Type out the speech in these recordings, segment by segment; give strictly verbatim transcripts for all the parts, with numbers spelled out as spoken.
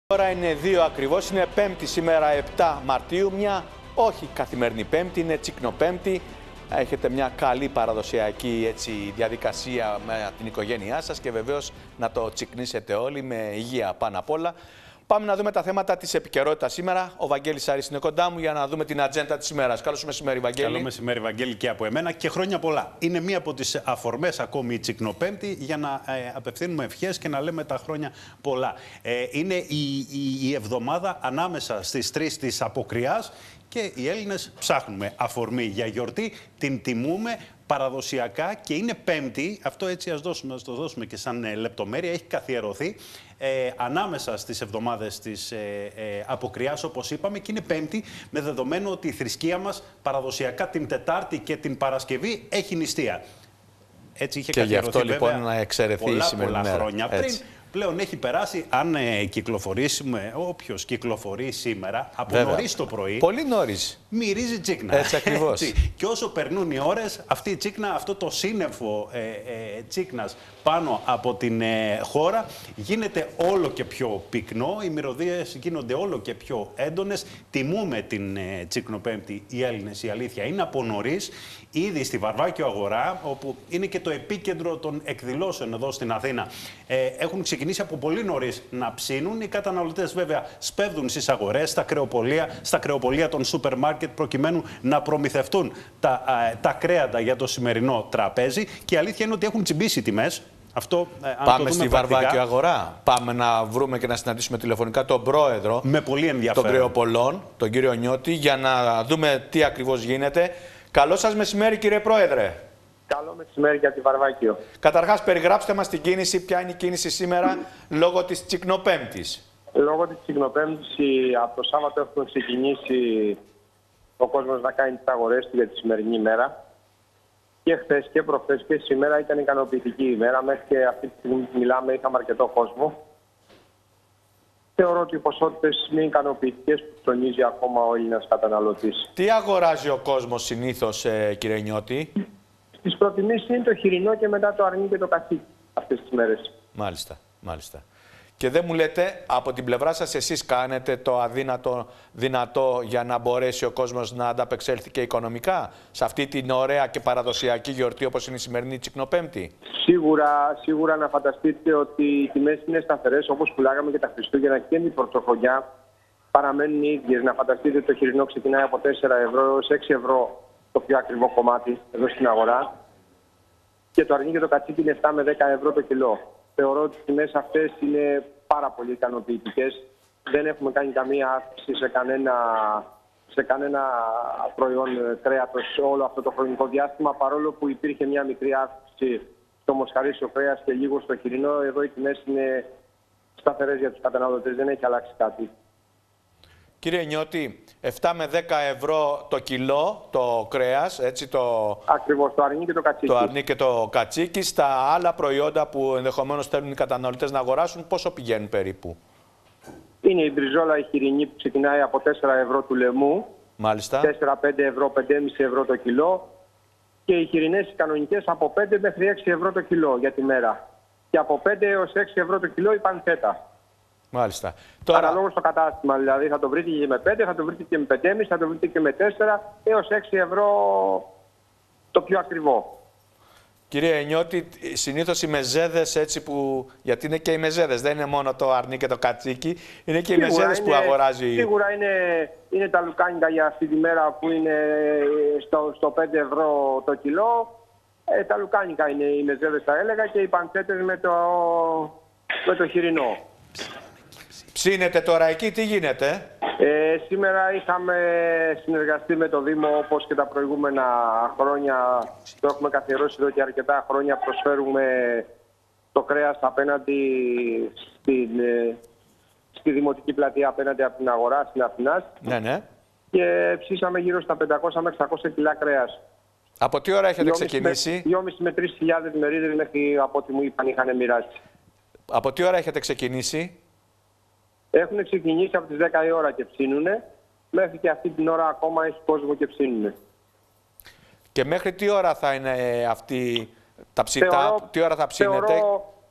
Τώρα είναι δύο ακριβώς, είναι Πέμπτη σήμερα επτά Μαρτίου, μια όχι καθημερινή Πέμπτη, είναι Τσικνοπέμπτη. Έχετε μια καλή παραδοσιακή έτσι, διαδικασία με την οικογένειά σας και βεβαίως να το τσικνίσετε όλοι με υγεία πάνω απ' όλα. Πάμε να δούμε τα θέματα της επικαιρότητας σήμερα. Ο Βαγγέλης Άρης είναι κοντά μου για να δούμε την ατζέντα της ημέρας. Καλώς μεσημέρι, Βαγγέλη. Καλό μεσημέρι, Βαγγέλη, και από εμένα και χρόνια πολλά. Είναι μία από τις αφορμές ακόμη η Τσικνοπέμπτη για να ε, απευθύνουμε ευχές και να λέμε τα χρόνια πολλά. Ε, είναι η, η, η εβδομάδα ανάμεσα στις τρεις της Αποκριάς και οι Έλληνες ψάχνουμε αφορμή για γιορτή, την τιμούμε παραδοσιακά και είναι Πέμπτη, αυτό έτσι ας δώσουμε, ας το δώσουμε και σαν ε, λεπτομέρεια, έχει καθιερωθεί ε, ανάμεσα στις εβδομάδες της ε, ε, Αποκριάς, όπως είπαμε, και είναι Πέμπτη με δεδομένο ότι η θρησκεία μας παραδοσιακά την Τετάρτη και την Παρασκευή έχει νηστεία. Έτσι είχε και γι' αυτό βέβαια, λοιπόν να εξαιρεθεί πολλά, η σημερινή πολλά μέρα. χρόνια Έτσι. πριν. Πλέον έχει περάσει, αν ε, κυκλοφορήσουμε, όποιος κυκλοφορεί σήμερα, από Βέβαια. νωρίς το πρωί, πολύ νωρίς. μυρίζει τσίκνα. Έτσι ακριβώς. Έτσι. Και όσο περνούν οι ώρες, αυτή η τσίκνα, αυτό το σύννεφο ε, ε, τσίκνας πάνω από την ε, χώρα γίνεται όλο και πιο πυκνό, οι μυρωδίες γίνονται όλο και πιο έντονες. Τιμούμε την ε, Τσικνοπέμπτη οι Έλληνες, η αλήθεια είναι από νωρίς, ήδη στη Βαρβάκιο Αγορά, όπου είναι και το επίκεντρο των εκδηλώσεων εδώ στην Αθήνα. Ε, έχουν ξεκινήσει από πολύ νωρίς να ψήνουν. Οι καταναλωτές βέβαια σπέβδουν στις αγορές, στα κρεοπολία, στα κρεοπολία των σούπερ μάρκετ, προκειμένου να προμηθευτούν τα, α, τα κρέατα για το σημερινό τραπέζι. Και η αλήθεια είναι ότι έχουν τσιμπήσει τιμές. Αυτό, ε, αν Πάμε το δούμε στη πρακτικά, Βαρβάκιο Αγορά. Πάμε να βρούμε και να συναντήσουμε τηλεφωνικά τον πρόεδρο με πολύ ενδιαφέρον των κρεοπολών, τον κύριο Νιώτη, για να δούμε τι ακριβώς γίνεται. Καλό σας μεσημέρι, κύριε Πρόεδρε. Καλό μεσημέρι για τη Βαρβάκιο. Καταρχάς, περιγράψτε μας την κίνηση. Ποια είναι η κίνηση σήμερα λόγω της Τσικνοπέμπτης? Λόγω της Τσικνοπέμπτης, από το Σάββατο έχουμε ξεκινήσει ο κόσμος να κάνει τις αγορές του για τη σημερινή ημέρα. Και χθες και προχθές και σήμερα ήταν ικανοποιητική ημέρα. Μέχρι και αυτή τη στιγμή που μιλάμε είχαμε αρκετό κόσμο. Θεωρώ ότι οι ποσότητες είναι ικανοποιητικές που τονίζει ακόμα ο Έλληνας καταναλωτής. Τι αγοράζει ο κόσμος συνήθως, ε, κύριε Νιώτη? Στις προτιμήσεις είναι το χοιρινό και μετά το αρνί και το κατσίκι αυτές τις μέρες. Μάλιστα, μάλιστα. Και δεν μου λέτε, από την πλευρά σας εσείς κάνετε το αδύνατο δυνατό για να μπορέσει ο κόσμος να ανταπεξέλθει και οικονομικά σε αυτή την ωραία και παραδοσιακή γιορτή όπως είναι η σημερινή Τσικνοπέμπτη? Σίγουρα, σίγουρα να φανταστείτε ότι οι τιμές είναι σταθερές, όπως πουλάγαμε και τα Χριστούγεννα και την Πρωτοχρονιά παραμένουν οι ίδιες. Να φανταστείτε ότι το χοιρινό ξεκινάει από τέσσερα ευρώ έως έξι ευρώ το πιο ακριβό κομμάτι εδώ στην αγορά και το αρνί και το κατσίκι είναι επτά με δέκα ευρώ το κιλό. Θεωρώ ότι οι τιμές αυτές είναι πάρα πολύ ικανοποιητικές. Δεν έχουμε κάνει καμία αύξηση σε κανένα, σε κανένα προϊόν κρέατος όλο αυτό το χρονικό διάστημα, παρόλο που υπήρχε μια μικρή αύξηση στο μοσχαρίσιο κρέας και λίγο στο χοιρινό. Εδώ οι τιμές είναι σταθερές για τους καταναλωτές, δεν έχει αλλάξει κάτι. Κύριε Νιώτη, επτά με δέκα ευρώ το κιλό το κρέας, έτσι το... Ακριβώς, το αρνί και το κατσίκι. Το αρνί και το κατσίκι. Στα άλλα προϊόντα που ενδεχομένως θέλουν οι καταναλωτές να αγοράσουν, πόσο πηγαίνουν περίπου? Είναι η μπριζόλα η χοιρινή που ξεκινάει από τέσσερα ευρώ του λαιμού. Μάλιστα. τέσσερα με πέντε ευρώ, πέντε κόμμα πέντε ευρώ το κιλό. Και οι χοιρινές οι κανονικές από πέντε μέχρι έξι ευρώ το κιλό για τη μέρα. Και από πέντε έως έξι ευρώ το κιλό η πανθέτα. Μάλιστα. Τώρα... Αναλόγως στο κατάστημα, δηλαδή θα το βρείτε και με πέντε, θα το βρείτε και με πέντε κόμμα πέντε, θα το βρείτε και με τέσσερα έως έξι ευρώ το πιο ακριβό. Κύριε Νιώτη, συνήθως οι μεζέδες έτσι που... Γιατί είναι και οι μεζέδες, δεν είναι μόνο το αρνί και το κατσίκι, είναι και Σίγουρα οι μεζέδες είναι, που αγοράζει... Σίγουρα είναι, είναι τα λουκάνικα για αυτή τη μέρα που είναι στο, στο πέντε ευρώ το κιλό. Ε, τα λουκάνικα είναι οι μεζέδες, θα έλεγα, και οι παντσέτες με το, με το χοιρινό. Ψήνετε τώρα εκεί, τι γίνεται? Ε, σήμερα είχαμε συνεργαστεί με το Δήμο, όπως και τα προηγούμενα χρόνια. Το έχουμε καθιερώσει εδώ και αρκετά χρόνια. Προσφέρουμε το κρέας απέναντι στην, στη Δημοτική Πλατεία, απέναντι από την αγορά στην Αθηνάς. Ναι, ναι. Και ψήσαμε γύρω στα πεντακόσια με εξακόσια κιλά κρέας. Από τι ώρα έχετε ξεκινήσει? δυόμισι με τρεις χιλιάδες μερίδες μέχρι από ό,τι μου είπαν είχαν μοιράσει. Από τι ώρα έχετε ξεκινήσει? Έχουν ξεκινήσει από τις δέκα η ώρα και ψήνουνε. Μέχρι και αυτή την ώρα ακόμα έχει κόσμο και ψήνουνε. Και μέχρι τι ώρα θα είναι αυτή τα ψητά, θεωρώ, τι ώρα θα ψήνετε? Θεωρώ,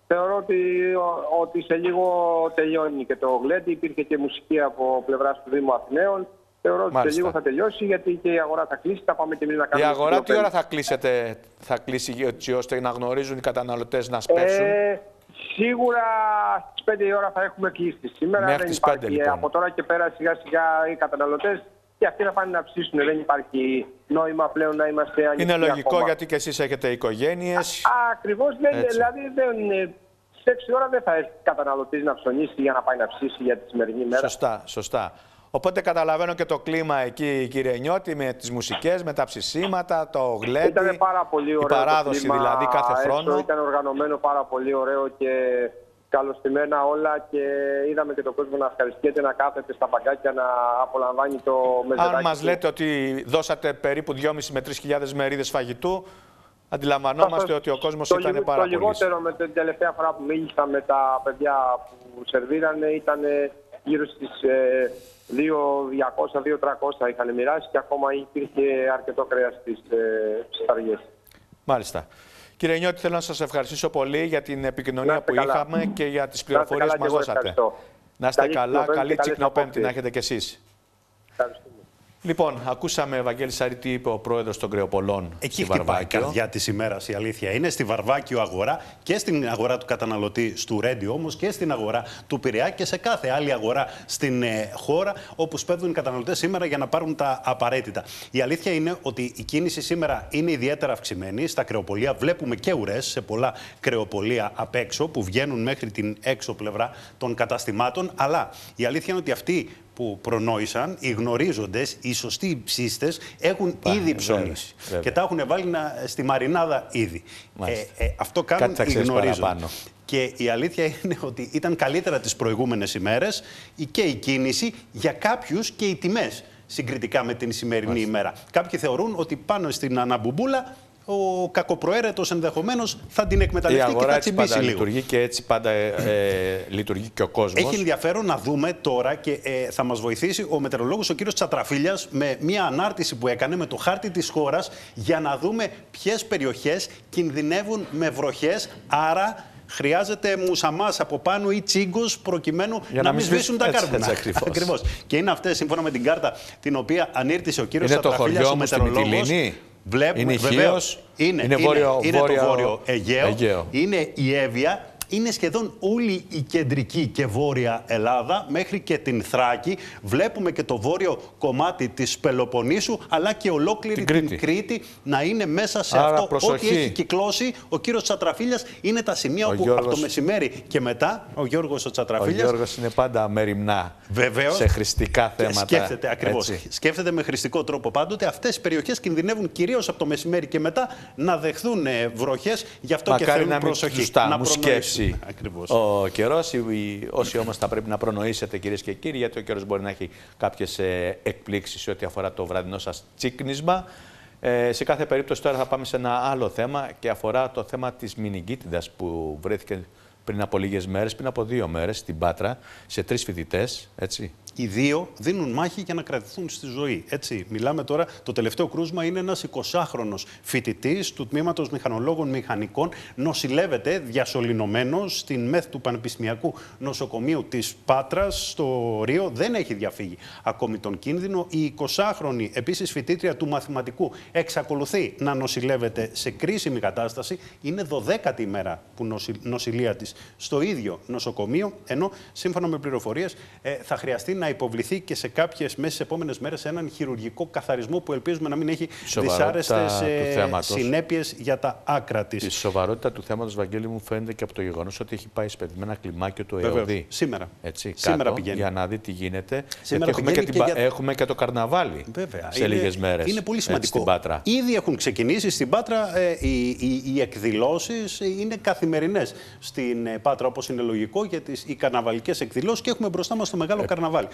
Θεωρώ ότι, ότι σε λίγο τελειώνει και το γλέντι. Υπήρχε και μουσική από πλευράς του Δήμου Αθηναίων. Θεωρώ ότι Μάλιστα. σε λίγο θα τελειώσει, γιατί και η αγορά θα κλείσει. Θα πάμε και εμείς να κάνουμε. Η αγορά τι ώρα θα, κλείσετε, θα κλείσει έτσι ώστε να γνωρίζουν οι καταναλωτές να σπεύσουν? Ε, σίγουρα στις πέντε η ώρα θα έχουμε κλείσει. Σήμερα Μέχρι δεν τις υπάρχει. πέντε, λοιπόν. Από τώρα και πέρα σιγά σιγά οι καταναλωτές και αυτοί να πάνε να ψήσουν. Δεν υπάρχει νόημα πλέον να είμαστε ανοιχτοί. Είναι λογικό ακόμα. γιατί και εσείς έχετε οικογένειες. Ακριβώς. Δηλαδή δεν είναι. Σε έξι ώρα δεν θα έρθει καταναλωτής να ψωνίσει για να πάει να ψήσει για τη σημερινή μέρα. Σωστά, σωστά. Οπότε καταλαβαίνω και το κλίμα εκεί, κύριε Νιώτη, με τις μουσικές, με τα ψησίματα, το γλέντι. Ήταν πάρα πολύ ωραίο. Η παράδοση το κλίμα, δηλαδή κάθε χρόνο. Έξω, ήταν οργανωμένο πάρα πολύ ωραίο και καλωστημένα όλα, και είδαμε και τον κόσμο να ευχαριστιέται, να κάθεται στα παγκάκια, να απολαμβάνει το μεζεδάκι. Αν μας λέτε ότι δώσατε περίπου δυόμισι με τρεις χιλιάδες μερίδες φαγητού, αντιλαμβανόμαστε ότι ο κόσμος το, ήταν το, πάρα το πολύ. Το λιγότερο με την τελευταία φορά που μίλησα με τα παιδιά που σερβίρανε ήταν γύρω στις ε, δύο χιλιάδες διακόσια με δύο χιλιάδες τριακόσια είχαν μοιράσει, και ακόμα υπήρχε αρκετό κρέας στις ε, ψαριές. Μάλιστα. Κύριε Νιώτη, θέλω να σας ευχαριστήσω πολύ για την επικοινωνία που καλά. είχαμε και για τις πληροφορίες που μας δώσατε. Να είστε καλά, καλή Τσικνοπέμπτη να έχετε κι εσείς. Ευχαριστούμε. Λοιπόν, ακούσαμε, Ευαγγέλη Σαρή, τι είπε ο πρόεδρος των Κρεοπολών. Εκεί χτυπάει η καρδιά της ημέρας, η αλήθεια είναι. Στη Βαρβάκιο αγορά και στην αγορά του καταναλωτή στο Ρέντιο, όμως και στην αγορά του Πειραιά και σε κάθε άλλη αγορά στην ε, χώρα, όπου σπέβδουν οι καταναλωτές σήμερα για να πάρουν τα απαραίτητα. Η αλήθεια είναι ότι η κίνηση σήμερα είναι ιδιαίτερα αυξημένη. Στα κρεοπολία βλέπουμε και ουρές σε πολλά κρεοπολία απ' έξω που βγαίνουν μέχρι την έξω πλευρά των καταστημάτων. Αλλά η αλήθεια είναι ότι αυτοί που προνόησαν, οι γνωρίζοντες, οι σωστοί ψήστες έχουν Πά, ήδη ψωνίσει. Βέβαια. Και τα έχουν βάλει να, στη μαρινάδα ήδη. Ε, ε, αυτό κάνουν οι γνωρίζοντες. Και η αλήθεια είναι ότι ήταν καλύτερα τις προηγούμενες ημέρες και η κίνηση για κάποιους και οι τιμές συγκριτικά με την σημερινή Μάλιστα. ημέρα. Κάποιοι θεωρούν ότι πάνω στην αναμπουμπούλα ο κακοπροαίρετος ενδεχομένως θα την εκμεταλλευτεί και θα τσιμπήσει λίγο. Λειτουργεί και έτσι πάντα ε, ε, λειτουργεί και ο κόσμος. Έχει ενδιαφέρον να δούμε τώρα, και ε, θα μας βοηθήσει ο μετεωρολόγος ο κύριος Τσατραφίλιας με μια ανάρτηση που έκανε με το χάρτη της χώρας για να δούμε ποιες περιοχές κινδυνεύουν με βροχές, άρα χρειάζεται μουσαμάς από πάνω ή τσίγκος προκειμένου για να, να μην σβήσουν τα κάρβουνα. Ακριβώς. Και είναι αυτές, σύμφωνα με την κάρτα την οποία ανήρτησε ο κύριος Τσατραφίλιας, ο μετεωρολόγος. Βλέπουμε, είναι βεβαίως, είναι, είναι, βόρειο, είναι, βόρειο, είναι το βόρειο Αιγαίο, Αιγαίο, είναι η Εύβοια, είναι σχεδόν όλη η κεντρική και βόρεια Ελλάδα, μέχρι και την Θράκη. Βλέπουμε και το βόρειο κομμάτι της Πελοποννήσου, αλλά και ολόκληρη την Κρήτη, την Κρήτη να είναι μέσα σε Άρα, αυτό. Προσοχή. Ό,τι έχει κυκλώσει ο κύριος Τσατραφίλιας είναι τα σημεία ο όπου Γιώργος... από το μεσημέρι και μετά ο Γιώργος ο Τσατραφίλιας. Ο Γιώργος είναι πάντα μεριμνά Βεβαίως, σε χρηστικά θέματα. Σκέφτεται ακριβώς. Σκέφτεται με χρηστικό τρόπο πάντοτε. Αυτές οι περιοχές κινδυνεύουν κυρίως από το μεσημέρι και μετά να δεχθούν βροχές. Γι' αυτό Μακάρι και θέλουν να προσοχή. Να προνοήσει Ακριβώς. ο καιρός. Όσοι όμως θα πρέπει να προνοήσετε, κυρίες και κύριοι, γιατί ο καιρός μπορεί να έχει κάποιες ε, εκπλήξεις σε ό,τι αφορά το βραδινό σας τσίκνισμα. Ε, σε κάθε περίπτωση τώρα θα πάμε σε ένα άλλο θέμα και αφορά το θέμα της μηνυγκίτιδας που βρέθηκε πριν από λίγες μέρες, πριν από δύο μέρες στην Πάτρα, σε τρεις φοιτητές, έτσι. Οι δύο δίνουν μάχη για να κρατηθούν στη ζωή. Έτσι, μιλάμε τώρα, το τελευταίο κρούσμα είναι ένας εικοσάχρονος φοιτητής του Τμήματος Μηχανολόγων Μηχανικών. Νοσηλεύεται διασωληνωμένος στην ΜΕΘ του Πανεπιστημιακού Νοσοκομείου της Πάτρας, στο Ρίο. Δεν έχει διαφύγει ακόμη τον κίνδυνο. Η εικοσάχρονη επίσης φοιτήτρια του μαθηματικού εξακολουθεί να νοσηλεύεται σε κρίσιμη κατάσταση. Είναι δωδέκατη ημέρα που νοση, νοσηλεία της στο ίδιο νοσοκομείο, ενώ σύμφωνα με πληροφορίες ε, θα χρειαστεί να υποβληθεί και σε κάποιες μέσα στις επόμενες μέρες σε έναν χειρουργικό καθαρισμό που ελπίζουμε να μην έχει δυσάρεστες συνέπειες για τα άκρα της. Η σοβαρότητα του θέματος, Βαγγέλη, μου φαίνεται και από το γεγονός ότι έχει πάει σπεδμένα κλιμάκιο του ΕΟΔΗ. Σήμερα. Έτσι, σήμερα κάτω, πηγαίνει. Για να δει τι γίνεται. Σήμερα έχουμε και, και την... για... έχουμε και το καρναβάλι. Βέβαια. Σε είναι, λίγες μέρες. Είναι πολύ σημαντικό. Έτσι, στην Πάτρα. Ήδη έχουν ξεκινήσει στην Πάτρα ε, οι, οι, οι εκδηλώσεις, είναι καθημερινές στην Πάτρα, όπως είναι λογικό, για τις οι καρναβαλικές εκδηλώσεις, και έχουμε μπροστά μας το μεγάλο ε, καρναβάλι.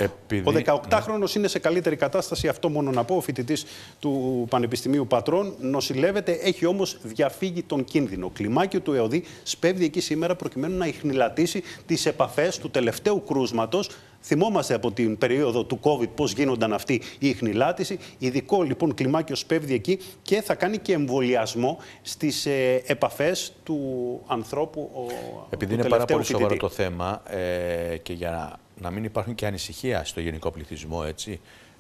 Επειδή... Ο δεκαοκτάχρονος είναι σε καλύτερη κατάσταση, αυτό μόνο να πω. Ο φοιτητής του Πανεπιστημίου Πατρών νοσηλεύεται, έχει όμως διαφύγει τον κίνδυνο. Κλιμάκιο του ΕΟΔΗ σπέβδει εκεί σήμερα προκειμένου να ιχνηλατήσει τις επαφές του τελευταίου κρούσματος. Θυμόμαστε από την περίοδο του COVID πώς γίνονταν αυτή η ιχνηλάτηση. Ειδικό λοιπόν κλιμάκιο σπέβδει εκεί και θα κάνει και εμβολιασμό στις ε, επαφές του ανθρώπου. Ο, Επειδή είναι πάρα πολύ σοβαρό το θέμα ε, και για να, να μην υπάρχουν και ανησυχία στο γενικό πληθυσμό, έτσι.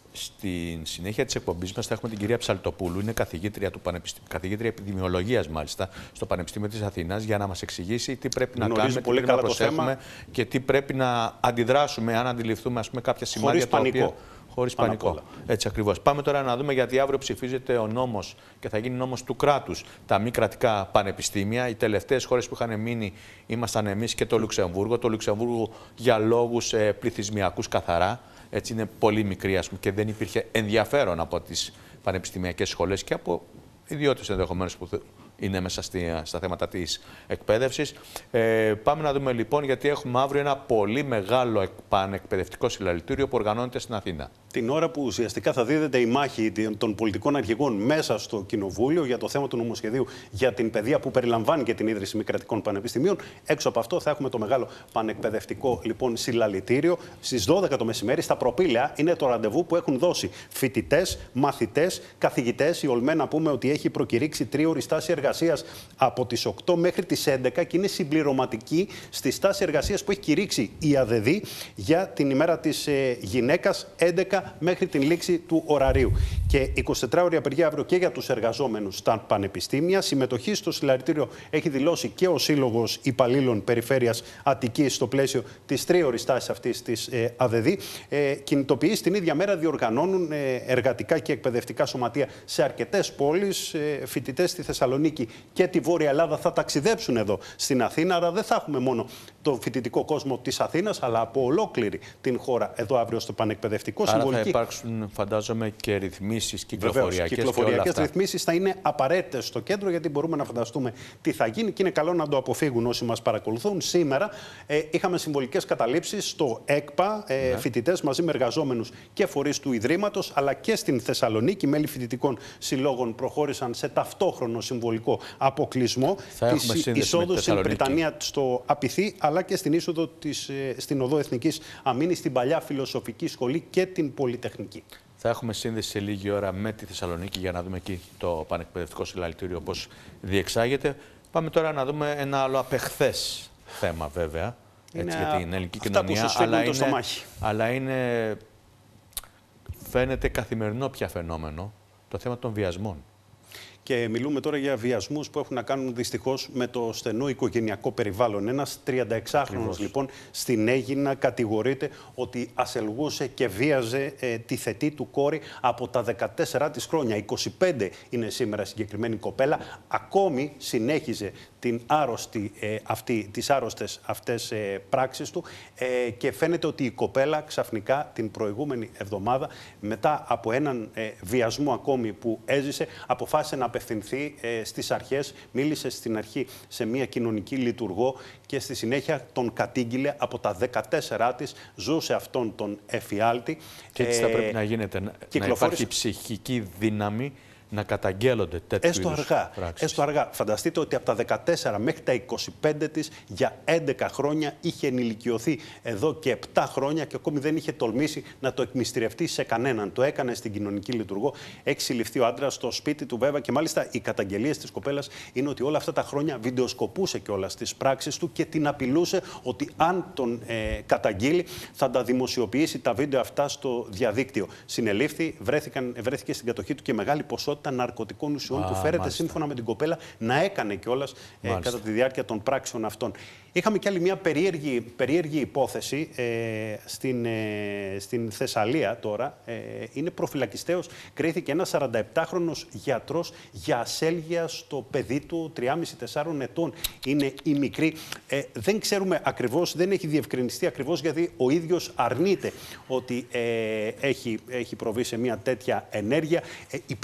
Στην συνέχεια της εκπομπής μας θα έχουμε την κυρία Ψαλτοπούλου, είναι καθηγήτρια, του Πανεπιστημίου, καθηγήτρια επιδημιολογίας μάλιστα, στο Πανεπιστήμιο της Αθήνας, για να μας εξηγήσει τι πρέπει να Γνωρίζει κάνουμε, τι πολύ πρέπει να καλά προσέχουμε και τι πρέπει να αντιδράσουμε, αν αντιληφθούμε ας πούμε, κάποια σημάδια. Χωρίς πανικό. Οποία... Χωρίς πανικό. Έτσι ακριβώς. Πάμε τώρα να δούμε, γιατί αύριο ψηφίζεται ο νόμος και θα γίνει νόμος του κράτους. Τα μη κρατικά πανεπιστήμια. Οι τελευταίες χώρες που είχαν μείνει ήμασταν εμείς και το Λουξεμβούργο. Το Λουξεμβούργο για λόγους ε, πληθυσμιακούς καθαρά. Έτσι είναι πολύ μικρή, ας πούμε, και δεν υπήρχε ενδιαφέρον από τις πανεπιστημιακές σχολές και από ιδιώτες ενδεχομένως που είναι μέσα στη, στα θέματα της εκπαίδευσης. Ε, πάμε να δούμε λοιπόν, γιατί έχουμε αύριο ένα πολύ μεγάλο πανεκπαιδευτικό συλλαλητήριο που οργανώνεται στην Αθήνα. Την ώρα που ουσιαστικά θα δίδεται η μάχη των πολιτικών αρχηγών μέσα στο Κοινοβούλιο για το θέμα του νομοσχεδίου για την παιδεία, που περιλαμβάνει και την ίδρυση μη κρατικών πανεπιστημίων, έξω από αυτό θα έχουμε το μεγάλο πανεκπαιδευτικό λοιπόν συλλαλητήριο. Στις δώδεκα το μεσημέρι, στα προπήλαια, είναι το ραντεβού που έχουν δώσει φοιτητές, μαθητές, καθηγητές. Η ΟΛΜΕ, να πούμε ότι έχει προκηρύξει τρίωρη στάση εργασίας από τις οκτώ μέχρι τις έντεκα και είναι συμπληρωματική στη στάση εργασίας που έχει κηρύξει η ΑΔΕΔΗ για την ημέρα της ε, γυναίκας, έντεκα μέχρι την λήξη του ωραρίου. Και εικοσιτετράωρη απεργία αύριο και για τους εργαζόμενους στα πανεπιστήμια. Συμμετοχή στο συλλαλητήριο έχει δηλώσει και ο Σύλλογος Υπαλλήλων Περιφέρειας Αττικής στο πλαίσιο της τρίωρης στάσης αυτής της ε, ΑΔΕΔΗ. Ε, κινητοποιήσεις την ίδια μέρα διοργανώνουν ε, εργατικά και εκπαιδευτικά σωματεία σε αρκετές πόλεις. Ε, φοιτητές στη Θεσσαλονίκη και τη Βόρεια Ελλάδα θα ταξιδέψουν εδώ στην Αθήνα. Άρα δεν θα έχουμε μόνο τον φοιτητικό κόσμο της Αθήνας, αλλά από ολόκληρη την χώρα εδώ αύριο στο πανεκπαιδευτικό. Άρα θα υπάρξουν, φαντάζομαι, και ρυθμίσεις κυκλοφοριακές. Οι κυκλοφοριακές ρυθμίσεις θα είναι απαραίτητες στο κέντρο, γιατί μπορούμε να φανταστούμε τι θα γίνει και είναι καλό να το αποφύγουν όσοι μας παρακολουθούν. Σήμερα ε, είχαμε συμβολικές καταλήψεις στο ΕΚΠΑ, ε, ναι. φοιτητές μαζί με εργαζόμενους και φορείς του Ιδρύματος, αλλά και στην Θεσσαλονίκη. Μέλη φοιτητικών συλλόγων προχώρησαν σε ταυτόχρονο συμβολικό αποκλεισμό της εισόδου στην Βρυτανία στο Απιθή, αλλά και στην είσοδο της, ε, στην Οδό Εθνικής Αμήνης, στην παλιά Φιλοσοφική Σχολή και την Πολυτεχνική. Θα έχουμε σύνδεση σε λίγη ώρα με τη Θεσσαλονίκη για να δούμε εκεί το πανεκπαιδευτικό συλλαλητήριο πώς διεξάγεται. Πάμε τώρα να δούμε ένα άλλο απεχθές θέμα, βέβαια, έτσι, για την ελληνική κοινωνία. Αλλά είναι, αλλά είναι, φαίνεται καθημερινό πια φαινόμενο, το θέμα των βιασμών. Και μιλούμε τώρα για βιασμούς που έχουν να κάνουν δυστυχώς με το στενό οικογενειακό περιβάλλον. Ένας τριανταεξάχρονος λοιπόν στην Αίγινα κατηγορείται ότι ασελγούσε και βίαζε ε, τη θετή του κόρη από τα δεκατέσσερα της χρόνια. είκοσι πέντε είναι σήμερα συγκεκριμένη κοπέλα. Ακόμη συνέχιζε την άρρωστη, ε, αυτή, τις άρρωστες αυτές ε, πράξεις του ε, και φαίνεται ότι η κοπέλα ξαφνικά την προηγούμενη εβδομάδα, μετά από έναν ε, βιασμό ακόμη που έζησε, αποφάσισε να απευθυνθεί ε, στις αρχές. Μίλησε στην αρχή σε μια κοινωνική λειτουργό και στη συνέχεια τον κατήγγειλε από τα δεκατέσσερα της, ζούσε αυτόν τον εφιάλτη. Και έτσι θα πρέπει να γίνεται, να, να υπάρχει ψυχική δύναμη να καταγγέλλονται τέτοιου έστω είδους αργά, πράξεις. έστω αργά. Φανταστείτε ότι από τα δεκατέσσερα μέχρι τα είκοσι πέντε της για έντεκα χρόνια είχε ενηλικιωθεί εδώ και επτά χρόνια και ακόμη δεν είχε τολμήσει να το εκμυστηρευτεί σε κανέναν. Το έκανε στην κοινωνική λειτουργό. Έχει συλληφθεί ο άντρας στο σπίτι του, βέβαια, και μάλιστα οι καταγγελίες της κοπέλας είναι ότι όλα αυτά τα χρόνια βιντεοσκοπούσε κιόλας τις πράξεις του και την απειλούσε ότι αν τον ε, καταγγείλει θα τα δημοσιοποιήσει τα βίντεο αυτά στο διαδίκτυο. Συνελήφθη, βρέθηκαν, βρέθηκε στην κατοχή του και μεγάλη ποσότητα ναρκωτικών ουσιών. Α, που φέρεται μάλιστα. σύμφωνα με την κοπέλα να έκανε κιόλας ε, κατά τη διάρκεια των πράξεων αυτών. Είχαμε κι άλλη μια περίεργη, περίεργη υπόθεση ε, στην, ε, στην Θεσσαλία τώρα. Ε, είναι προφυλακιστέως. Κρίθηκε ένας σαρανταεπτάχρονος γιατρός για ασέλγεια στο παιδί του τριάμισι τεσσάρων ετών. Είναι η μικρή. Ε, δεν ξέρουμε ακριβώς, δεν έχει διευκρινιστεί ακριβώς, γιατί ο ίδιος αρνείται ότι ε, έχει, έχει προβεί σε μια τέτοια ενέργεια. Ε, υπήρξε μια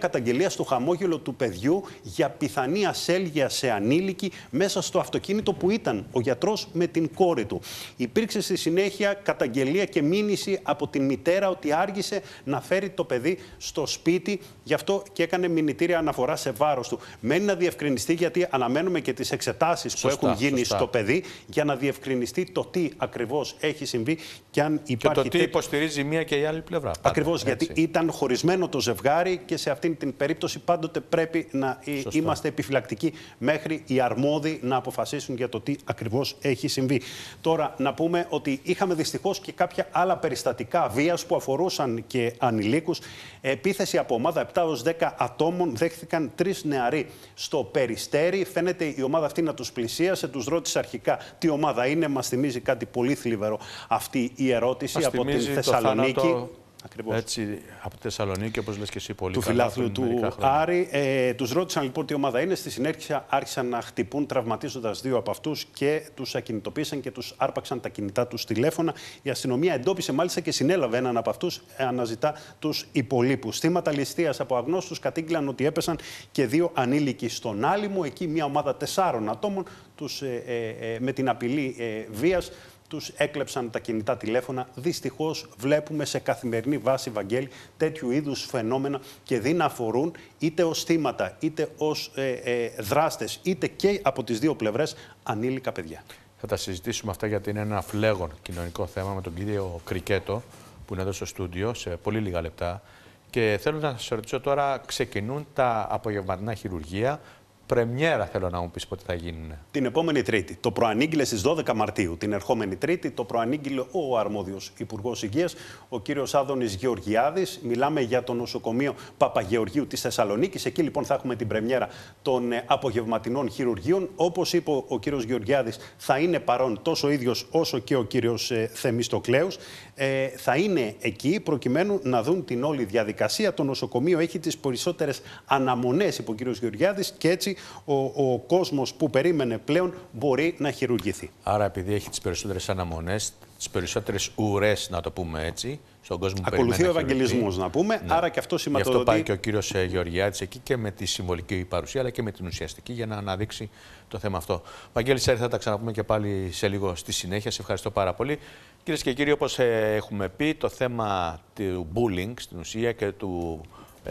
καταγγελία στο χαμόγελο του παιδιού για πιθανή ασέλγεια σε ανήλικη μέσα στο αυτοκίνητο που ήταν ο γιατρός με την κόρη του. Υπήρξε στη συνέχεια καταγγελία και μήνυση από την μητέρα ότι άργησε να φέρει το παιδί στο σπίτι, γι' αυτό και έκανε μηνυτήρια αναφορά σε βάρος του. Μένει να διευκρινιστεί, γιατί αναμένουμε και τις εξετάσεις που έχουν γίνει σωστά. στο παιδί, για να διευκρινιστεί το τι ακριβώς έχει συμβεί και αν υπάρχει. Και το τι υποστηρίζει μία και η άλλη πλευρά. Ακριβώς, γιατί ήταν χωρισμένο το ζευγάρι και σε αυτήν την περίπτωση πάντοτε πρέπει να σωστά. είμαστε επιφυλακτικοί μέχρι οι αρμόδιοι να αποφασίσουν για το τι ακριβώς έχει συμβεί. Τώρα, να πούμε ότι είχαμε δυστυχώς και κάποια άλλα περιστατικά βίας που αφορούσαν και ανηλίκους. Επίθεση από ομάδα επτά έως δέκα ατόμων δέχθηκαν τρεις νεαροί στο Περιστέρι. Φαίνεται η ομάδα αυτή να τους πλησίασε. Τους ρώτησε αρχικά τι ομάδα είναι. Μας θυμίζει κάτι πολύ θλιβερό αυτή η ερώτηση. Μας από την Θεσσαλονίκη. Ακριβώς. Έτσι, από τη Θεσσαλονίκη, όπως λες και εσύ, πολύ του φιλάθλου του Άρη. Ε, τους ρώτησαν λοιπόν τι ομάδα είναι. Στη συνέχεια άρχισαν να χτυπούν, τραυματίζοντας δύο από αυτούς και τους ακινητοποίησαν και τους άρπαξαν τα κινητά τους τηλέφωνα. Η αστυνομία εντόπισε μάλιστα και συνέλαβε έναν από αυτούς, αναζητά τους υπολείπους. Θύματα ληστείας από αγνώστους κατήγγειλαν ότι έπεσαν και δύο ανήλικοι στον Άλυμο. Εκεί μια ομάδα τεσσάρων ατόμων τους, ε, ε, ε, με την απειλή ε, βίας τους έκλεψαν τα κινητά τηλέφωνα. Δυστυχώς βλέπουμε σε καθημερινή βάση, Βαγγέλη, τέτοιου είδους φαινόμενα και δεν αφορούν είτε ως θύματα, είτε ως ε, ε, δράστες, είτε και από τις δύο πλευρές ανήλικα παιδιά. Θα τα συζητήσουμε αυτά, γιατί είναι ένα φλέγον κοινωνικό θέμα, με τον κύριο Κρικέτο που είναι εδώ στο στούντιο σε πολύ λίγα λεπτά. Και θέλω να σας ρωτήσω τώρα, ξεκινούν τα απογευματινά χειρουργεία. Πρεμιέρα θέλω να μου πεις πότε θα γίνουν. Την επόμενη Τρίτη. Το προανήγγειλε στις δώδεκα Μαρτίου. Την ερχόμενη Τρίτη το προανήγγειλε ο αρμόδιος Υπουργός Υγείας, ο κύριος Άδωνης Γεωργιάδης. Μιλάμε για το νοσοκομείο Παπαγεωργίου της Θεσσαλονίκης. Εκεί λοιπόν θα έχουμε την πρεμιέρα των απογευματινών χειρουργείων. Όπως είπε ο κύριος Γεωργιάδης, θα είναι παρόν τόσο ο ίδιος όσο και ο κύριος ε, Θεμιστοκλέους. Ε, θα είναι εκεί προκειμένου να δουν την όλη διαδικασία. Το νοσοκομείο έχει τις περισσότερες αναμονές, είπε ο κύριος Γεωργιάδης, και έτσι ο, ο κόσμος που περίμενε πλέον μπορεί να χειρουργηθεί. Άρα, επειδή έχει τις περισσότερες αναμονές, τις περισσότερες ουρές, να το πούμε έτσι, στον κόσμο που ακολουθεί ο Ευαγγελισμός, να πούμε. Ναι. Άρα και αυτό σηματοδοτεί. Γι' αυτό πάει και ο κύριος Γεωργιάδης εκεί και με τη συμβολική παρουσία, αλλά και με την ουσιαστική, για να αναδείξει το θέμα αυτό. Βαγγέλη Σέρη, θα τα ξαναπούμε και πάλι σε λίγο στη συνέχεια. Σε ευχαριστώ πάρα πολύ. Κυρίες και κύριοι, όπως έχουμε πει, το θέμα του bullying στην ουσία και του.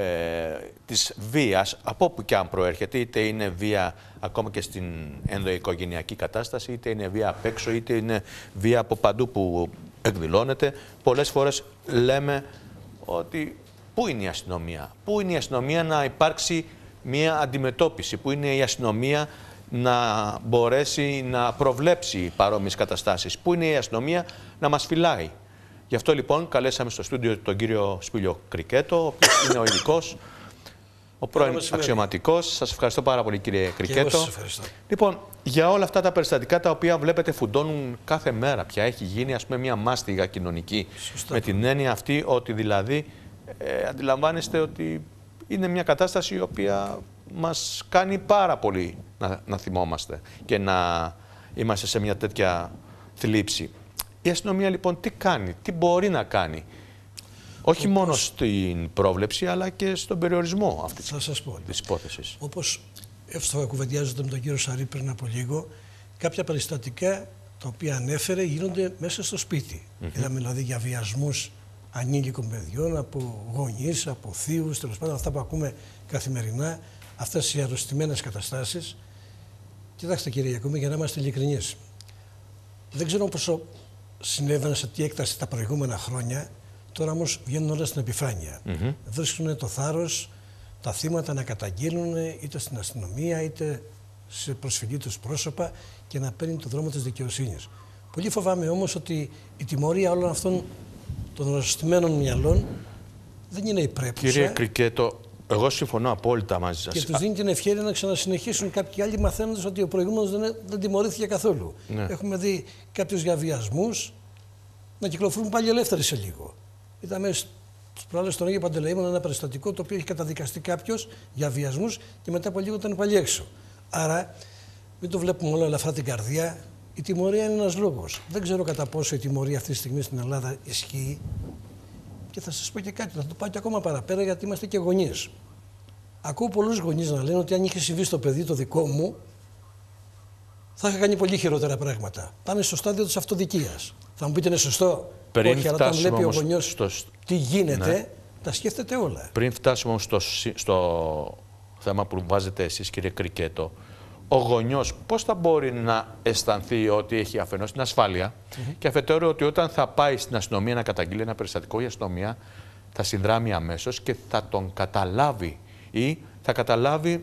Ε, της βίας, από όπου και αν προέρχεται, είτε είναι βία ακόμα και στην ενδοοικογενειακή κατάσταση, είτε είναι βία απ' έξω, είτε είναι βία από παντού που εκδηλώνεται. Πολλές φορές λέμε ότι πού είναι η αστυνομία, πού είναι η αστυνομία να υπάρξει μια αντιμετώπιση, πού είναι η αστυνομία να μπορέσει να προβλέψει παρόμοιες καταστάσεις, πού είναι η αστυνομία να μας φυλάει. Γι' αυτό λοιπόν καλέσαμε στο στούντιο τον κύριο Σπύλιο Κρικέτο, ο οποίος είναι ο ειδικός, ο πρώην αξιωματικός. Σας ευχαριστώ πάρα πολύ, κύριε Κρικέτο. Και εγώ σας ευχαριστώ. Λοιπόν, για όλα αυτά τα περιστατικά τα οποία βλέπετε φουντώνουν κάθε μέρα πια, έχει γίνει ας πούμε μια μάστιγα κοινωνική. Σωστά. Με την έννοια αυτή ότι δηλαδή ε, αντιλαμβάνεστε ότι είναι μια κατάσταση η οποία μας κάνει πάρα πολύ να, να θυμόμαστε και να είμαστε σε μια τέτοια θλίψη. Η αστυνομία λοιπόν τι κάνει, τι μπορεί να κάνει, όχι όπως... μόνο στην πρόβλεψη αλλά και στον περιορισμό αυτής θα σας πω, της υπόθεσης. Όπως εύστοχα κουβεντιάζοντα με τον κύριο Σαρή πριν από λίγο, κάποια περιστατικά τα οποία ανέφερε γίνονται μέσα στο σπίτι. Mm-hmm. Είδαμε δηλαδή για βιασμούς ανήλικων παιδιών από γονείς, από θείους, τέλος πάντων αυτά που ακούμε καθημερινά, αυτές οι αρρωστημένες καταστάσεις. Κοιτάξτε κύριε Ιακώμη, για να είμαστε ειλικρινείς, δεν ξέρω πόσο συνέβαινε σε τι έκταση τα προηγούμενα χρόνια, τώρα όμως βγαίνουν όλα στην επιφάνεια. Mm-hmm. Βρίσκουν το θάρρος τα θύματα να καταγγείλουν είτε στην αστυνομία είτε σε προσφυγή τους πρόσωπα και να παίρνει το δρόμο της δικαιοσύνης. Πολύ φοβάμαι όμως ότι η τιμωρία όλων αυτών των αρρωστημένων μυαλών δεν είναι υπρέπουσα. Κύριε Κρικέτο, εγώ συμφωνώ απόλυτα μαζί σας. Και τους δίνει την ευκαιρία να ξανασυνεχίσουν κάποιοι άλλοι, μαθαίνοντας ότι ο προηγούμενος δεν, δεν τιμωρήθηκε καθόλου. Ναι. Έχουμε δει κάποιους για βιασμούς να κυκλοφορούν πάλι ελεύθεροι σε λίγο. Είδαμε τις προάλλες στον Άγιο Παντελεήμονα ένα περιστατικό το οποίο έχει καταδικαστεί κάποιος για βιασμούς και μετά από λίγο ήταν πάλι έξω. Άρα μην το βλέπουμε όλα ελαφρά την καρδιά. Η τιμωρία είναι ένας λόγος. Δεν ξέρω κατά πόσο η τιμωρία αυτή τη στιγμή στην Ελλάδα ισχύει. Και θα σας πω και κάτι, θα το πάω και ακόμα παραπέρα, γιατί είμαστε και γονείς. Ακούω πολλούς γονείς να λένε ότι αν είχε συμβεί στο παιδί το δικό μου, θα είχα κάνει πολύ χειρότερα πράγματα. Πάμε στο στάδιο της αυτοδικίας. Θα μου πείτε είναι σωστό? Πριν Όχι, αλλά όταν βλέπει ο γονιός στο... τι γίνεται, ναι. τα σκέφτεται όλα. Πριν φτάσουμε όμως στο, στο θέμα που βάζετε εσείς, κύριε Κρικέτο, ο γονιός πώς θα μπορεί να αισθανθεί ότι έχει αφενός την ασφάλεια mm-hmm. και αφετέρου ότι όταν θα πάει στην αστυνομία να καταγγείλει ένα περιστατικό, η αστυνομία θα συνδράμει αμέσως και θα τον καταλάβει ή θα καταλάβει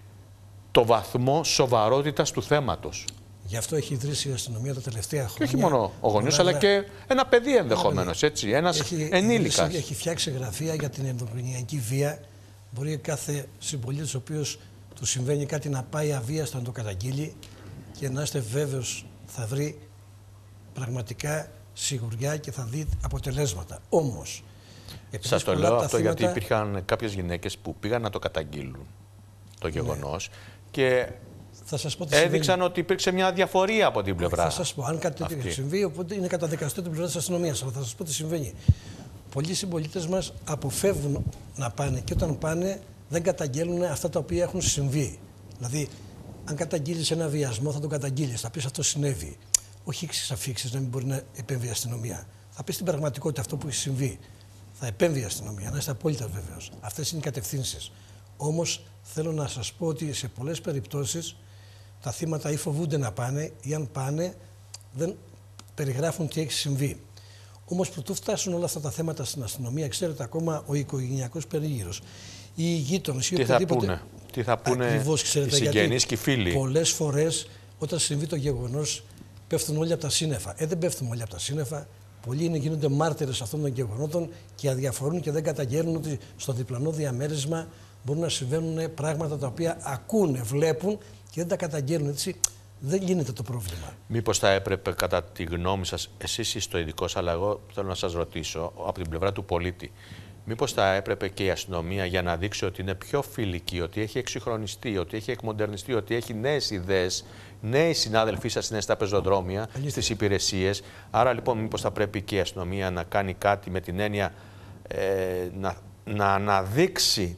το βαθμό σοβαρότητας του θέματος. Γι' αυτό έχει ιδρύσει η αστυνομία τα τελευταία χρόνια. Και όχι μόνο ο γονιός, αλλά και ένα παιδί ενδεχομένως, έτσι, ένας έχει, ενήλικας. Έχει φτιάξει γραφεία για την ενδοκρινιακή βία. Μπορεί κάθε συμπολίτης ο οποίος του συμβαίνει κάτι να πάει αβίαστα να το καταγγείλει και να είστε βέβαιος θα βρει πραγματικά σιγουριά και θα δει αποτελέσματα. Όμως, σας το λέω αυτό θύματα... γιατί υπήρχαν κάποιες γυναίκες που πήγαν να το καταγγείλουν το γεγονός ναι. και θα σας πω τι έδειξαν συμβαίνει. ότι υπήρξε μια διαφορία από την πλευρά. Θα σας πω, αν κάτι τέτοιο συμβεί, οπότε είναι καταδικαστό την πλευρά της αστυνομίας. Αλλά θα σας πω τι συμβαίνει. Πολλοί συμπολίτες μας αποφεύγουν να πάνε και όταν πάνε δεν καταγγέλνουν αυτά τα οποία έχουν συμβεί. Δηλαδή, αν καταγγείλεις ένα βιασμό, θα τον καταγγείλεις. Θα πεις αυτό συνέβη. Όχι εξής αφήξεις να μην μπορεί να επέμβει η αστυνομία. Θα πεις την πραγματικότητα αυτό που έχει συμβεί. Θα επέμβει η αστυνομία, να είστε απόλυτα βέβαιος. Αυτές είναι οι κατευθύνσεις. Όμως θέλω να σας πω ότι σε πολλές περιπτώσεις τα θύματα ή φοβούνται να πάνε ή αν πάνε δεν περιγράφουν τι έχει συμβεί. Όμως προτού φτάσουν όλα αυτά τα θέματα στην αστυνομία, ξέρετε ακόμα ο οικογενειακός περίγυρος. Οι γείτονες ή οτιδήποτε. Θα πούνε, τι θα πούνε ακριβώς, ξέρετε, οι συγγενείς και οι φίλοι. Πολλές φορές όταν συμβεί το γεγονός πέφτουν όλοι από τα σύννεφα. Ε, δεν πέφτουν όλοι από τα σύννεφα. Πολλοί είναι, γίνονται μάρτυρες αυτών των γεγονότων και αδιαφορούν και δεν καταγγέλνουν ότι στο διπλανό διαμέρισμα μπορούν να συμβαίνουν πράγματα τα οποία ακούνε, βλέπουν και δεν τα καταγγέλνουν. Έτσι δεν λύνεται το πρόβλημα. Μήπως θα έπρεπε, κατά τη γνώμη σας, εσείς είστε ο ειδικός, αλλά εγώ θέλω να σας ρωτήσω από την πλευρά του πολίτη, μήπως θα έπρεπε και η αστυνομία για να δείξει ότι είναι πιο φιλική, ότι έχει εξυγχρονιστεί, ότι έχει εκμοντερνιστεί, ότι έχει νέες ιδέες, νέοι συνάδελφοί σας είναι στα πεζοδρόμια, στις υπηρεσίες. Άρα λοιπόν, μήπως θα πρέπει και η αστυνομία να κάνει κάτι με την έννοια ε, να, να αναδείξει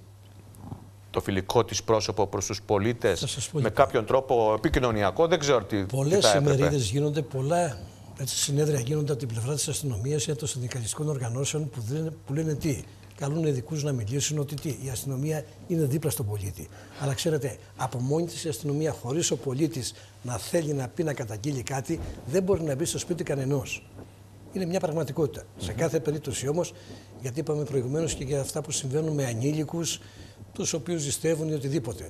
το φιλικό της πρόσωπο προς τους πολίτες με κάποιον τρόπο επικοινωνιακό, δεν ξέρω τι, πολλές τι θα έπρεπε. ημερίδες γίνονται, πολλά έτσι, συνέδρια γίνονται από την πλευρά της αστυνομίας ή των συνδικαλιστικών οργανώσεων που, δεν, που λένε τι. Καλούν ειδικούς να μιλήσουν ότι τι, η αστυνομία είναι δίπλα στον πολίτη. Αλλά ξέρετε, από μόνη της η αστυνομία, χωρίς ο πολίτης να θέλει να πει να καταγγείλει κάτι, δεν μπορεί να μπει στο σπίτι κανενός. Είναι μια πραγματικότητα. Mm-hmm. Σε κάθε περίπτωση όμως, γιατί είπαμε προηγουμένως και για αυτά που συμβαίνουν με ανήλικους, τους οποίους ζηστεύουν ή οτιδήποτε.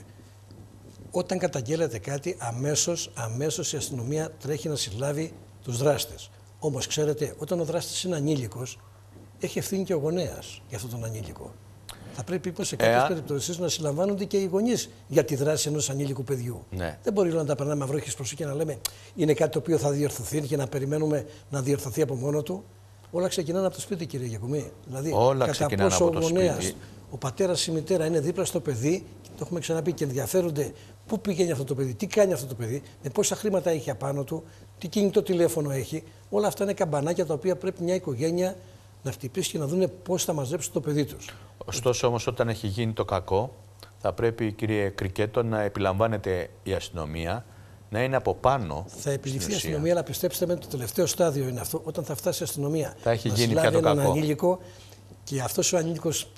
Όταν καταγγέλλεται κάτι, αμέσως, αμέσως η αστυνομία τρέχει να συλλάβει τους δράστες. Όμως, ξέρετε, όταν ο δράστης είναι ανήλικος, έχει ευθύνη και ο γονέας για αυτόν τον ανήλικο. Θα πρέπει λοιπόν, σε κάποιες ε, περιπτώσεις να συλλαμβάνονται και οι γονείς για τη δράση ενός ανήλικου παιδιού. Ναι. Δεν μπορεί να τα περνάμε αυρόχες προς και να λέμε είναι κάτι το οποίο θα διορθωθεί και να περιμένουμε να διορθωθεί από μόνο του. Όλα ξεκινάνε από το σπίτι, κύριε Γιακουμί. Δηλαδή, όλα κατά πόσο ο γονέας, ο πατέρας, η μητέρα είναι δίπλα στο παιδί, το έχουμε ξαναπεί, και ενδιαφέρονται πού πηγαίνει αυτό το παιδί, τι κάνει αυτό το παιδί, με πόσα χρήματα έχει απάνω του, τι κινητό τηλέφωνο έχει. Όλα αυτά είναι καμπανάκια τα οποία πρέπει μια οικογένεια να χτυπήσει και να δουν πώς θα μαζέψουν το παιδί τους. Ωστόσο, όμως, όταν έχει γίνει το κακό, θα πρέπει, κύριε Κρικέτο, να επιλαμβάνεται η αστυνομία, να είναι από πάνω. Θα επιληφθεί η αστυνομία, αλλά πιστέψτε με, το τελευταίο στάδιο είναι αυτό. Όταν θα φτάσει η αστυνομία, θα έχει να γίνει συλλάβει πια το έναν κακό. ανήλικο και αυτός ο ανήλικος,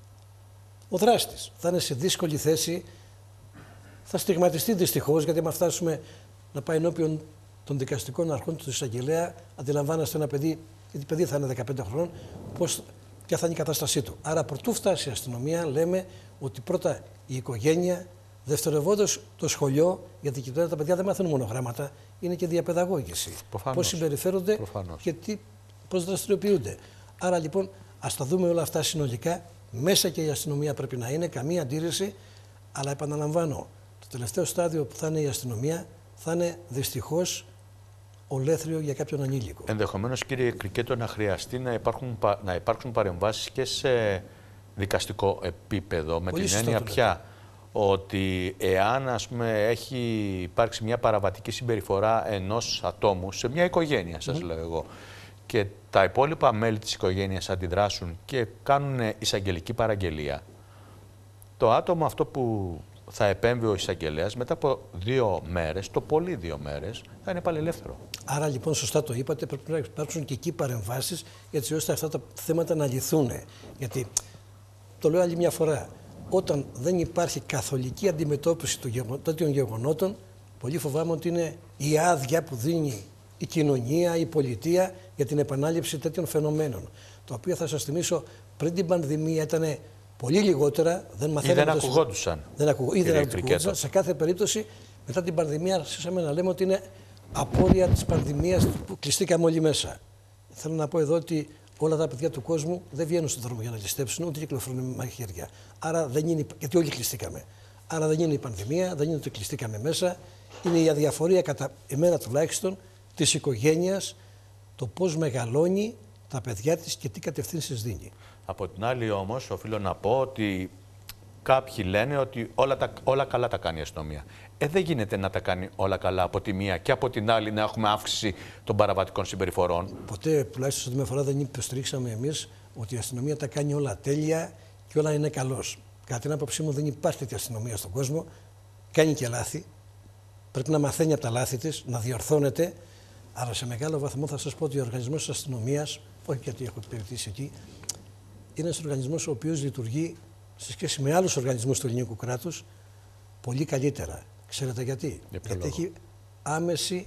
ο δράστης, θα είναι σε δύσκολη θέση. Θα στιγματιστεί δυστυχώς, γιατί αν φτάσουμε να πάει ενώπιον των δικαστικών αρχών του εισαγγελέα, αντιλαμβάνεστε ένα παιδί, γιατί παιδί θα είναι δεκαπέντε χρονών, πώς, ποια θα είναι η κατάστασή του. Άρα, προτού φτάσει η αστυνομία, λέμε ότι πρώτα η οικογένεια, δευτερευόντως το σχολείο, γιατί και τώρα τα παιδιά δεν μαθαίνουν μόνο γράμματα, είναι και διαπαιδαγώγηση. Πώς συμπεριφέρονται Προφανώς. και τι, πώς δραστηριοποιούνται. Άρα λοιπόν, ας τα δούμε όλα αυτά συνολικά. Μέσα και η αστυνομία πρέπει να είναι, καμία αντίρρηση. Αλλά επαναλαμβάνω, το τελευταίο στάδιο που θα είναι η αστυνομία θα είναι δυστυχώς ολέθριο για κάποιον ανήλικο. Ενδεχομένως, κύριε Κρικέτο, να χρειαστεί να, υπάρχουν, να υπάρξουν παρεμβάσεις και σε δικαστικό επίπεδο, με Πολύ την έννοια πια ότι εάν, ας πούμε, έχει υπάρξει μια παραβατική συμπεριφορά ενός ατόμου σε μια οικογένεια, σας mm. λέω εγώ, και τα υπόλοιπα μέλη της οικογένειας αντιδράσουν και κάνουν εισαγγελική παραγγελία, το άτομο αυτό που θα επέμβει ο εισαγγελέας μετά από δύο μέρες, το πολύ δύο μέρες, θα είναι πάλι ελεύθερο. Άρα λοιπόν, σωστά το είπατε, πρέπει να υπάρξουν και εκεί παρεμβάσεις έτσι ώστε αυτά τα θέματα να λυθούν. Γιατί, το λέω άλλη μια φορά, όταν δεν υπάρχει καθολική αντιμετώπιση των γεγον... τέτοιων γεγονότων, πολύ φοβάμαι ότι είναι η άδεια που δίνει η κοινωνία, η πολιτεία για την επανάληψη τέτοιων φαινομένων. Το οποίο θα σας θυμίσω, πριν την πανδημία ήταν πολύ λιγότερα, δεν μαθαίναμε. Ή δεν ακουγόντουσαν. Δεν ακουγ... Ή δεν ακουγόντουσαν. Σε κάθε περίπτωση, μετά την πανδημία, αρχίσαμε να λέμε ότι είναι απόρρια της πανδημίας που κλειστήκαμε όλοι μέσα. Θέλω να πω εδώ ότι όλα τα παιδιά του κόσμου δεν βγαίνουν στον δρόμο για να ληστέψουν, ούτε κυκλοφορούν με μαχαίρια. Άρα δεν είναι, γιατί όλοι κλειστήκαμε. Άρα δεν είναι η πανδημία, δεν είναι ότι κλειστήκαμε μέσα. Είναι η αδιαφορία, κατά εμένα τουλάχιστον, της οικογένειας, το πώς μεγαλώνει τα παιδιά της και τι κατευθύνσεις δίνει. Από την άλλη όμως, οφείλω να πω ότι κάποιοι λένε ότι όλα, τα, όλα καλά τα κάνει η αστυνομία. Ε, δεν γίνεται να τα κάνει όλα καλά από τη μία και από την άλλη να έχουμε αύξηση των παραβατικών συμπεριφορών. Ποτέ, τουλάχιστον σε μια φορά, δεν υποστηρίξαμε εμείς ότι η αστυνομία τα κάνει όλα τέλεια και όλα είναι καλώς. Κατά την άποψή μου, δεν υπάρχει τέτοια αστυνομία στον κόσμο. Κάνει και λάθη. Πρέπει να μαθαίνει από τα λάθη της, να διορθώνεται. Αλλά σε μεγάλο βαθμό θα σας πω ότι ο οργανισμός της αστυνομίας, όχι γιατί έχω υπηρετήσει εκεί, είναι ένας οργανισμός ο οποίος λειτουργεί σε σχέση με άλλους οργανισμούς του ελληνικού κράτους πολύ καλύτερα. Ξέρετε γιατί? Για γιατί λόγο? Έχει άμεση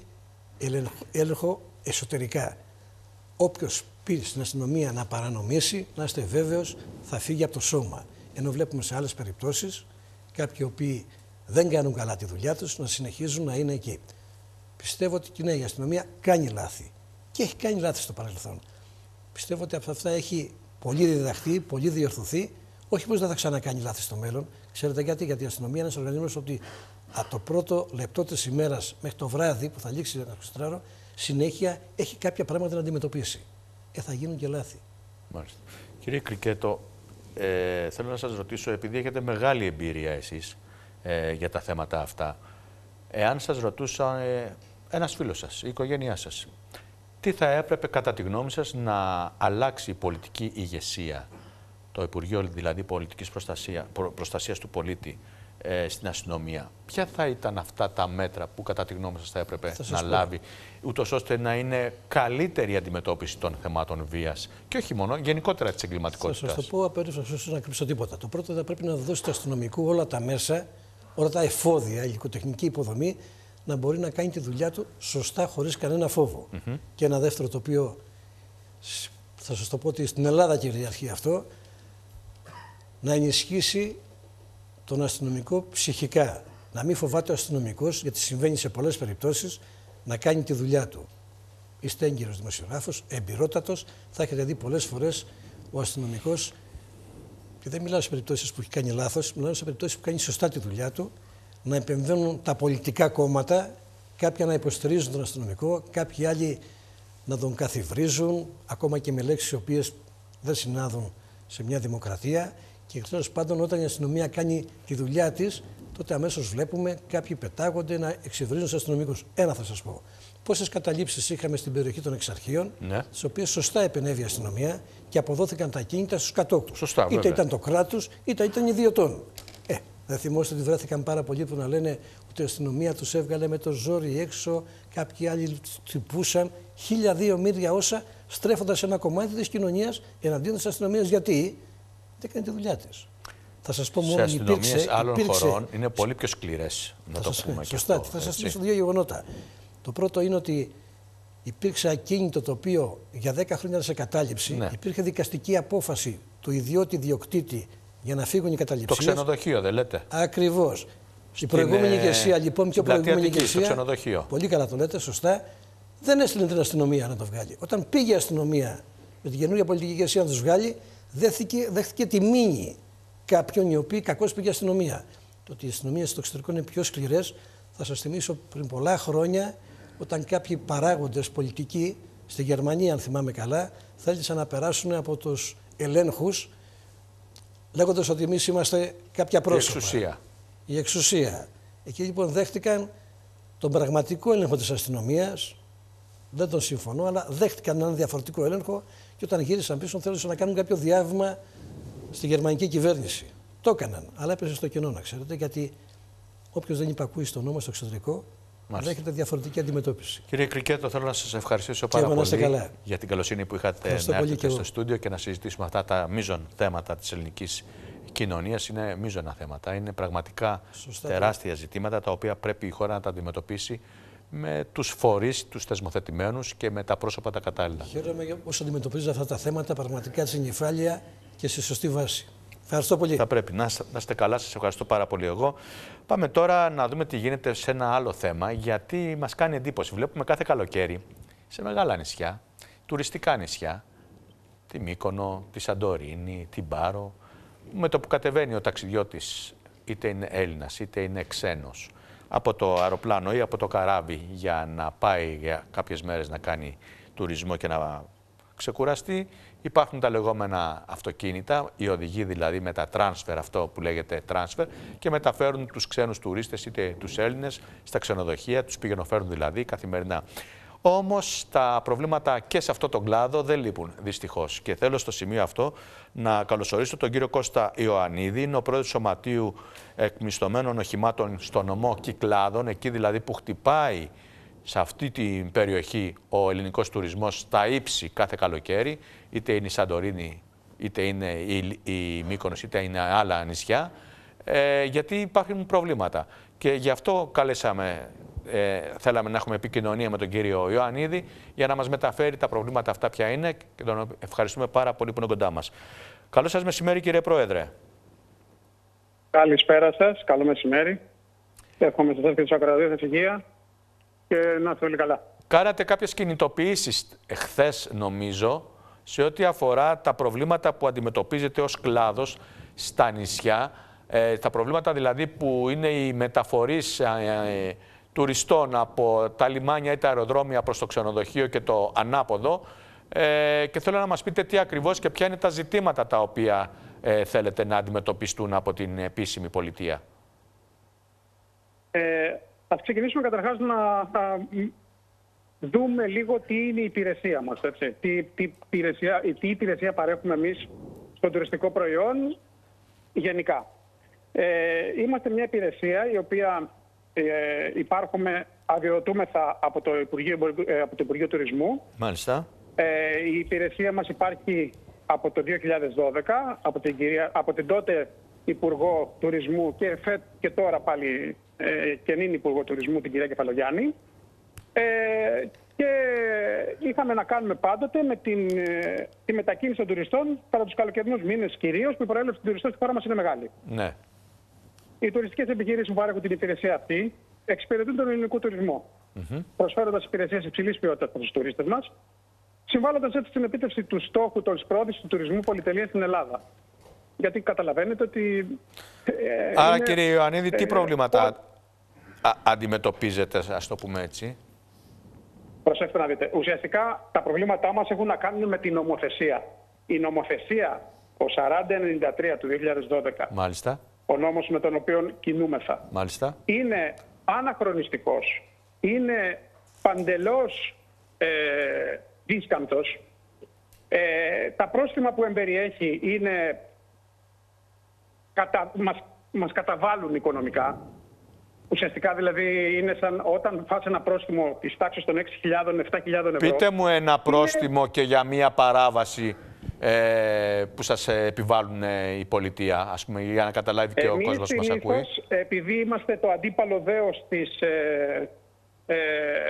έλεγχο εσωτερικά. Όποιος πει στην αστυνομία να παρανομήσει, να είστε βέβαιος, θα φύγει από το σώμα. Ενώ βλέπουμε σε άλλες περιπτώσεις κάποιοι οποίοι δεν κάνουν καλά τη δουλειά τους να συνεχίζουν να είναι εκεί. Πιστεύω ότι ναι, η αστυνομία κάνει λάθη και έχει κάνει λάθη στο παρελθόν. Πιστεύω ότι από αυτά έχει πολύ διδαχθεί, πολύ διορθωθεί. Όχι πως δεν θα ξανακάνει λάθη στο μέλλον. Ξέρετε γιατί? Γιατί η αστυνομία είναι ένας οργανισμός ότι από το πρώτο λεπτό της ημέρας μέχρι το βράδυ που θα λήξει ένα εικοσιτράωρο, συνέχεια έχει κάποια πράγματα να αντιμετωπίσει. Ε, θα γίνουν και λάθη. Μάλιστα. Κύριε Κρικέτο, ε, θέλω να σας ρωτήσω, επειδή έχετε μεγάλη εμπειρία εσείς ε, για τα θέματα αυτά, εάν σας ρωτούσα ε, ένας φίλος σας, η οικογένειά σας, τι θα έπρεπε κατά τη γνώμη σας να αλλάξει η πολιτική ηγεσία, το Υπουργείο δηλαδή Πολιτικής Προστασία, Προστασίας του Πολίτη ε, στην αστυνομία, ποια θα ήταν αυτά τα μέτρα που κατά τη γνώμη σας θα έπρεπε θα να πω. λάβει, ούτως ώστε να είναι καλύτερη η αντιμετώπιση των θεμάτων βίας και όχι μόνο, γενικότερα της εγκληματικότητας? Θα σας το πω απέριφραστος ώστε να κρύψω τίποτα. Το πρώτο θα πρέπει να δώσει του αστυνομικού όλα τα μέσα, όλα τα εφόδια, η υλικοτεχνική υποδομή, να μπορεί να κάνει τη δουλειά του σωστά, χωρίς κανένα φόβο. Mm-hmm. Και ένα δεύτερο, το οποίο θα σας το πω ότι στην Ελλάδα κυριαρχεί αυτό, να ενισχύσει τον αστυνομικό ψυχικά. Να μην φοβάται ο αστυνομικός, γιατί συμβαίνει σε πολλές περιπτώσεις, να κάνει τη δουλειά του. Είστε έγκυρος δημοσιογράφος, εμπειρότατος, θα έχετε δει πολλές φορές ο αστυνομικός, και δεν μιλάω σε περιπτώσεις που έχει κάνει λάθος, μιλάω σε περιπτώσεις που κάνει σωστά τη δουλειά του, να επεμβαίνουν τα πολιτικά κόμματα, κάποια να υποστηρίζουν τον αστυνομικό, κάποιοι άλλοι να τον καθιβρίζουν, ακόμα και με λέξεις οι οποίες δεν συνάδουν σε μια δημοκρατία. Και τέλος πάντων, όταν η αστυνομία κάνει τη δουλειά της, τότε αμέσως βλέπουμε κάποιοι πετάγονται να εξευρίζουν τους αστυνομικούς. Ένα θα σας πω. Πόσες καταλήψεις είχαμε στην περιοχή των Εξαρχείων, ναι. τις οποίες σωστά επενέβη η αστυνομία και αποδόθηκαν τα κίνητα στους κατόχους. Σωστά, είτε βέβαια. ήταν το κράτος, είτε ήταν ιδιωτών. Ε, δεν θυμόστε ότι βρέθηκαν πάρα πολλοί που να λένε ότι η αστυνομία τους έβγαλε με το ζόρι έξω, κάποιοι άλλοι τυπούσαν. Χίλια δύο μύρια όσα στρέφοντας ένα κομμάτι της κοινωνίας εναντίον της αστυνομίας. Γιατί? Δεν κάνει τη δουλειά της. Θα σας πω μόνο, σε αστυνομίες άλλων υπήρξε, χωρών είναι πολύ πιο σκληρές, να το σας, πούμε. Σωστά, και αυτό, θα σας θυμίσω δύο γεγονότα. Το πρώτο είναι ότι υπήρξε ακίνητο το οποίο για δέκα χρόνια σε κατάληψη, ναι. Υπήρχε δικαστική απόφαση του ιδιώτη διοκτήτη για να φύγουν οι καταληψίες. Το ξενοδοχείο δεν λέτε? Ακριβώς. Η προηγούμενη ηγεσία, λοιπόν, πιο προηγούμενη ηγεσία. Στο ξενοδοχείο. Πολύ καλά το λέτε, σωστά. Δεν έστειλε την αστυνομία να το βγάλει. Όταν πήγε η αστυνομία με την καινούργια πολιτική ηγεσία να του βγάλει, δέχθηκε, δέχθηκε τη μήνυ κάποιων οι οποίοι κακώς πήγε η αστυνομία. Το ότι οι αστυνομίες στο εξωτερικό είναι πιο σκληρές, θα σας θυμίσω πριν πολλά χρόνια, όταν κάποιοι παράγοντες πολιτικοί στη Γερμανία, αν θυμάμαι καλά, θέλησαν να περάσουν από τους ελέγχους, λέγοντας ότι εμείς είμαστε κάποια πρόσωπα. Η εξουσία. Η εξουσία. Εκεί λοιπόν δέχτηκαν τον πραγματικό έλεγχο της αστυνομίας, δεν τον συμφωνώ, αλλά δέχτηκαν έναν διαφορετικό έλεγχο και όταν γύρισαν πίσω θέλησαν να κάνουν κάποιο διάβημα στη γερμανική κυβέρνηση. Το έκαναν, αλλά έπαιζε στο κοινό, να ξέρετε, γιατί όποιος δεν υπακούει στον νόμο στο εξωτερικό, δέχεται διαφορετική αντιμετώπιση. Κύριε Κρικέτο, θέλω να σας ευχαριστήσω πάρα πολύ καλά. για την καλοσύνη που είχατε να έρθετε στο στούντιο και να συζητήσουμε αυτά τα μείζον θέματα της ελληνικής κοινωνίας. Είναι μείζωνα θέματα, είναι πραγματικά Σωστά, τεράστια ζητήματα τα οποία πρέπει η χώρα να τα αντιμετωπίσει με τους φορείς, τους θεσμοθετημένους και με τα πρόσωπα τα κατάλληλα. Χαίρομαι όσο αντιμετωπίζετε αυτά τα θέματα πραγματικά σε νυφάλια και σε σωστή βάση. Ευχαριστώ πολύ. Θα πρέπει. Να, να είστε καλά, σας ευχαριστώ πάρα πολύ εγώ. Πάμε τώρα να δούμε τι γίνεται σε ένα άλλο θέμα, γιατί μας κάνει εντύπωση. Βλέπουμε κάθε καλοκαίρι σε μεγάλα νησιά, τουριστικά νησιά, τη Μύκονο, τη Σαντορίνη, την Πάρο, με το που κατεβαίνει ο ταξιδιώτης, είτε είναι Έλληνας είτε είναι ξένος, από το αεροπλάνο ή από το καράβι για να πάει για κάποιες μέρες να κάνει τουρισμό και να ξεκουραστεί. Υπάρχουν τα λεγόμενα αυτοκίνητα, οι οδηγοί δηλαδή με τα transfer, αυτό που λέγεται transfer, και μεταφέρουν τους ξένους τουρίστες είτε τους Έλληνες στα ξενοδοχεία, τους πηγαινοφέρουν δηλαδή καθημερινά. Όμως τα προβλήματα και σε αυτό τον κλάδο δεν λείπουν δυστυχώς. Και θέλω στο σημείο αυτό να καλωσορίσω τον κύριο Κώστα Ιωαννίδη, είναι ο πρόεδρος του Σωματείου Εκμισθωμένων Οχημάτων στο νομό Κυκλάδων, εκεί δηλαδή που χτυπάει σε αυτή την περιοχή ο ελληνικός τουρισμός στα ύψη κάθε καλοκαίρι, είτε είναι η Σαντορίνη, είτε είναι η, η Μύκονος, είτε είναι άλλα νησιά, ε, γιατί υπάρχουν προβλήματα. Και γι' αυτό καλέσαμε, ε, θέλαμε να έχουμε επικοινωνία με τον κύριο Ιωαννίδη για να μας μεταφέρει τα προβλήματα αυτά ποια είναι και τον ευχαριστούμε πάρα πολύ που είναι κοντά μας. Καλό σας μεσημέρι, κύριε Πρόεδρε. Καλησπέρα σας, καλό μεσημέρι. Εύχομαι σε εσάς και τους ακροατές υγεία και να είστε όλοι καλά. Κάνατε κάποιες κινητοποιήσεις εχθές, νομίζω, σε ό,τι αφορά τα προβλήματα που αντιμετωπίζετε ως κλάδος στα νησιά, ε, τα προβλήματα δηλαδή που είναι οι μεταφορείς ε, ε, τουριστών από τα λιμάνια ή τα αεροδρόμια προς το ξενοδοχείο και το ανάποδο, ε, και θέλω να μας πείτε τι ακριβώς και ποια είναι τα ζητήματα τα οποία ε, θέλετε να αντιμετωπιστούν από την επίσημη πολιτεία. Ε, ας ξεκινήσουμε καταρχάς να, να δούμε λίγο τι είναι η υπηρεσία μας. Έτσι. Τι, τι, υπηρεσία, τι υπηρεσία παρέχουμε εμείς στο τουριστικό προϊόν γενικά. Ε, είμαστε μια υπηρεσία η οποία ε, υπάρχουμε, αδειοδοτούμεθα από το Υπουργείο, από το Υπουργείο Τουρισμού. Μάλιστα. Ε, η υπηρεσία μας υπάρχει από το δύο χιλιάδες δώδεκα, από την, κυρία, από την τότε Υπουργό Τουρισμού και, φε, και τώρα πάλι ε, καινή Υπουργό Τουρισμού, την κυρία Κεφαλογιάννη. Ε, και είχαμε να κάνουμε πάντοτε με την, ε, τη μετακίνηση των τουριστών κατά τους καλοκαιρινούς μήνες κυρίως, που η προέλευση των τουριστών στη χώρα μας είναι μεγάλη. Ναι. Οι τουριστικές επιχειρήσεις που παρέχουν την υπηρεσία αυτή εξυπηρετούν τον ελληνικό τουρισμό, mm-hmm. προσφέροντας υπηρεσίες υψηλής ποιότητας προς τους τουρίστες μας, συμβάλλοντας έτσι στην επίτευξη του στόχου της πρόθεσης του τουρισμού πολυτελείας στην Ελλάδα. Γιατί καταλαβαίνετε ότι... Ε, Άρα είναι, κύριε Ιωαννίδη, τι ε, προβλήματα ο... α, αντιμετωπίζετε, ας το πούμε έτσι? Προσέξτε να δείτε. Ουσιαστικά τα προβλήματά μας έχουν να κάνουν με την νομοθεσία. Η νομοθεσία, ο σαράντα ενενήντα τρία του δύο χιλιάδες δώδεκα, Μάλιστα. ο νόμος με τον οποίο κινούμεθα, Μάλιστα. είναι αναχρονιστικός, είναι παντελώς ε, δίσκαμπτος. Ε, τα πρόστιμα που εμπεριέχει είναι, κατα, μας, μας καταβάλουν οικονομικά. Ουσιαστικά δηλαδή είναι σαν όταν φας ένα πρόστιμο της τάξης των έξι χιλιάδες με επτά χιλιάδες ευρώ. Πείτε μου ένα πρόστιμο είναι... και για μία παράβαση ε, που σας επιβάλλουν ε, η πολιτεία, ας πούμε, για να καταλάβει και Εμείς ο κόσμος που μας ακούει. Επειδή είμαστε το αντίπαλο δέος της, ε, ε,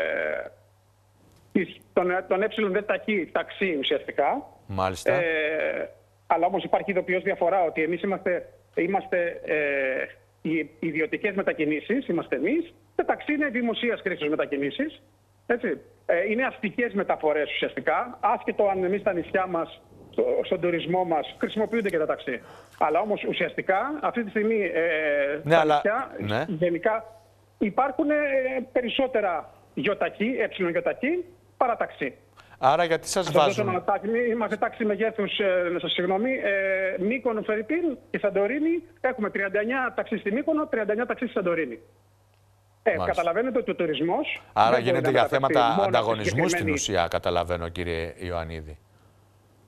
της, των, των ε ταχύ ταξί ουσιαστικά. Μάλιστα. Ε, αλλά όμως υπάρχει ειδοποιώς διαφορά ότι εμείς είμαστε, είμαστε ε, οι ιδιωτικές μετακινήσεις, είμαστε εμείς. Τα ταξί είναι δημοσίας χρήσης μετακινήσεις. Έτσι. Ε, είναι αστικές μεταφορές ουσιαστικά, άσχετο αν εμείς στα νησιά μας, στο, στον τουρισμό μας, χρησιμοποιούνται και τα ταξί. Αλλά όμως ουσιαστικά αυτή τη στιγμή ε, ναι, στα αλλά... νησιά ναι. γενικά υπάρχουν ε, περισσότερα γιοταχή, έψιλον γιοταχή, παρά ταξί. Άρα γιατί σας βάζουν... Είμαστε τάξη μεγέθους, ε, σας συγγνώμη, ε, Μύκονο, Φερρυπίν και Σαντορίνη. Έχουμε τριάντα εννιά ταξί στη Μύκονο, τριάντα εννιά ταξί στη Σαντορίνη. Ε, καταλαβαίνετε ότι ο τουρισμός... Άρα γίνεται για θέματα ανταγωνισμού στην ουσία, καταλαβαίνω, κύριε Ιωαννίδη.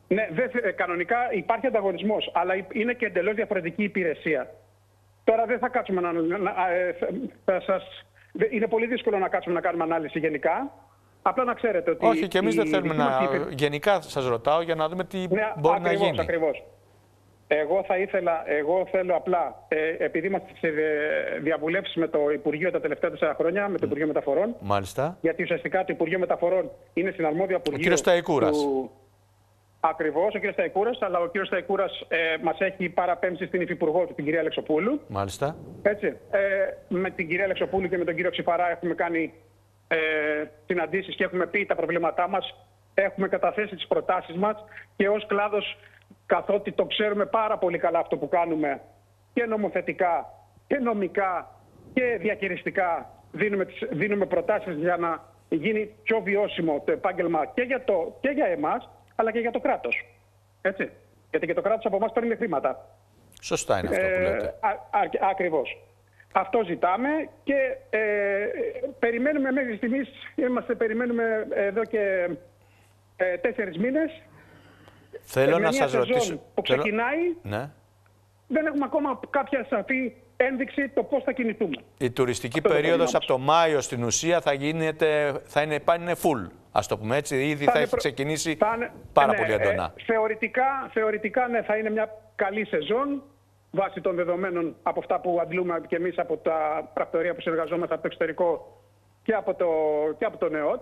Ναι, δε, κανονικά υπάρχει ανταγωνισμός, αλλά είναι και εντελώς διαφορετική υπηρεσία. Τώρα δεν θα κάτσουμε να... να θα σας, είναι πολύ δύσκολο να κάτσουμε να κάνουμε ανάλυση γενικά. Απλά να ξέρετε ότι... Όχι, και εμείς δεν θέλουμε να... υπηρεσία... Γενικά σας ρωτάω για να δούμε τι ναι, μπορεί ακριβώς, να γίνει. Ακριβώς. Εγώ θα ήθελα, εγώ θέλω απλά, ε, επειδή είμαστε σε διαβουλεύσεις με το Υπουργείο τα τελευταία τέσσερα χρόνια, με το Υπουργείο Μεταφορών. Μάλιστα. Γιατί ουσιαστικά το Υπουργείο Μεταφορών είναι συναρμόδιο Υπουργείο. Ο κύριος Σταϊκούρας. Του... Ακριβώς, ο κύριος Σταϊκούρας, αλλά ο κύριος Σταϊκούρας ε, μας έχει παραπέμψει στην υφυπουργό του, την κυρία Αλεξοπούλου. Μάλιστα. Έτσι. Ε, με την κυρία Αλεξοπούλου και με τον κύριο Ξηφαρά έχουμε κάνει ε, συναντήσεις και έχουμε πει τα προβλήματά μας. Έχουμε καταθέσει τις προτάσεις μας και ως κλάδος, καθότι το ξέρουμε πάρα πολύ καλά αυτό που κάνουμε και νομοθετικά και νομικά και διαχειριστικά, δίνουμε, δίνουμε προτάσεις για να γίνει πιο βιώσιμο το επάγγελμα και για, το, και για εμάς, αλλά και για το κράτος. Έτσι. Γιατί και το κράτος από εμάς παίρνει χρήματα. Σωστά είναι αυτό που λέτε. Ε, α, α, ακριβώς. Αυτό ζητάμε και ε, περιμένουμε μέχρι στιγμής, είμαστε, περιμένουμε εδώ και ε, τέσσερις μήνες. Θέλω να σας ρωτήσω... που ξεκινάει, ναι. δεν έχουμε ακόμα κάποια σαφή ένδειξη το πώς θα κινηθούμε. Η τουριστική περίοδος από το Μάιο στην ουσία θα, γίνεται, θα είναι, είναι full, ας το πούμε έτσι, ήδη θα, θα έχει προ... ξεκινήσει θα είναι... πάρα ναι, πολύ έντονα. Ε, θεωρητικά, θεωρητικά ναι, θα είναι μια καλή σεζόν, βάσει των δεδομένων από αυτά που αντλούμε και εμείς από τα πρακτορία που συνεργαζόμαστε από το εξωτερικό και από το, και από το ΝΕΟΤ.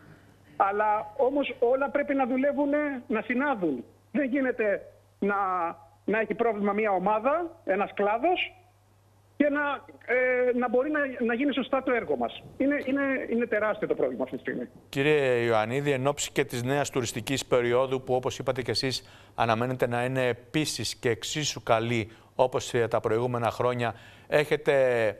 Αλλά όμως όλα πρέπει να δουλεύουν, να συνάδουν. Δεν γίνεται να, να έχει πρόβλημα μια ομάδα, ένας κλάδος, και να, ε, να μπορεί να, να γίνει σωστά το έργο μας. Είναι, είναι, είναι τεράστιο το πρόβλημα αυτή τη στιγμή. Κύριε Ιωαννίδη, εν ώψη και της νέας τουριστικής περίοδου, που όπως είπατε και εσείς αναμένετε να είναι επίσης και εξίσου καλή όπως τα προηγούμενα χρόνια, έχετε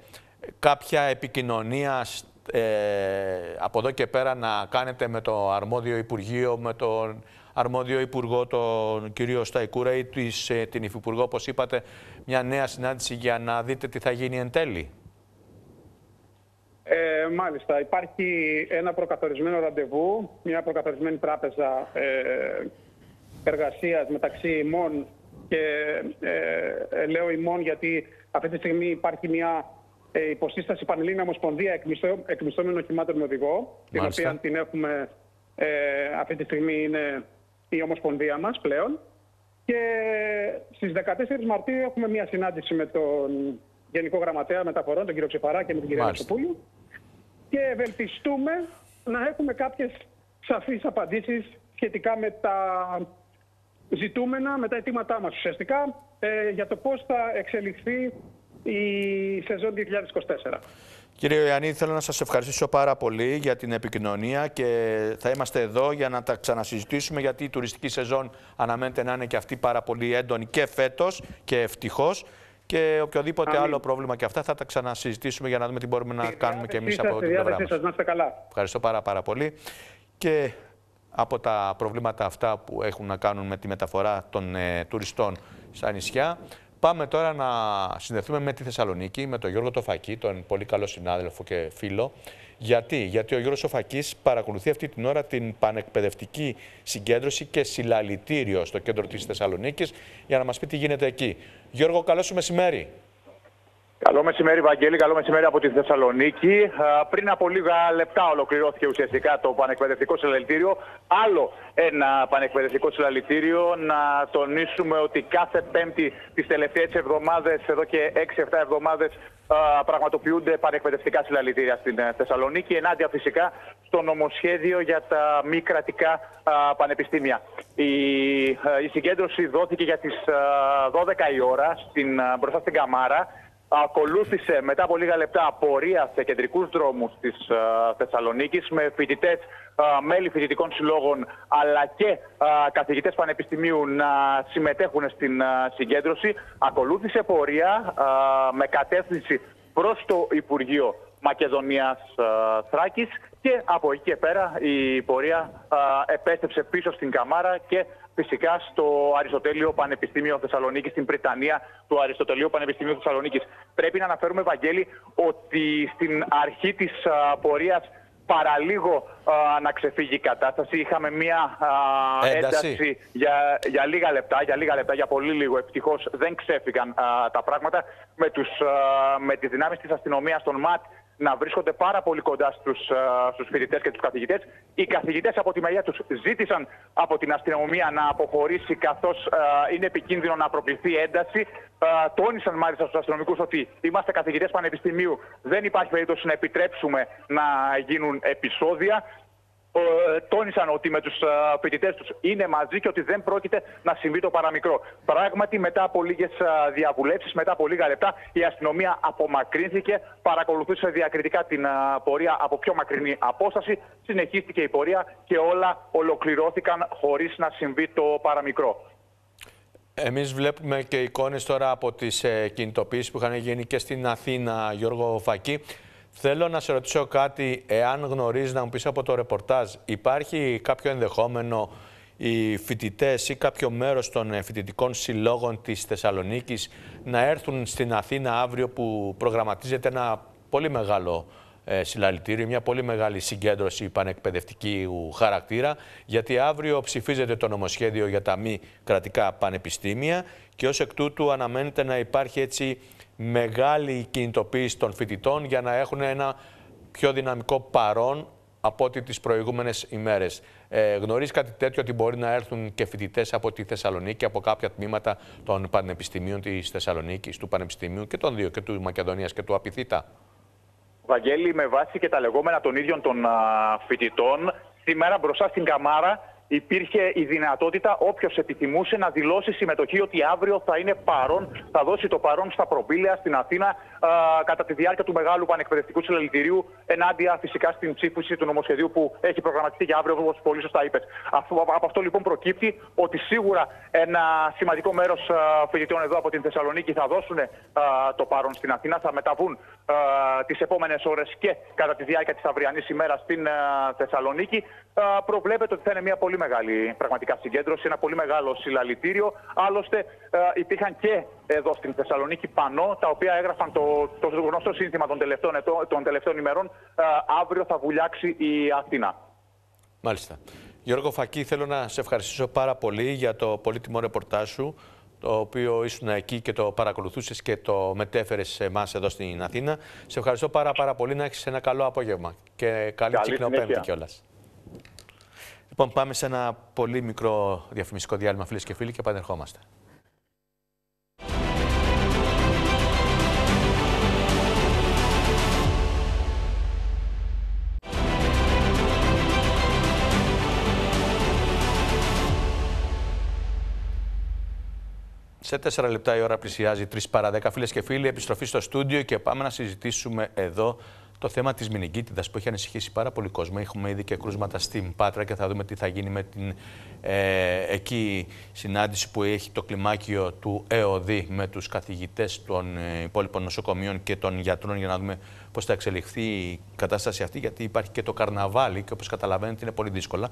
κάποια επικοινωνία ε, από εδώ και πέρα να κάνετε με το αρμόδιο Υπουργείο, με τον αρμόδιο Υπουργό, τον κύριο Σταϊκούρα, ή της, την Υφυπουργό, όπως είπατε, μια νέα συνάντηση για να δείτε τι θα γίνει εν τέλει? Ε, μάλιστα. Υπάρχει ένα προκαθορισμένο ραντεβού, μια προκαθορισμένη τράπεζα ε, εργασίας μεταξύ ημών και ε, λέω ημών γιατί αυτή τη στιγμή υπάρχει μια ε, υποσύσταση Πανελλήνια Ομοσπονδία εκμισθόμενων οχημάτων με οδηγό, την οποία την έχουμε ε, αυτή τη στιγμή είναι η Ομοσπονδία μας πλέον. Και στις δεκατέσσερις Μαρτίου έχουμε μια συνάντηση με τον Γενικό Γραμματέα Μεταφορών, τον κύριο Ξηφαρά, και με την κυρία Αλεξοπούλου. Και ευελπιστούμε να έχουμε κάποιες σαφείς απαντήσεις σχετικά με τα ζητούμενα, με τα αιτήματά μας ουσιαστικά, ε, για το πώς θα εξελιχθεί η σεζόν δύο χιλιάδες είκοσι τέσσερα. Κύριε Ιωαννίδη, θέλω να σας ευχαριστήσω πάρα πολύ για την επικοινωνία και θα είμαστε εδώ για να τα ξανασυζητήσουμε, γιατί η τουριστική σεζόν αναμένεται να είναι και αυτή πάρα πολύ έντονη και φέτος και ευτυχώς, και οποιοδήποτε Αμήν. άλλο πρόβλημα και αυτά θα τα ξανασυζητήσουμε για να δούμε τι μπορούμε να κάνουμε και εμείς από την πλευρά μας. Να είστε καλά. Ευχαριστώ πάρα, πάρα πολύ. Και από τα προβλήματα αυτά που έχουν να κάνουν με τη μεταφορά των ε, τουριστών στα νησιά, πάμε τώρα να συνδεθούμε με τη Θεσσαλονίκη, με τον Γιώργο Τοφακή, τον πολύ καλό συνάδελφο και φίλο. Γιατί, Γιατί ο Γιώργος Τοφακής παρακολουθεί αυτή την ώρα την πανεκπαιδευτική συγκέντρωση και συλλαλητήριο στο κέντρο της Θεσσαλονίκης, για να μας πει τι γίνεται εκεί. Γιώργο, καλό σου μεσημέρι. Καλό μεσημέρι, Βαγγέλη. Καλό μεσημέρι από τη Θεσσαλονίκη. Πριν από λίγα λεπτά ολοκληρώθηκε ουσιαστικά το πανεκπαιδευτικό συλλαλητήριο. Άλλο ένα πανεκπαιδευτικό συλλαλητήριο. Να τονίσουμε ότι κάθε Πέμπτη τις τελευταίες εβδομάδες, εδώ και έξι εφτά εβδομάδες, πραγματοποιούνται πανεκπαιδευτικά συλλαλητήρια στην Θεσσαλονίκη, ενάντια φυσικά στο νομοσχέδιο για τα μη κρατικά πανεπιστήμια. Η, η συγκέντρωση δόθηκε για τις δώδεκα η ώρα στην, μπροστά στην Καμάρα. Ακολούθησε μετά από λίγα λεπτά απορία σε κεντρικούς δρόμους της uh, Θεσσαλονίκης με φοιτητές, uh, μέλη φοιτητικών συλλόγων αλλά και uh, καθηγητές πανεπιστημίου να συμμετέχουν στην uh, συγκέντρωση. Ακολούθησε πορεία uh, με κατεύθυνση προς το Υπουργείο Μακεδονίας uh, Θράκης και από εκεί και πέρα η πορεία uh, επέστρεψε πίσω στην Καμάρα και φυσικά στο Αριστοτέλειο Πανεπιστήμιο Θεσσαλονίκης, στην Πριτανία του Αριστοτελείου Πανεπιστημίου Θεσσαλονίκης. Πρέπει να αναφέρουμε, Βαγγέλη, ότι στην αρχή της α, πορείας παραλίγο α, να ξεφύγει η κατάσταση. Είχαμε μια α, ένταση, ένταση για, για λίγα λεπτά, για λίγα λεπτά, για πολύ λίγο. Ευτυχώς δεν ξέφυγαν α, τα πράγματα με, τους, α, με τις δυνάμεις της αστυνομίας των ΜΑΤ να βρίσκονται πάρα πολύ κοντά στους, στους φοιτητές και τους καθηγητές. Οι καθηγητές από τη μεριά τους ζήτησαν από την αστυνομία να αποχωρήσει, καθώς α, είναι επικίνδυνο να προκληθεί ένταση. Α, τόνισαν μάλιστα στους αστυνομικούς ότι είμαστε καθηγητές πανεπιστημίου, δεν υπάρχει περίπτωση να επιτρέψουμε να γίνουν επεισόδια. Τόνισαν ότι με τους φοιτητές τους είναι μαζί και ότι δεν πρόκειται να συμβεί το παραμικρό. Πράγματι, μετά από λίγες διαβουλεύσεις, μετά από λίγα λεπτά, η αστυνομία απομακρύνθηκε, παρακολουθούσε διακριτικά την πορεία από πιο μακρινή απόσταση, συνεχίστηκε η πορεία και όλα ολοκληρώθηκαν χωρίς να συμβεί το παραμικρό. Εμείς βλέπουμε και εικόνες τώρα από τις ε, κινητοποιήσεις που είχαν γίνει και στην Αθήνα, Γιώργο Φακή. Θέλω να σε ρωτήσω κάτι, εάν γνωρίζεις, να μου πεις από το ρεπορτάζ, υπάρχει κάποιο ενδεχόμενο οι φοιτητές ή κάποιο μέρος των φοιτητικών συλλόγων της Θεσσαλονίκης να έρθουν στην Αθήνα αύριο, που προγραμματίζεται ένα πολύ μεγάλο ε, συλλαλητήριο, μια πολύ μεγάλη συγκέντρωση πανεκπαιδευτικού χαρακτήρα, γιατί αύριο ψηφίζεται το νομοσχέδιο για τα μη κρατικά πανεπιστήμια και ως εκ τούτου αναμένεται να υπάρχει έτσι μεγάλη κινητοποίηση των φοιτητών για να έχουν ένα πιο δυναμικό παρόν από ό,τι τις προηγούμενες ημέρες. Ε, γνωρίζεις κάτι τέτοιο, ότι μπορεί να έρθουν και φοιτητές από τη Θεσσαλονίκη, από κάποια τμήματα των πανεπιστημίων της Θεσσαλονίκης, του Πανεπιστημίου και των δύο, και του Μακεδονίας και του Απιθύτα? Βαγγέλη, με βάση και τα λεγόμενα των ίδιων των α, φοιτητών, σήμερα μπροστά στην Καμάρα υπήρχε η δυνατότητα όποιος επιθυμούσε να δηλώσει συμμετοχή, ότι αύριο θα είναι παρόν, θα δώσει το παρόν στα προπήλαια στην Αθήνα α, κατά τη διάρκεια του μεγάλου πανεκπαιδευτικού συλλαλητηρίου, ενάντια φυσικά στην ψήφιση του νομοσχεδίου που έχει προγραμματιστεί για αύριο, όπως πολύ σωστά είπες. Από αυτό λοιπόν προκύπτει ότι σίγουρα ένα σημαντικό μέρος φοιτητών εδώ από την Θεσσαλονίκη θα δώσουν α, το παρόν στην Αθήνα, θα μεταβούν α, τις επόμενες ώρες και κατά τη διάρκεια της αυριανής ημέρας στην α, Θεσσαλονίκη. Α, προβλέπεται ότι θα είναι μια πολύ μεγάλη πραγματικά συγκέντρωση, ένα πολύ μεγάλο συλλαλητήριο. Άλλωστε ε, υπήρχαν και εδώ στην Θεσσαλονίκη πανό, τα οποία έγραφαν το, το γνωστό σύνθημα των τελευταίων, των τελευταίων ημερών, ε, αύριο θα βουλιάξει η Αθήνα. Μάλιστα. Γιώργο Φακή, θέλω να σε ευχαριστήσω πάρα πολύ για το πολύτιμο ρεπορτάζ σου, το οποίο ήσουν εκεί και το παρακολουθούσες και το μετέφερες σε εμάς εδώ στην Αθήνα. Σε ευχαριστώ πάρα, πάρα πολύ, να έχεις ένα καλό απόγευμα και καλή Τσικνοπέμπτη κιόλας. Λοιπόν, πάμε σε ένα πολύ μικρό διαφημιστικό διάλειμμα, φίλες και φίλοι, και επανερχόμαστε. Σε τέσσερα λεπτά η ώρα πλησιάζει τρεις παρά δέκα. Φίλες και φίλοι, επιστροφή στο στούντιο και πάμε να συζητήσουμε εδώ το θέμα της μηνυγκίτιδας που έχει ανησυχήσει πάρα πολύ κόσμο. Έχουμε ήδη και κρούσματα στην Πάτρα και θα δούμε τι θα γίνει με την ε, εκεί συνάντηση που έχει το κλιμάκιο του ΕΟΔΗ με τους καθηγητές των ε, υπόλοιπων νοσοκομείων και των γιατρών, για να δούμε πώς θα εξελιχθεί η κατάσταση αυτή, γιατί υπάρχει και το καρναβάλι και όπως καταλαβαίνετε είναι πολύ δύσκολα.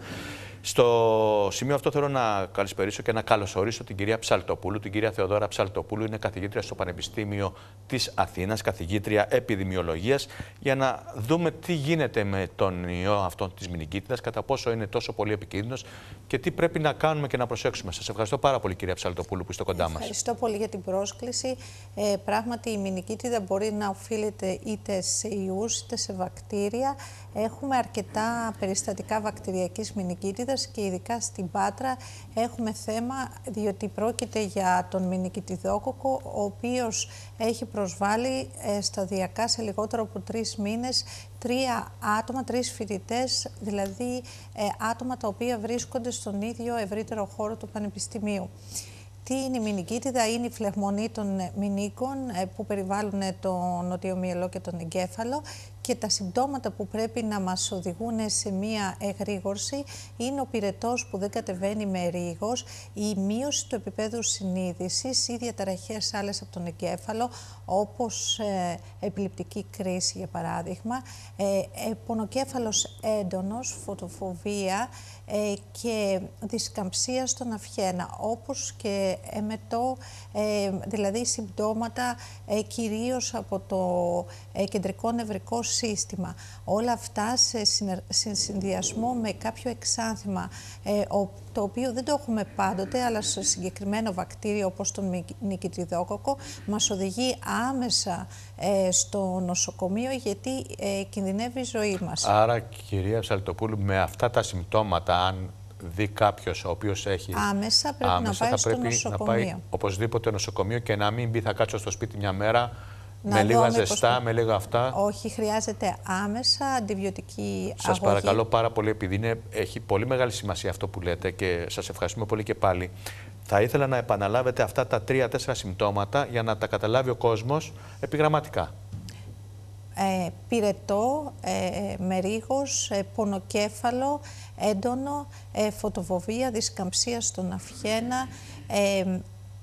Στο σημείο αυτό θέλω να καλησπερίσω και να καλωσορίσω την κυρία Ψαλτοπούλου, την κυρία Θεοδώρα Ψαλτοπούλου, είναι καθηγήτρια στο Πανεπιστήμιο της Αθήνας, καθηγήτρια επιδημιολογίας, για να δούμε τι γίνεται με τον ιό αυτόν της μηνυγκίτιδας, κατά πόσο είναι τόσο πολύ επικίνδυνος και τι πρέπει να κάνουμε και να προσέξουμε. Σας ευχαριστώ πάρα πολύ, κυρία Ψαλτοπούλου, που είστε κοντά μας. Ευχαριστώ πολύ για την πρόσκληση. Ε, πράγματι, η μηνυγκίτιδα μπορεί να οφείλεται είτε σε ιούς είτε σε βακτήρια. Έχουμε αρκετά περιστατικά βακτηριακής μηνυγκίτιδας και ειδικά στην Πάτρα έχουμε θέμα, διότι πρόκειται για τον μηνυκιτιδόκοκο, ο οποίος έχει προσβάλει ε, σταδιακά σε λιγότερο από τρεις μήνες τρία άτομα, τρεις φοιτητές, δηλαδή ε, άτομα τα οποία βρίσκονται στον ίδιο ευρύτερο χώρο του Πανεπιστημίου. Τι είναι η μηνυγκίτιδα? Είναι η φλεγμονή των μηνύκων που περιβάλλουν το νοτιομυελό και τον εγκέφαλο, και τα συμπτώματα που πρέπει να μας οδηγούν σε μία εγρήγορση είναι ο πυρετός που δεν κατεβαίνει με ρίγος, η μείωση του επίπεδου συνείδησης ή διαταραχές άλλες από τον εγκέφαλο, όπως ε, επιληπτική κρίση για παράδειγμα, ε, πονοκέφαλος έντονος, φωτοφοβία ε, και δισκαμψία στον αυχένα, όπως και εμετό, ε, δηλαδή συμπτώματα ε, κυρίως από το ε, κεντρικό νευρικό σύστημα, σύστημα. Όλα αυτά σε, συνε... σε συνδυασμό με κάποιο εξάνθημα, ε, το οποίο δεν το έχουμε πάντοτε, αλλά σε συγκεκριμένο βακτήριο όπως τον νικητιδόκοκο, μας οδηγεί άμεσα ε, στο νοσοκομείο, γιατί ε, κινδυνεύει η ζωή μας. Άρα, κυρία Ψαλτοπούλου, με αυτά τα συμπτώματα, αν δει κάποιος ο οποίος έχει άμεσα, πρέπει άμεσα, να πάει θα στο πρέπει νοσοκομείο. να πάει οπωσδήποτε νοσοκομείο και να μην μπει θα κάτσω στο σπίτι μια μέρα Να με λίγα δω ζεστά, μήπως... με λίγα αυτά. Όχι, χρειάζεται άμεσα αντιβιωτική Σας αγωγή. παρακαλώ πάρα πολύ, επειδή είναι, έχει πολύ μεγάλη σημασία αυτό που λέτε και σας ευχαριστούμε πολύ και πάλι. Θα ήθελα να επαναλάβετε αυτά τα τρία-τέσσερα συμπτώματα για να τα καταλάβει ο κόσμος επιγραμματικά. Ε, πυρετό, ε, μερίγος, ε, πονοκέφαλο, έντονο, ε, φωτοβοβία, δισκαμψία στον αυχένα, ε,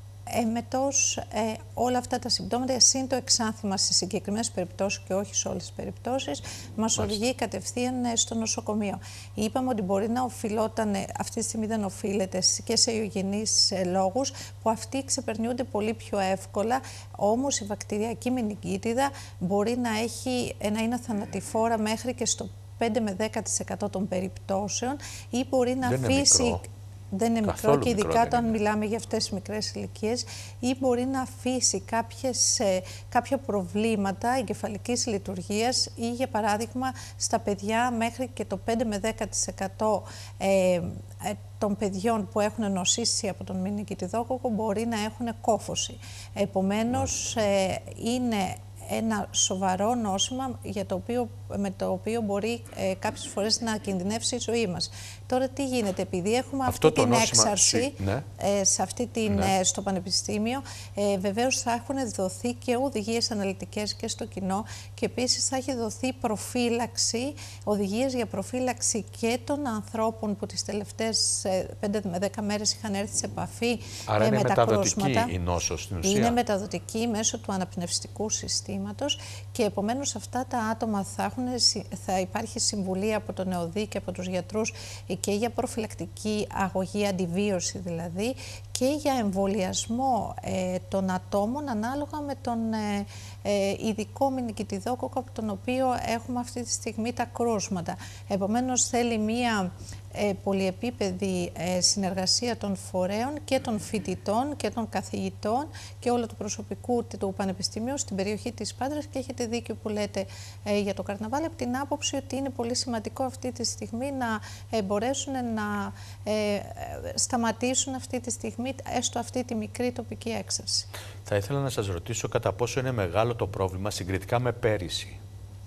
έμετος, ε, όλα αυτά τα συμπτώματα, συν το εξάνθημα σε συγκεκριμένες περιπτώσεις και όχι σε όλες τις περιπτώσεις, μας οδηγεί κατευθείαν ε, στο νοσοκομείο. Είπαμε ότι μπορεί να οφειλόταν, ε, αυτή τη στιγμή δεν οφείλεται και σε ιογενείς ε, λόγους, που αυτοί ξεπερνιούνται πολύ πιο εύκολα, όμως η βακτηριακή μενιγκίτιδα μπορεί να, έχει, ε, να είναι θανατηφόρα μέχρι και στο πέντε με δέκα τοις εκατό των περιπτώσεων, ή μπορεί να δεν αφήσει... Δεν είναι Καθόλου μικρό και ειδικά μικρό όταν είναι. μιλάμε για αυτές τις μικρές ηλικίες, ή μπορεί να αφήσει κάποιες, ε, κάποια προβλήματα εγκεφαλικής λειτουργίας, ή για παράδειγμα στα παιδιά μέχρι και το πέντε με δέκα τοις εκατό ε, ε, των παιδιών που έχουν νοσήσει από τον μηνικητιδόκοκο μπορεί να έχουν κόφωση. Επομένως ε, είναι ένα σοβαρό νόσημα για το οποίο, με το οποίο μπορεί ε, κάποιες φορές να κινδυνεύσει η ζωή μας. Τώρα τι γίνεται, επειδή έχουμε Αυτό αυτή την νόσημα, έξαρση ναι. ε, σε αυτή την, ναι. ε, στο Πανεπιστήμιο, ε, βεβαίως θα έχουν δοθεί και οδηγίες αναλυτικές και στο κοινό, και επίσης θα έχει δοθεί προφύλαξη, οδηγίες για προφύλαξη και των ανθρώπων που τις τελευταίες ε, πέντε με δέκα μέρες είχαν έρθει σε επαφή Άρα ε, είναι με τα μεταδοτική κρούσματα. η νόσος στην ουσία. Είναι μεταδοτική μέσω του αναπνευστικού συστήματος, και επομένως αυτά τα άτομα θα, έχουν, θα υπάρχει συμβουλή από τον ΕΟΔΗ και από τους γιατρούς και για προφυλακτική αγωγή, αντιβίωση δηλαδή, και για εμβολιασμό ε, των ατόμων ανάλογα με τον ε, ε, ειδικό μηνικητιδόκοκο από τον οποίο έχουμε αυτή τη στιγμή τα κρούσματα. Επομένως θέλει μία ε, πολυεπίπεδη ε, συνεργασία των φορέων και των φοιτητών και των καθηγητών και όλου του προσωπικού του Πανεπιστημίου στην περιοχή της Πάτρας, και έχετε δίκιο που λέτε ε, για το καρναβάλι, από την άποψη ότι είναι πολύ σημαντικό αυτή τη στιγμή να ε, μπορέσουν να ε, σταματήσουν αυτή τη στιγμή έστω αυτή τη μικρή τοπική έξαρση. Θα ήθελα να σας ρωτήσω κατά πόσο είναι μεγάλο το πρόβλημα συγκριτικά με πέρυσι.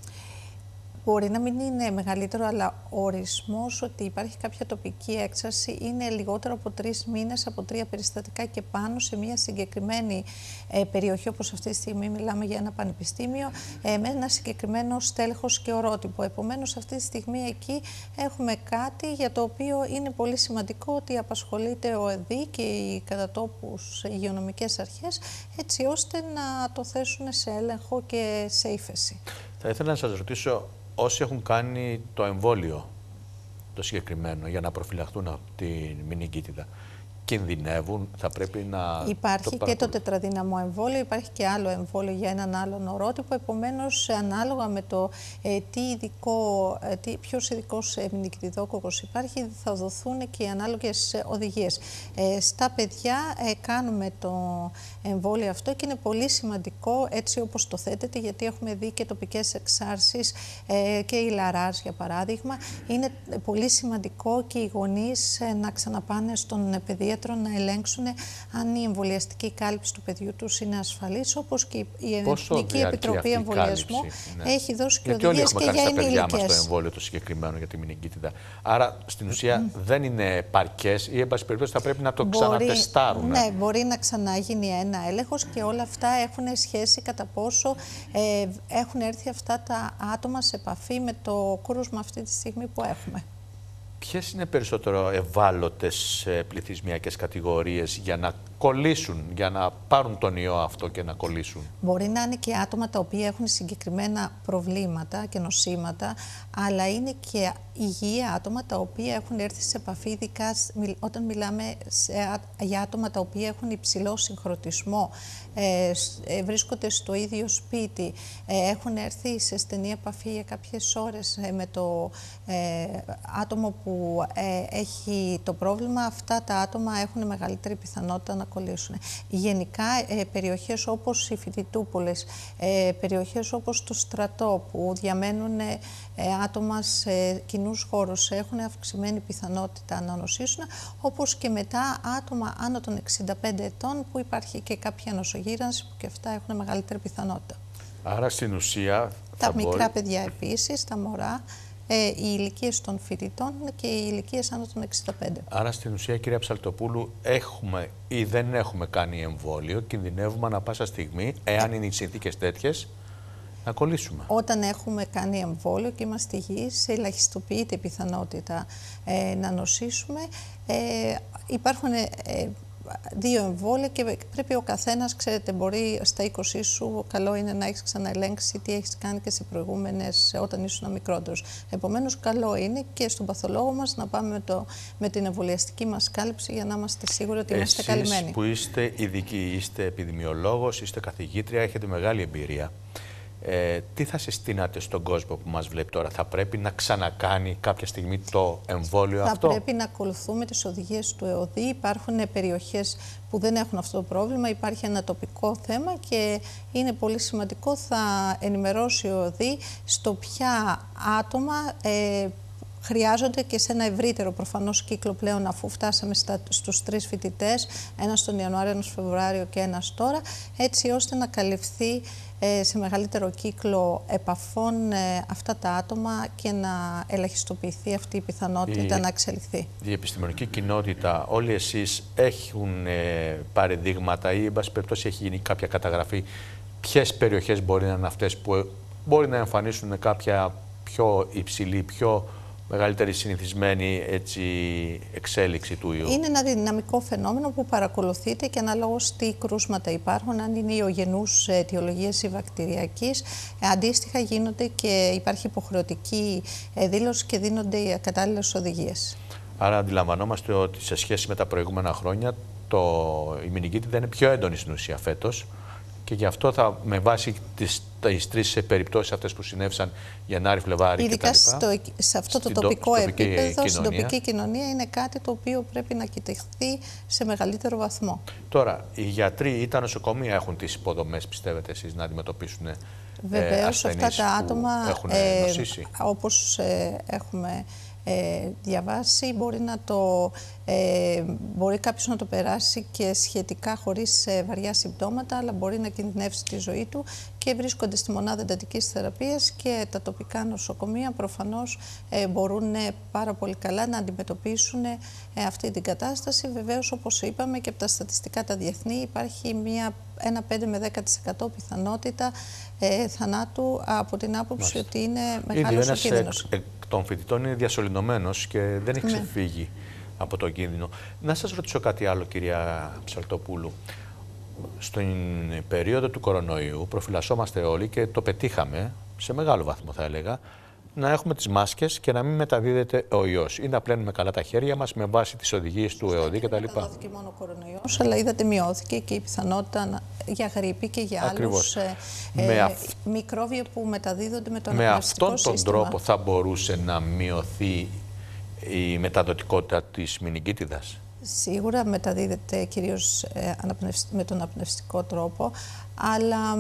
Μπορεί να μην είναι μεγαλύτερο, αλλά ο ορισμός ότι υπάρχει κάποια τοπική έξαρση είναι λιγότερο από τρεις μήνες, από τρία περιστατικά και πάνω σε μια συγκεκριμένη ε, περιοχή, όπως αυτή τη στιγμή μιλάμε για ένα πανεπιστήμιο, ε, με ένα συγκεκριμένο στέλεχος και ορότυπο. Επομένως, αυτή τη στιγμή εκεί έχουμε κάτι για το οποίο είναι πολύ σημαντικό ότι απασχολείται ο ΕΔΗ και οι κατατόπους υγειονομικές αρχές, έτσι ώστε να το θέσουν σε έλεγχο και σε ύφεση. Θα ήθελα να σας ρωτήσω, όσοι έχουν κάνει το εμβόλιο το συγκεκριμένο για να προφυλαχθούν από την μηνυγκίτιδα, κινδυνεύουν, θα πρέπει να... Υπάρχει το και το τετραδύναμο εμβόλιο, υπάρχει και άλλο εμβόλιο για έναν άλλον ορότυπο. Επομένως, ανάλογα με το ε, τι ειδικό, ε, τι, ποιος ειδικός ε, μηνυκτιδόκοκος υπάρχει, θα δοθούν και οι ανάλογες οδηγίες. Ε, στα παιδιά ε, κάνουμε το εμβόλιο αυτό και είναι πολύ σημαντικό έτσι όπως το θέτεται, γιατί έχουμε δει και τοπικές εξάρσεις ε, και η Λαράς για παράδειγμα. Είναι πολύ σημαντικό και οι γονείς ε, να ξαναπάνε στον παιδίατρο να ελέγξουν αν η εμβολιαστική κάλυψη του παιδιού τους είναι ασφαλής, όπως και η Εθνική Επιτροπή Εμβολιασμού ναι. έχει δώσει και οδηγίες και για ενήλικες. Όλοι έχουμε κάνει στα παιδιά μας το εμβόλιο το συγκεκριμένο για τη μηνυγκίτιδα. Άρα στην ουσία mm. δεν είναι παρκές ή εν πάση περιπτώσει θα πρέπει να το μπορεί, ξανατεστάρουν. Ναι, μπορεί να ξαναγίνει ένα έλεγχος και όλα αυτά έχουν σχέση κατά πόσο ε, έχουν έρθει αυτά τα άτομα σε επαφή με το κρούσμα αυτή τη στιγμή που έχουμε. Ποιες είναι περισσότερο ευάλωτες πληθυσμιακές κατηγορίες για να κολλήσουν, για να πάρουν τον ιό αυτό και να κολλήσουν? Μπορεί να είναι και άτομα τα οποία έχουν συγκεκριμένα προβλήματα και νοσήματα, αλλά είναι και υγιή άτομα τα οποία έχουν έρθει σε επαφή, ειδικά όταν μιλάμε σε, για άτομα τα οποία έχουν υψηλό συγχρονισμό, ε, ε, βρίσκονται στο ίδιο σπίτι, ε, έχουν έρθει σε στενή επαφή για κάποιες ώρες ε, με το ε, άτομο που ε, έχει το πρόβλημα. Αυτά τα άτομα έχουν μεγαλύτερη πιθανότητα να κολλήσουν. Γενικά, ε, περιοχές όπως οι Φοιτητούπολες, ε, περιοχές όπως το Στρατό, που διαμένουν ε, άτομα σε κοινούς χώρους, έχουν αυξημένη πιθανότητα να νοσήσουν, όπως και μετά άτομα άνω των εξήντα πέντε ετών, που υπάρχει και κάποια νοσογύρανση, που και αυτά έχουν μεγαλύτερη πιθανότητα. Άρα στην ουσία τα θα μικρά μπορεί... παιδιά επίσης, τα μωρά, ε, οι ηλικίες των φοιτητών και οι ηλικίες άνω των εξήντα πέντε. Άρα στην ουσία, κυρία Ψαλτοπούλου, έχουμε ή δεν έχουμε κάνει εμβόλιο, κινδυνεύουμε ανα πάσα στιγμή, εάν είναι οι συνθήκες τέτοιες, να κολλήσουμε. Όταν έχουμε κάνει εμβόλιο και είμαστε υγιείς, ελαχιστοποιείται η πιθανότητα ε, να νοσήσουμε. Ε, υπάρχουν ε, δύο εμβόλια και πρέπει ο καθένας, ξέρετε, μπορεί στα είκοσι σου, καλό είναι να έχεις ξαναελέγξει τι έχεις κάνει και σε προηγούμενες, όταν ήσουν μικρότερος. Επομένως, καλό είναι και στον παθολόγο μας να πάμε με, το, με την εμβολιαστική μας κάλυψη, για να είμαστε σίγουροι ότι είμαστε καλυμμένοι. Εσείς που είστε ειδικοί, είστε επιδημιολόγος, είστε καθηγήτρια, έχετε μεγάλη εμπειρία. Ε, τι θα συστήνατε στον κόσμο που μας βλέπει τώρα? Θα πρέπει να ξανακάνει κάποια στιγμή το εμβόλιο θα αυτό? Θα πρέπει να ακολουθούμε τις οδηγίες του ΕΟΔΗ. Υπάρχουν περιοχές που δεν έχουν αυτό το πρόβλημα. Υπάρχει ένα τοπικό θέμα και είναι πολύ σημαντικό. Θα ενημερώσει ο ΕΟΔΗ στο ποια άτομα ε, χρειάζονται και σε ένα ευρύτερο προφανώς κύκλο πλέον, αφού φτάσαμε στα, στους τρεις φοιτητές, ένας τον Ιανουάριο, ένας Φεβρουάριο και ένας τώρα, έτσι ώστε να καλυφθεί ε, σε μεγαλύτερο κύκλο επαφών ε, αυτά τα άτομα και να ελαχιστοποιηθεί αυτή η πιθανότητα η, να εξελιχθεί. Η επιστημονική κοινότητα, όλοι εσείς έχουν ε, πάρει δείγματα ή, εν πάση περιπτώσει, έχει γίνει κάποια καταγραφή ποιες περιοχές μπορεί να είναι αυτές που μπορεί να εμφανίσουν κάποια πιο υψηλή, πιο μεγαλύτερη συνηθισμένη έτσι, εξέλιξη του ιού? Είναι ένα δυναμικό φαινόμενο που παρακολουθείται και αναλόγως τι κρούσματα υπάρχουν, αν είναι ιογενούς αιτιολογίας ή βακτηριακής, αντίστοιχα γίνονται και υπάρχει υποχρεωτική δήλωση και δίνονται οι κατάλληλες οδηγίες. Άρα αντιλαμβανόμαστε ότι σε σχέση με τα προηγούμενα χρόνια το, η μηνυγκίτιδα είναι πιο έντονη στην ουσία φέτος. Και γι' αυτό θα, με βάση τις, τις τρεις περιπτώσεις αυτές που συνέβησαν Γενάρη, Φλεβάρη και τα λοιπά, ειδικά σε αυτό το τοπικό επίπεδο, στην τοπική κοινωνία, είναι κάτι το οποίο πρέπει να κοιταχθεί σε μεγαλύτερο βαθμό. Τώρα, οι γιατροί ή τα νοσοκομεία έχουν τις υποδομές, πιστεύετε εσείς, να αντιμετωπίσουν Βεβαίως, ε, αυτά τα άτομα, έχουν ε, νοσήσει? όπως ε, έχουμε Ε, διαβάσει, μπορεί, να το, ε, μπορεί κάποιος να το περάσει και σχετικά χωρίς ε, βαριά συμπτώματα, αλλά μπορεί να κινδυνεύσει τη ζωή του και βρίσκονται στη μονάδα εντατικής θεραπείας και τα τοπικά νοσοκομεία προφανώς ε, μπορούν ε, πάρα πολύ καλά να αντιμετωπίσουν ε, αυτή την κατάσταση. Βεβαίως, όπως είπαμε και από τα στατιστικά τα διεθνή, υπάρχει μια, ένα πέντε με δέκα τοις εκατό πιθανότητα ε, θανάτου, από την άποψη Μάλιστα. ότι είναι μεγάλος ο κίνδυνος. Εκ των φοιτητών είναι διασωληνωμένος και δεν έχει ξεφύγει ναι. από τον κίνδυνο. Να σας ρωτήσω κάτι άλλο, κυρία Ψαλτοπούλου. Στην περίοδο του κορονοϊού προφυλασσόμαστε όλοι και το πετύχαμε, σε μεγάλο βαθμό θα έλεγα, να έχουμε τις μάσκες και να μην μεταδίδεται ο ιός ή να πλένουμε καλά τα χέρια μας με βάση τις οδηγίες του ΕΟΔΗ κτλ. Δεν μεταδόθηκε μόνο ο κορονοϊός, αλλά είδατε μειώθηκε και η πιθανότητα για γρίπη και για άλλους ε, ε, αυ... μικρόβια που μεταδίδονται με τον αναπνευστικό σύστημα. Με αυτόν τον τρόπο θα μπορούσε να μειωθεί η μεταδοτικότητα της μηνυγκίτιδας? Σίγουρα μεταδίδεται κυρίως ε, με τον αναπνευστικό τρόπο, αλλά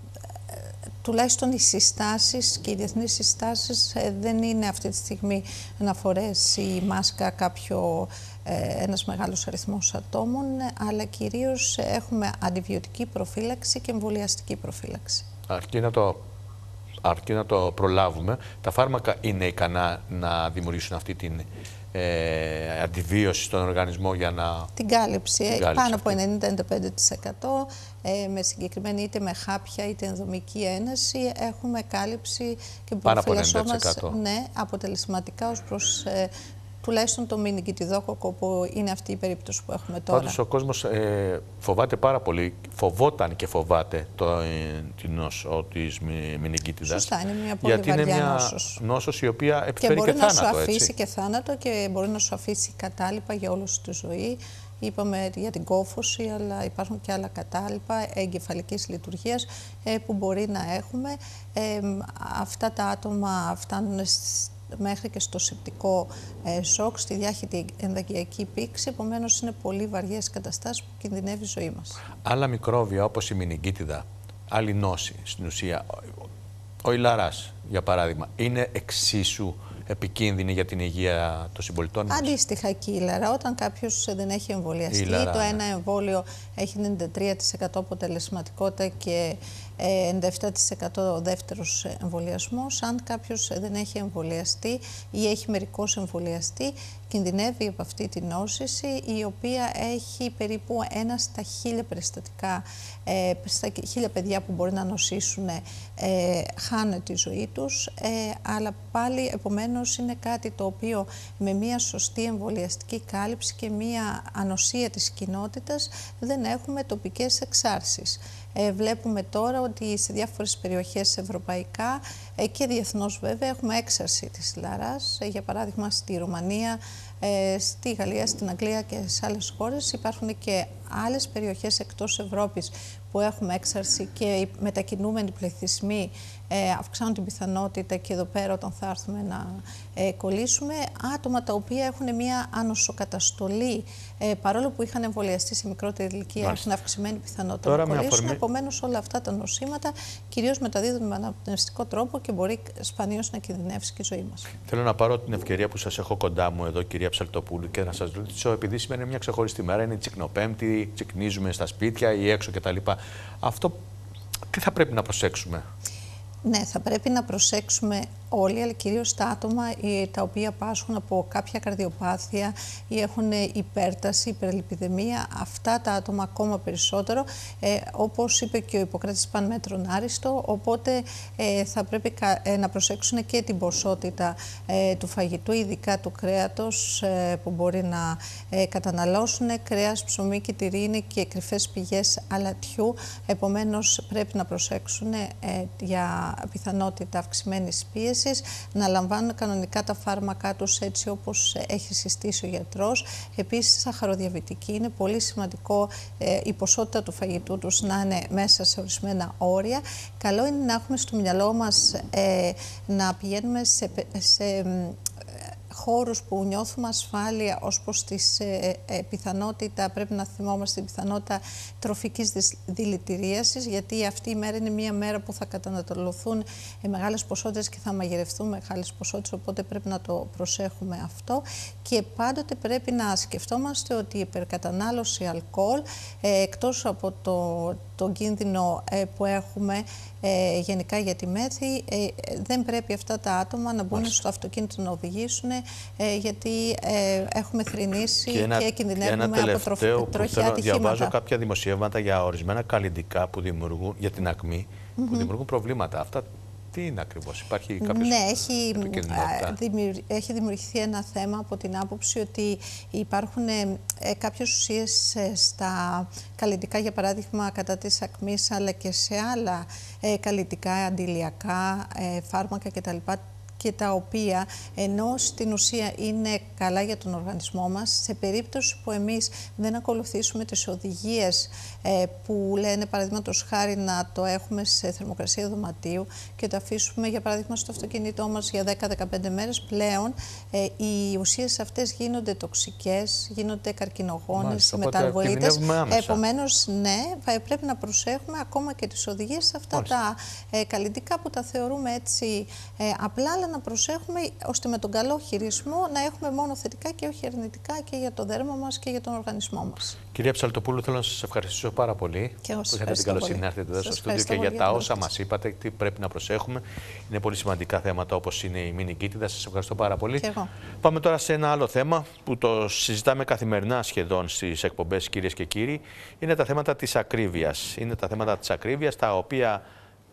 τουλάχιστον οι συστάσεις και οι διεθνείς συστάσεις ε, δεν είναι αυτή τη στιγμή να φορέσει η μάσκα κάποιο, ε, ένας μεγάλος αριθμός ατόμων, αλλά κυρίως έχουμε αντιβιωτική προφύλαξη και εμβολιαστική προφύλαξη. Αρκεί να το, αρκεί να το προλάβουμε. Τα φάρμακα είναι ικανά να δημιουργήσουν αυτή την ε, αντιβίωση στον οργανισμό για να... Την κάλυψη, την κάλυψη πάνω από ενενήντα με ενενήντα πέντε τοις εκατό, ε, με συγκεκριμένη είτε με χάπια είτε ενδομική ένεση, έχουμε κάλυψη και πάνω από ενενήντα τοις εκατό. Ναι, αποτελεσματικά ως προς ε, τουλάχιστον το μηνικητιδόκοκο που είναι αυτή η περίπτωση που έχουμε τώρα. Πάντως ο κόσμος ε, φοβάται πάρα πολύ, φοβόταν και φοβάται το, ε, την νόσο της μηνικίτιδας. Σωστά, είναι μια πολύ γιατί βαριά είναι μια νόσος. νόσος η οποία επιφέρει και, και θάνατο. μπορεί να σου αφήσει έτσι. και θάνατο και μπορεί να σου αφήσει κατάλοιπα για όλη σου τη ζωή. Είπαμε για την κόφωση, αλλά υπάρχουν και άλλα κατάλοιπα εγκεφαλικής λειτουργίας ε, που μπορεί να έχουμε. Ε, αυτά τα άτομα φτάνουν μέχρι και στο σεπτικό ε, σοκ, στη διάχυτη ενδαγγειακή πήξη, επομένως είναι πολύ βαριές καταστάσεις που κινδυνεύει η ζωή μας. Άλλα μικρόβια όπως η μηνικίτιδα, άλλη νόση στην ουσία, ο ηλαράς για παράδειγμα, είναι εξίσου επικίνδυνη για την υγεία των συμπολιτών μας? Αντίστοιχα και η ηλαρά, όταν κάποιος δεν έχει εμβολιαστεί, ηλαρά, το ναι. ένα εμβόλιο έχει ενενήντα τρία τοις εκατό αποτελεσματικότητα και ενενήντα επτά τοις εκατό ο δεύτερος εμβολιασμός. Αν κάποιος δεν έχει εμβολιαστεί ή έχει μερικώς εμβολιαστεί, κινδυνεύει από αυτή την νόσηση, η οποία έχει περίπου ένα στα χίλια περιστατικά, ε, στα χίλια παιδιά που μπορεί να νοσήσουν, ε, χάνουν τη ζωή τους, ε, αλλά πάλι επομένως είναι κάτι το οποίο με μια σωστή εμβολιαστική κάλυψη και μια ανοσία της κοινότητας δεν έχουμε τοπικές εξάρσεις. Ε, βλέπουμε τώρα ότι σε διάφορες περιοχές ευρωπαϊκά ε, και διεθνώς βέβαια έχουμε έξαρση της ηλαράς. Ε, για παράδειγμα στη Ρουμανία, ε, στη Γαλλία, στην Αγγλία και σε άλλες χώρες. Υπάρχουν και άλλες περιοχές εκτός Ευρώπης που έχουμε έξαρση και οι μετακινούμενοι πληθυσμοί ε, αυξάνουν την πιθανότητα, και εδώ πέρα όταν θα έρθουμε να ε, κολλήσουμε, άτομα τα οποία έχουν μια ανοσοκαταστολή, ε, παρόλο που είχαν εμβολιαστεί σε μικρότερη ηλικία, Μάλιστα. έχουν αυξημένη πιθανότητα τώρα να κολλήσουν. Αφορμή... Επομένως όλα αυτά τα νοσήματα κυρίως μεταδίδονται με αναπνευστικό τρόπο και μπορεί σπανίως να κινδυνεύσει και η ζωή μας. Θέλω να πάρω την ευκαιρία που σας έχω κοντά μου εδώ, κυρία Ψαλτοπούλου, και να σας ρωτήσω, επειδή σήμερα είναι μια ξεχωριστή μέρα, είναι Τσικνοπέμπτη, τσικνίζουμε στα σπίτια ή έξω κτλ. Αυτό τι θα πρέπει να προσέξουμε? Ναι, θα πρέπει να προσέξουμε όλοι, αλλά κυρίως τα άτομα τα οποία πάσχουν από κάποια καρδιοπάθεια ή έχουν υπέρταση, υπερλιπιδεμία, αυτά τα άτομα ακόμα περισσότερο, ε, όπως είπε και ο Ιπποκράτης παν μέτρον άριστο, οπότε ε, θα πρέπει ε, να προσέξουν και την ποσότητα ε, του φαγητού, ειδικά του κρέατος ε, που μπορεί να ε, καταναλώσουν, κρέας, ψωμί και τυρί είναι και κρυφές πηγές αλατιού, επομένως πρέπει να προσέξουν ε, για πιθανότητα αυξημένης πίεσης, να λαμβάνουν κανονικά τα φάρμακά τους έτσι όπως έχει συστήσει ο γιατρός. Επίσης, σαχαροδιαβητική, είναι πολύ σημαντικό ε, η ποσότητα του φαγητού τους να είναι μέσα σε ορισμένα όρια. Καλό είναι να έχουμε στο μυαλό μας ε, να πηγαίνουμε σε, σε ε, χώρους που νιώθουμε ασφάλεια ως προς τη ε, ε, πιθανότητα, πρέπει να θυμόμαστε την πιθανότητα τροφικής δηλητηρίασης, γιατί αυτή η μέρα είναι μια μέρα που θα καταναλωθούν ε, μεγάλες ποσότητες και θα μαγειρευτούν μεγάλες ποσότητες, οπότε πρέπει να το προσέχουμε αυτό. Και πάντοτε πρέπει να σκεφτόμαστε ότι η υπερκατανάλωση αλκοόλ, ε, εκτός από το, το κίνδυνο ε, που έχουμε ε, γενικά για τη μέθη, ε, δεν πρέπει αυτά τα άτομα να μπουν Μάλιστα. στο αυτοκίνητο να οδηγήσουν, ε, γιατί ε, έχουμε θρηνήσει και, και κινδυνεύουμε από τροχιά ατυχήματα. Διαβάζω κάποια δημοσιεύματα για ορισμένα καλλιντικά που δημιουργούν, για την ακμή, mm-hmm. που δημιουργούν προβλήματα. Αυτά τι είναι ακριβώς, υπάρχει κάποιος Ναι, έχει, δημιουργη, έχει δημιουργηθεί ένα θέμα από την άποψη ότι υπάρχουν ε, κάποιες ουσίες ε, στα καλλιτικά, για παράδειγμα κατά της ακμής, αλλά και σε άλλα ε, καλλιτικά, αντιλιακά, ε, φάρμακα κτλ. Και τα οποία, ενώ στην ουσία είναι καλά για τον οργανισμό μας, σε περίπτωση που εμείς δεν ακολουθήσουμε τις οδηγίες ε, που λένε παραδείγματος χάρη να το έχουμε σε θερμοκρασία δωματίου και το αφήσουμε για παράδειγμα στο αυτοκίνητό μας για δέκα με δεκαπέντε μέρες, πλέον ε, οι ουσίες αυτές γίνονται τοξικές, γίνονται καρκινογόνες, μεταβολίτες. Επομένως, ναι, πρέπει να προσέχουμε ακόμα και τις οδηγίες σε αυτά Μάλιστα. τα ε, καλλιτικά που τα θεωρούμε έτσι ε, απλά, αλλά να προσέχουμε ώστε με τον καλό χειρισμό να έχουμε μόνο θετικά και όχι αρνητικά και για το δέρμα μας και για τον οργανισμό μας. Κυρία Ψαλτοπούλου, θέλω να σας ευχαριστήσω πάρα πολύ και που είχατε την καλοσύνη να έρθετε εδώ στο στούντιο και για τα όσα μας είπατε, τι πρέπει να προσέχουμε. Είναι πολύ σημαντικά θέματα όπως είναι η μηνικίτιδα. Σας ευχαριστώ πάρα πολύ. Πάμε τώρα σε ένα άλλο θέμα που το συζητάμε καθημερινά σχεδόν στις εκπομπές, κυρίες και κύριοι. Είναι τα θέματα της ακρίβειας. Είναι τα θέματα της ακρίβειας τα οποία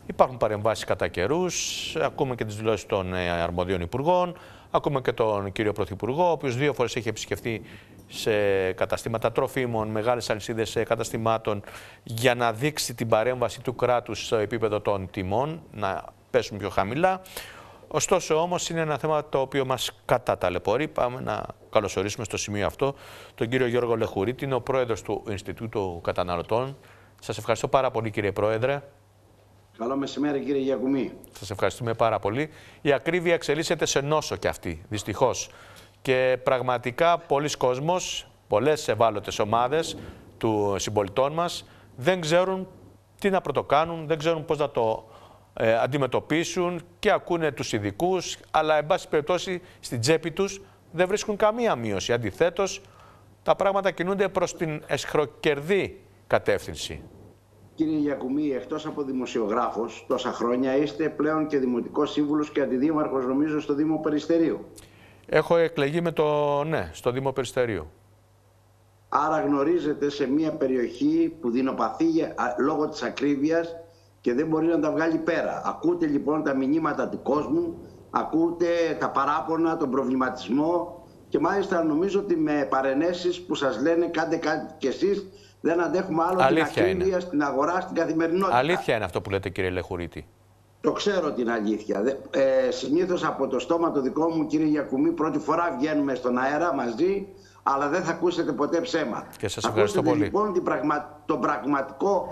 Υπάρχουν παρεμβάσεις κατά καιρούς, ακούμε και τις δηλώσεις των αρμοδίων υπουργών, ακούμε και τον κύριο Πρωθυπουργό, ο οποίος δύο φορές έχει επισκεφτεί σε καταστήματα τροφίμων, μεγάλες αλυσίδες καταστημάτων, για να δείξει την παρέμβαση του κράτους στο επίπεδο των τιμών, να πέσουν πιο χαμηλά. Ωστόσο όμως είναι ένα θέμα το οποίο μας καταταλαιπωρεί. Πάμε να καλωσορίσουμε στο σημείο αυτό τον κύριο Γιώργο Λεχουρίτη, είναι ο πρόεδρος του Ινστιτούτου Καταναλωτών. Σας ευχαριστώ πάρα πολύ, κύριε Πρόεδρε. Καλό μεσημέρι, κύριε Γιακουμή. Σας ευχαριστούμε πάρα πολύ. Η ακρίβεια εξελίσσεται σε νόσο κι αυτή, δυστυχώς. Και πραγματικά πολλοί κόσμος, πολλές ευάλωτες ομάδες του συμπολιτών μας δεν ξέρουν τι να πρωτοκάνουν, δεν ξέρουν πώς να το ε, αντιμετωπίσουν και ακούνε τους ειδικούς, αλλά εν πάση περιπτώσει στην τσέπη τους δεν βρίσκουν καμία μείωση. Αντιθέτως, τα πράγματα κινούνται προς την εσχροκερδή κατεύθυνση. Κύριε Γιακουμή, εκτός από δημοσιογράφος, τόσα χρόνια είστε πλέον και δημοτικός σύμβουλος και αντιδήμαρχος, νομίζω, στο Δήμο Περιστερίου. Έχω εκλεγεί με το ναι, στο Δήμο Περιστερίου. Άρα γνωρίζετε σε μια περιοχή που δεινοπαθεί λόγω της ακρίβειας και δεν μπορεί να τα βγάλει πέρα. Ακούτε λοιπόν τα μηνύματα του κόσμου, ακούτε τα παράπονα, τον προβληματισμό και μάλιστα νομίζω ότι με παρενέσεις που σας λένε κάντε κάτι κι εσείς, δεν αντέχουμε άλλο Αλήθεια την ακρίβεια είναι. στην αγορά, στην καθημερινότητα. Αλήθεια είναι αυτό που λέτε, κύριε Λεχουρίτη. Το ξέρω την αλήθεια. Ε, συνήθως από το στόμα το δικό μου, κύριε Γιακουμή, πρώτη φορά βγαίνουμε στον αέρα μαζί, αλλά δεν θα ακούσετε ποτέ ψέμα. Και σας ευχαριστώ πολύ. Λοιπόν την πραγμα... τον πραγματικό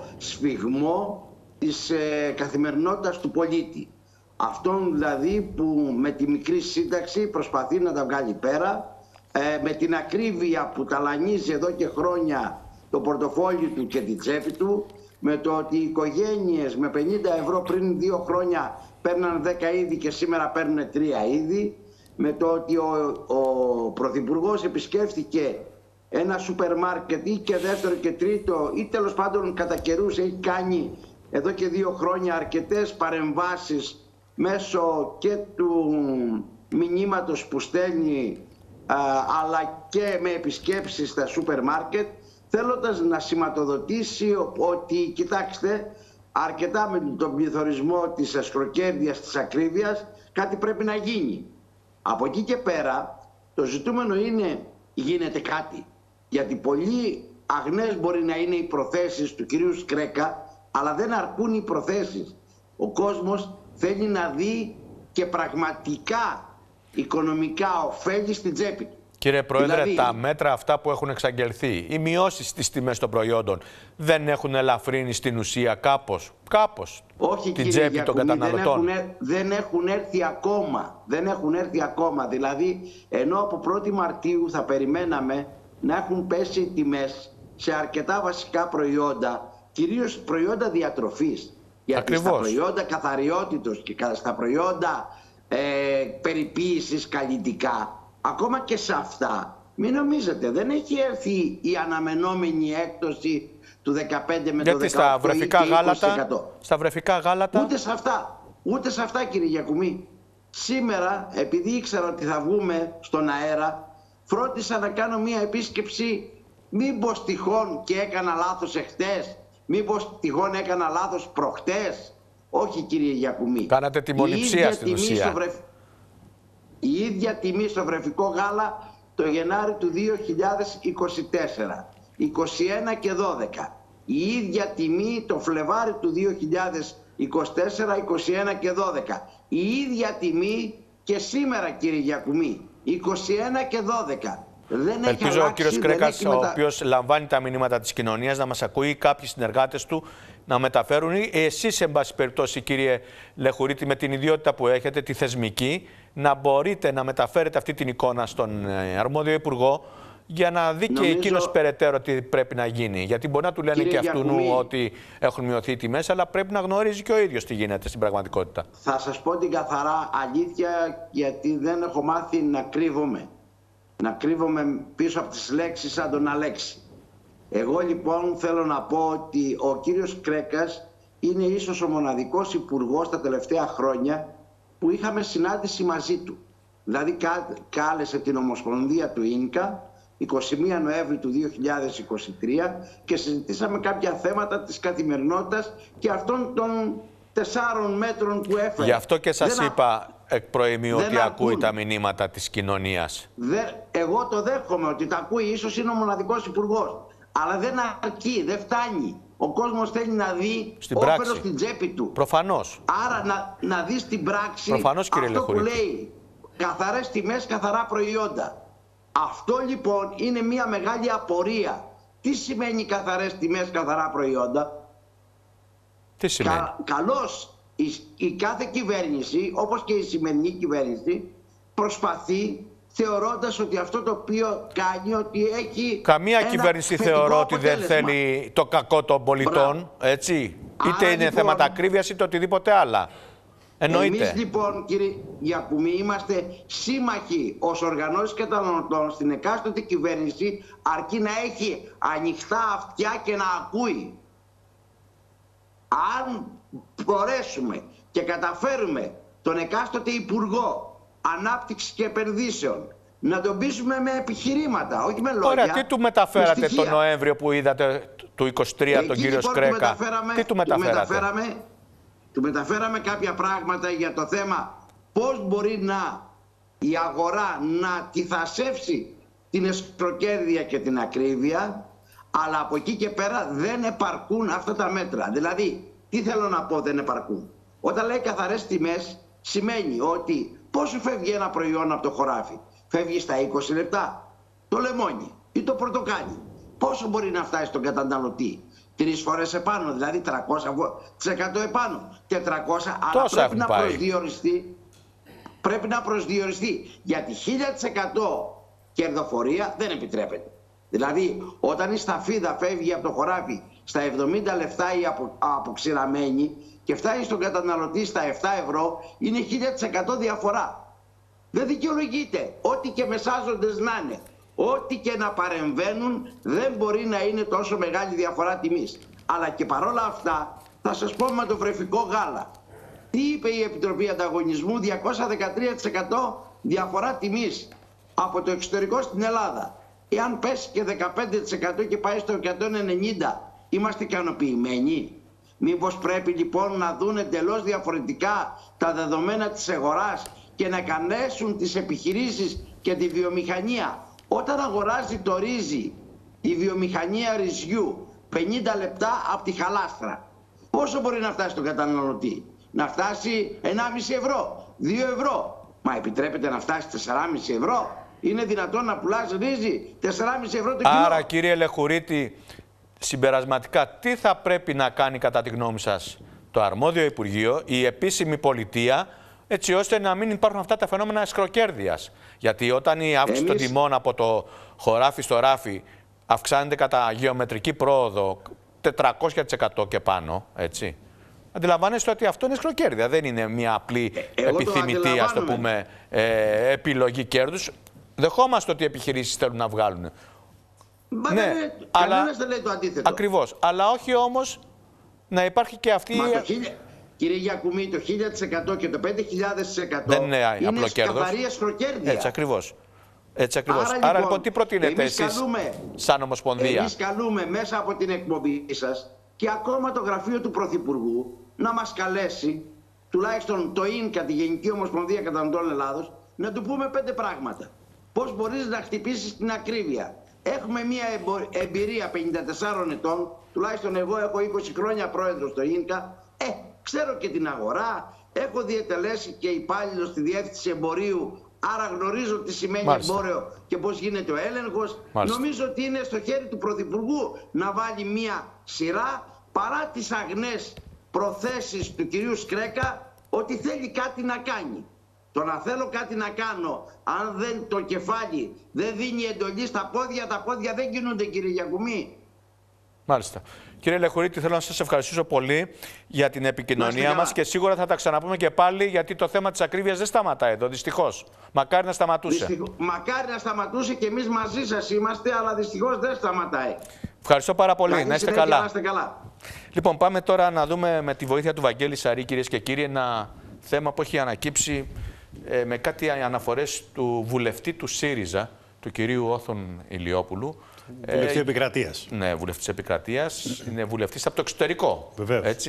σφιγμό της ε, καθημερινότητας του πολίτη. Αυτόν δηλαδή που με τη μικρή σύνταξη προσπαθεί να τα βγάλει πέρα, ε, με την ακρίβεια που ταλανίζει εδώ και χρόνια το πορτοφόλι του και την τσέπη του, με το ότι οι οικογένειες με πενήντα ευρώ πριν δύο χρόνια παίρναν δέκα είδη και σήμερα παίρνουν τρία είδη, με το ότι ο, ο Πρωθυπουργός επισκέφθηκε ένα σούπερ μάρκετ ή και δεύτερο και τρίτο ή τέλος πάντων κατά καιρούς έχει κάνει εδώ και δύο χρόνια αρκετές παρεμβάσεις μέσω και του μηνύματος που στέλνει α, αλλά και με επισκέψεις στα σούπερ μάρκετ, θέλοντας να σηματοδοτήσει ότι, κοιτάξτε, αρκετά με τον πληθωρισμό της εσχροκέρδειας, της ακρίβειας, κάτι πρέπει να γίνει. Από εκεί και πέρα, το ζητούμενο είναι γίνεται κάτι. Γιατί πολύ αγνές μπορεί να είναι οι προθέσεις του κυρίου Σκρέκα, αλλά δεν αρκούν οι προθέσεις. Ο κόσμος θέλει να δει και πραγματικά οικονομικά ωφέλη στην τσέπη του. Κύριε Πρόεδρε, δηλαδή, τα μέτρα αυτά που έχουν εξαγγελθεί, οι μειώσεις στις τιμές των προϊόντων, δεν έχουν ελαφρύνει στην ουσία κάπως, κάπως όχι, την κύριε τσέπη των Γιακουμή, καταναλωτών? Δεν έχουν, δεν έχουν έρθει ακόμα. Δεν έχουν έρθει ακόμα. Δηλαδή, ενώ από πρώτη Μαρτίου θα περιμέναμε να έχουν πέσει οι τιμές σε αρκετά βασικά προϊόντα, κυρίως προϊόντα διατροφής. Γιατί Ακριβώς. στα προϊόντα καθαριότητος και στα προϊόντα ε, περιποίησης καλλιτικά, ακόμα και σε αυτά, μην νομίζετε, δεν έχει έρθει η αναμενόμενη έκπτωση του δεκαπέντε με Γιατί το δεκαοκτώ στα βρεφικά ή είκοσι τοις εκατό. γάλατα, στα βρεφικά γάλατα... Ούτε σε αυτά, ούτε σε αυτά, κύριε Γιακουμή. Σήμερα, επειδή ήξερα ότι θα βγούμε στον αέρα, φρόντισα να κάνω μία επίσκεψη, μήπως τυχόν και έκανα λάθος εχθές, μήπως τυχόν έκανα λάθος προχτές. Όχι, κύριε Γιακουμή. Κάνατε τιμοληψία στην ουσία. Βρεφ... Η ίδια τιμή στο βρεφικό γάλα το Γενάρη του δύο χιλιάδες είκοσι τέσσερα, είκοσι ένα και δώδεκα. Η ίδια τιμή το Φλεβάρι του δύο χιλιάδες είκοσι τέσσερα, είκοσι ένα και δώδεκα. Η ίδια τιμή και σήμερα, κύριε Γιακουμή, είκοσι ένα και δώδεκα. Δεν Ελπίζω έχει ο αλλάξει, κύριος Κρέκας, μετα... ο οποίος λαμβάνει τα μηνύματα της κοινωνίας, να μας ακούει, κάποιοι συνεργάτες του να μεταφέρουν, ή εσείς, εν πάση περιπτώσει, κύριε Λεχουρίτη, με την ιδιότητα που έχετε, τη θεσμική, να μπορείτε να μεταφέρετε αυτή την εικόνα στον αρμόδιο υπουργό, για να δει Νομίζω... και εκείνος περαιτέρω τι πρέπει να γίνει. Γιατί μπορεί να του λένε, κύριε και αυτού νου ότι έχουν μειωθεί οι τιμές, αλλά πρέπει να γνωρίζει και ο ίδιος τι γίνεται στην πραγματικότητα. Θα σας πω την καθαρά αλήθεια, γιατί δεν έχω μάθει να κρύβομαι. Να κρύβομαι πίσω από τις λέξεις σαν τον Αλέξη. Εγώ λοιπόν θέλω να πω ότι ο κύριος Κρέκας είναι ίσως ο μοναδικός υπουργός τα τελευταία χρόνια που είχαμε συνάντηση μαζί του. Δηλαδή κά, κάλεσε την Ομοσπονδία του Ίνκα εικοστή πρώτη Νοέμβρη του δύο χιλιάδες είκοσι τρία και συζητήσαμε κάποια θέματα της καθημερινότητας και αυτών των τεσσάρων μέτρων που έφερε. Γι' αυτό και σας δεν είπα εκ προημίου ότι ακούει ακούν. τα μηνύματα της κοινωνίας. Δεν, εγώ το δέχομαι ότι τα ακούει, ίσως είναι ο μοναδικός υπουργός. Αλλά δεν αρκεί, δεν φτάνει. Ο κόσμος θέλει να δει όφελος στην τσέπη του. Προφανώς. Άρα να, να δει στην πράξη Προφανώς, κύριε αυτό Λεχωρίτη. που λέει καθαρές τιμές, καθαρά προϊόντα. Αυτό λοιπόν είναι μια μεγάλη απορία. Τι σημαίνει καθαρές τιμές, καθαρά προϊόντα? Τι σημαίνει? Κα, καλώς η, η κάθε κυβέρνηση, όπως και η σημερινή κυβέρνηση, προσπαθεί θεωρώντας ότι αυτό το οποίο κάνει, ότι έχει Καμία ένα κυβέρνηση θετικό θεωρώ ότι δεν αποτέλεσμα. θέλει το κακό των πολιτών, Μπράβο. έτσι. Άρα, Είτε είναι λοιπόν, θέματα ακρίβειας είτε οτιδήποτε άλλα. Εννοείται. Εμείς λοιπόν, κύριε Γιακουμή, είμαστε σύμμαχοι ως οργανώσεις καταναλωτών στην εκάστοτε κυβέρνηση, αρκεί να έχει ανοιχτά αυτιά και να ακούει. Αν μπορέσουμε και καταφέρουμε τον εκάστοτε Υπουργό Ανάπτυξης και Επενδύσεων να τον πείσουμε με επιχειρήματα, όχι με λόγια. Ωραία, τι του μεταφέρατε με στοιχεία. τον Νοέμβριο που είδατε του είκοσι τρία τον Εκεί, κύριο λοιπόν, Σκρέκα? Του μεταφέραμε, Τι του μεταφέρατε? Του μεταφέραμε, του μεταφέραμε κάποια πράγματα για το θέμα πώς μπορεί να η αγορά να τυθασεύσει την εσχροκέρδεια και την ακρίβεια, αλλά από εκεί και πέρα δεν επαρκούν αυτά τα μέτρα. Δηλαδή, τι θέλω να πω δεν επαρκούν? Όταν λέει καθαρές τιμές, σημαίνει ότι πόσο φεύγει ένα προϊόν από το χωράφι? Φεύγει στα είκοσι λεπτά το λεμόνι ή το πορτοκάλι. Πόσο μπορεί να φτάσει στον καταναλωτή? Τρεις φορές επάνω, δηλαδή τριακόσια τοις εκατό επάνω, τετρακόσια, αλλά πρέπει να προσδιοριστεί, πρέπει να προσδιοριστεί, γιατί χίλια τοις εκατό κερδοφορία δεν επιτρέπεται. Δηλαδή, όταν η σταφίδα φεύγει από το χωράφι στα εβδομήντα λεπτά ή απο, αποξηραμένη και φτάνει στον καταναλωτή στα επτά ευρώ, είναι χίλια τοις εκατό διαφορά. Δεν δικαιολογείται. Ό,τι και μεσάζοντες να είναι, ό,τι και να παρεμβαίνουν, δεν μπορεί να είναι τόσο μεγάλη διαφορά τιμής. Αλλά και παρόλα αυτά, θα σας πω με το βρεφικό γάλα. Τι είπε η Επιτροπή Ανταγωνισμού? διακόσια δεκατρία τοις εκατό διαφορά τιμής από το εξωτερικό στην Ελλάδα. Εάν πέσει και δεκαπέντε τοις εκατό και πάει στο εκατόν ενενήντα, είμαστε ικανοποιημένοι? Μήπως πρέπει λοιπόν να δουν εντελώς διαφορετικά τα δεδομένα της αγοράς και να κανέσουν τις επιχειρήσεις και τη βιομηχανία? Όταν αγοράζει το ρύζι η βιομηχανία ρυζιού πενήντα λεπτά από τη χαλάστρα, πόσο μπορεί να φτάσει στον καταναλωτή? Να φτάσει ενάμιση ευρώ, δύο ευρώ. Μα επιτρέπεται να φτάσει τεσσεράμισι ευρώ? Είναι δυνατόν να πουλάς ρύζι τεσσεράμισι ευρώ το κιλό? Άρα, κύριε Λεχουρίτη, συμπερασματικά, τι θα πρέπει να κάνει κατά τη γνώμη σας το αρμόδιο Υπουργείο, η επίσημη πολιτεία, έτσι ώστε να μην υπάρχουν αυτά τα φαινόμενα εσχροκέρδειας? Γιατί όταν η αύξηση Εμείς... των τιμών από το χωράφι στο ράφι αυξάνεται κατά γεωμετρική πρόοδο τετρακόσια τοις εκατό και πάνω, έτσι, αντιλαμβάνεστε ότι αυτό είναι εσχροκέρδεια. Δεν είναι μια απλή ε, επιθυμητή, ας το πούμε, ε, επιλογή κέρδους. Δεχόμαστε ότι οι επιχειρήσεις θέλουν να βγάλουν. Μα ναι, δεν, αλλά... κανένας δεν λέει το αντίθετο. Ακριβώς. Αλλά όχι όμως να υπάρχει και αυτή... Μα το χίλια... Κύριε Γιακουμή, το χίλια τοις εκατό και το πέντε χιλιάδες τοις εκατό δεν είναι απλό κέρδος. Είναι καθαρή εσχροκέρδεια. Έτσι ακριβώς. Έτσι ακριβώς. Άρα, Άρα λοιπόν, λοιπόν τι προτείνετε εσείς καλούμε, σαν Ομοσπονδία? Εμείς καλούμε μέσα από την εκπομπή σας και ακόμα το γραφείο του Πρωθυπουργού να μας καλέσει, τουλάχιστον το ίνκα, τη Γενική Ομοσπονδία Καταναλωτών Ελλάδος, να του πούμε πέντε πράγματα. Πώς μπορείς να χτυπήσεις την ακρίβεια? Έχουμε μια εμπειρία πενήντα τεσσάρων ετών, τουλάχιστον εγώ έχω είκοσι χρόνια πρόεδρος στο ίνκα, ε, ξέρω και την αγορά, έχω διετελέσει και υπάλληλο στη Διεύθυνση Εμπορίου, άρα γνωρίζω τι σημαίνει Μάλιστα. εμπόριο και πώς γίνεται ο έλεγχος. Μάλιστα. Νομίζω ότι είναι στο χέρι του Πρωθυπουργού να βάλει μια σειρά, παρά τις αγνές προθέσεις του κυρίου Σκρέκα ότι θέλει κάτι να κάνει. Το να θέλω κάτι να κάνω, αν δεν το κεφάλι δεν δίνει εντολή στα πόδια, τα πόδια δεν κινούνται, κύριε Γιακουμή. Μάλιστα. Κύριε Λεχουρίτη, θέλω να σας ευχαριστήσω πολύ για την επικοινωνία μας και σίγουρα θα τα ξαναπούμε και πάλι, γιατί το θέμα της ακρίβειας δεν σταματάει εδώ, δυστυχώς. Μακάρι να σταματούσε. Δυστυχώς. Μακάρι να σταματούσε και εμείς μαζί σας είμαστε, αλλά δυστυχώς δεν σταματάει. Ευχαριστώ πάρα πολύ. Καλή να είστε συνέχεια, καλά. Να είστε καλά. Λοιπόν, πάμε τώρα να δούμε με τη βοήθεια του Βαγγέλη Σαρή, κυρίες και κύριοι, ένα θέμα που έχει ανακύψει ε, με κάτι αναφορές του βουλευτή του ΣΥΡΙΖΑ, του κυρίου Όθων Ηλιόπουλου. Βουλευτή ε, Επικρατείας. Ναι, βουλευτής Επικρατείας. Είναι βουλευτής από το εξωτερικό. Βεβαίως. Έτσι.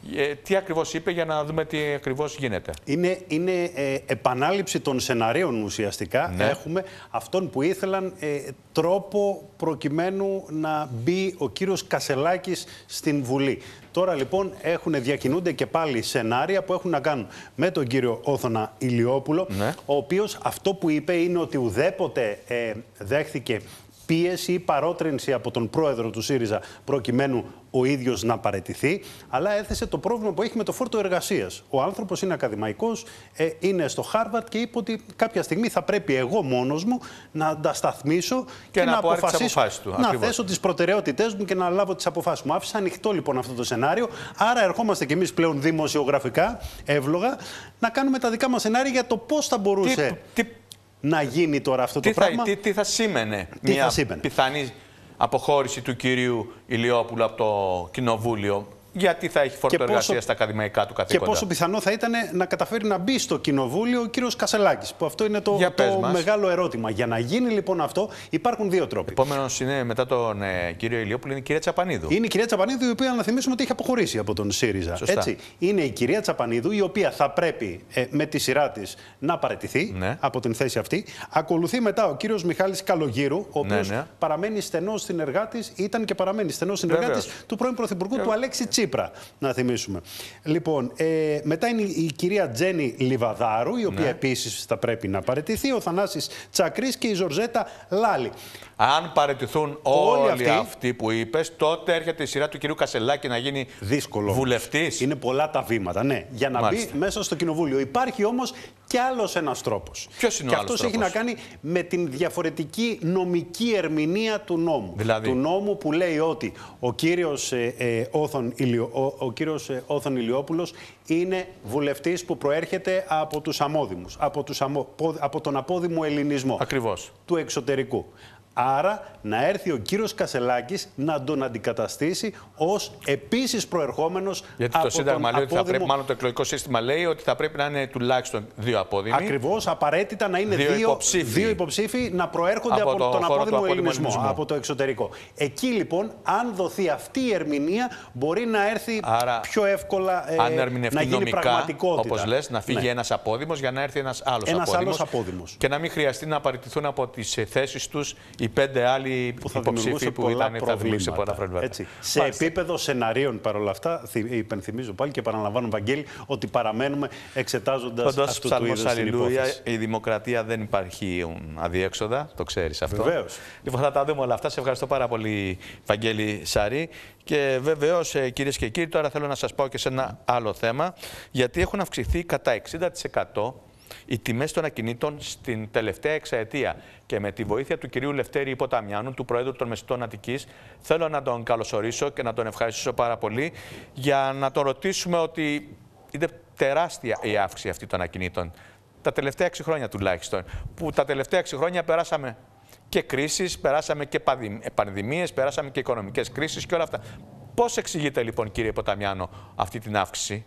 Ε, τι ακριβώς είπε για να δούμε τι ακριβώς γίνεται. Είναι, είναι ε, επανάληψη των σεναρίων ουσιαστικά. Ναι. Έχουμε αυτόν που ήθελαν ε, τρόπο προκειμένου να μπει ο κύριος Κασσελάκης στην Βουλή. Τώρα λοιπόν έχουν, διακινούνται και πάλι σενάρια που έχουν να κάνουν με τον κύριο Όθωνα Ηλιόπουλο, ναι. ο οποίος αυτό που είπε είναι ότι ουδέποτε ε, δέχθηκε πίεση ή παρότρινση από τον πρόεδρο του ΣΥΡΙΖΑ προκειμένου ο ίδιος να παραιτηθεί, αλλά έθεσε το πρόβλημα που έχει με το φόρτο εργασίας. Ο άνθρωπος είναι ακαδημαϊκός, ε, είναι στο Χάρβαρτ και είπε ότι κάποια στιγμή θα πρέπει εγώ μόνος μου να αντασταθμίσω και, και να, να αποφασίσω, του, να ακριβώς. θέσω τις προτεραιότητές μου και να λάβω τις αποφάσεις μου. Άφησα ανοιχτό λοιπόν αυτό το σενάριο, άρα ερχόμαστε κι εμείς πλέον δημοσιογραφικά, εύλογα, να κάνουμε τα δικά μας σενάρια για το πώς θα μπορούσε... Τι, τι... να γίνει τώρα αυτό τι το θα, πράγμα. Τι, τι θα σήμαινε τι μια θα σήμαινε. πιθανή αποχώρηση του κυρίου Ηλιόπουλου από το Κοινοβούλιο? Γιατί θα έχει φόρτο εργασία στα ακαδημαϊκά του καθήκοντα? Και πόσο πιθανό θα ήταν να καταφέρει να μπει στο Κοινοβούλιο ο κύριος Κασσελάκης, που αυτό είναι το, το μεγάλο ερώτημα. Για να γίνει λοιπόν αυτό, υπάρχουν δύο τρόποι. Επόμενος είναι μετά τον ε, κύριο Ηλιόπουλο, είναι η κυρία Τσαπανίδου. Είναι η κυρία Τσαπανίδου, η οποία να θυμίσουμε ότι έχει αποχωρήσει από τον ΣΥΡΙΖΑ. Έτσι. Είναι η κυρία Τσαπανίδου, η οποία θα πρέπει ε, με τη σειρά της να παραιτηθεί ναι. από την θέση αυτή. Ακολουθεί μετά ο κύριος Μιχάλης Καλογύρου, ο οποίος ναι, ναι. παραμένει στενός συνεργάτης, ήταν και παραμένει στενός συνεργάτης του πρώην Πρωθυπουργού του Αλέξη Τσίπρα. Τσίπρα, να θυμίσουμε. Λοιπόν, ε, μετά είναι η, η κυρία Τζέννη Λιβαδάρου, η οποία ναι. επίσης θα πρέπει να παραιτηθεί, ο Θανάσης Τσακρής και η Ζορζέτα Λάλη. Αν παραιτηθούν όλοι, όλοι αυτοί, αυτοί που είπες, τότε έρχεται η σειρά του κυρίου Κασσελάκη να γίνει δύσκολο βουλευτής. Είναι πολλά τα βήματα, ναι, για να Μάλιστα. μπει μέσα στο Κοινοβούλιο. Υπάρχει όμως κι άλλος ένας τρόπος. Ποιος είναι και ο άλλος αυτός τρόπος? έχει να κάνει με την διαφορετική νομική ερμηνεία του νόμου. Δηλαδή? Του νόμου που λέει ότι ο κύριος, ε, ε, Όθων, Ηλιο, ο, ο κύριος ε, Όθων Ηλιόπουλος είναι βουλευτής που προέρχεται από τους αμόδημους, από, τους αμο, από τον απόδημο ελληνισμό. Ακριβώς. Του εξωτερικού. Άρα να έρθει ο κύριος Κασσελάκης να τον αντικαταστήσει ως επίσης προερχόμενος Γιατί από το Σύνταγμα τον λέει ότι θα απόδημο... πρέπει, μάλλον το εκλογικό σύστημα λέει ότι θα πρέπει να είναι τουλάχιστον δύο απόδημοι. Ακριβώς, απαραίτητα να είναι δύο, δύο, υποψήφοι. δύο υποψήφοι να προέρχονται από, από το τον απόδημο του ελληνισμό, ελληνισμό, από το εξωτερικό. Εκεί λοιπόν, αν δοθεί αυτή η ερμηνεία, μπορεί να έρθει Άρα, πιο εύκολα ε, αν ερμηνευτεί να γίνει νομικά, πραγματικότητα. Όπως λες, να φύγει ναι. ένας απόδημος για να έρθει ένας άλλος ένας απόδημος, άλλος απόδημος. Και να μην χρειαστεί να παραιτηθούν από τις θέσεις τους οι πέντε άλλοι που θα υποψήφοι που ήταν, θα δημιουργήσει πολλά προβλήματα. Έτσι. Σε Μάλιστα. επίπεδο σεναρίων παρόλα αυτά, υπενθυμίζω πάλι και παραλαμβάνω, Βαγγέλη, ότι παραμένουμε εξετάζοντας αυτού του είδους την υπόθεση. Η δημοκρατία δεν υπάρχει αδιέξοδα, το ξέρεις αυτό. Βεβαίως. Λοιπόν, θα τα δούμε όλα αυτά. Σε ευχαριστώ πάρα πολύ, Βαγγέλη Σαρή. Και βεβαίως, κυρίες και κύριοι, τώρα θέλω να σας πάω και σε ένα άλλο θέμα, γιατί έχουν αυξηθεί κατά εξήντα τοις εκατό οι τιμές των ακινήτων στην τελευταία εξαετία. Και με τη βοήθεια του κυρίου Λευτέρη Υποταμιάνου, του Προέδρου των Μεσητών Αττικής, θέλω να τον καλωσορίσω και να τον ευχαριστήσω πάρα πολύ για να τον ρωτήσουμε ότι είναι τεράστια η αύξηση αυτή των ακινήτων. Τα τελευταία έξι χρόνια τουλάχιστον. Που τα τελευταία έξι χρόνια περάσαμε και κρίσεις, περάσαμε και πανδημίες, περάσαμε και οικονομικές κρίσεις και όλα αυτά. Πώς εξηγείτε λοιπόν, κύριε Υποταμιάνο, αυτή την αύξηση?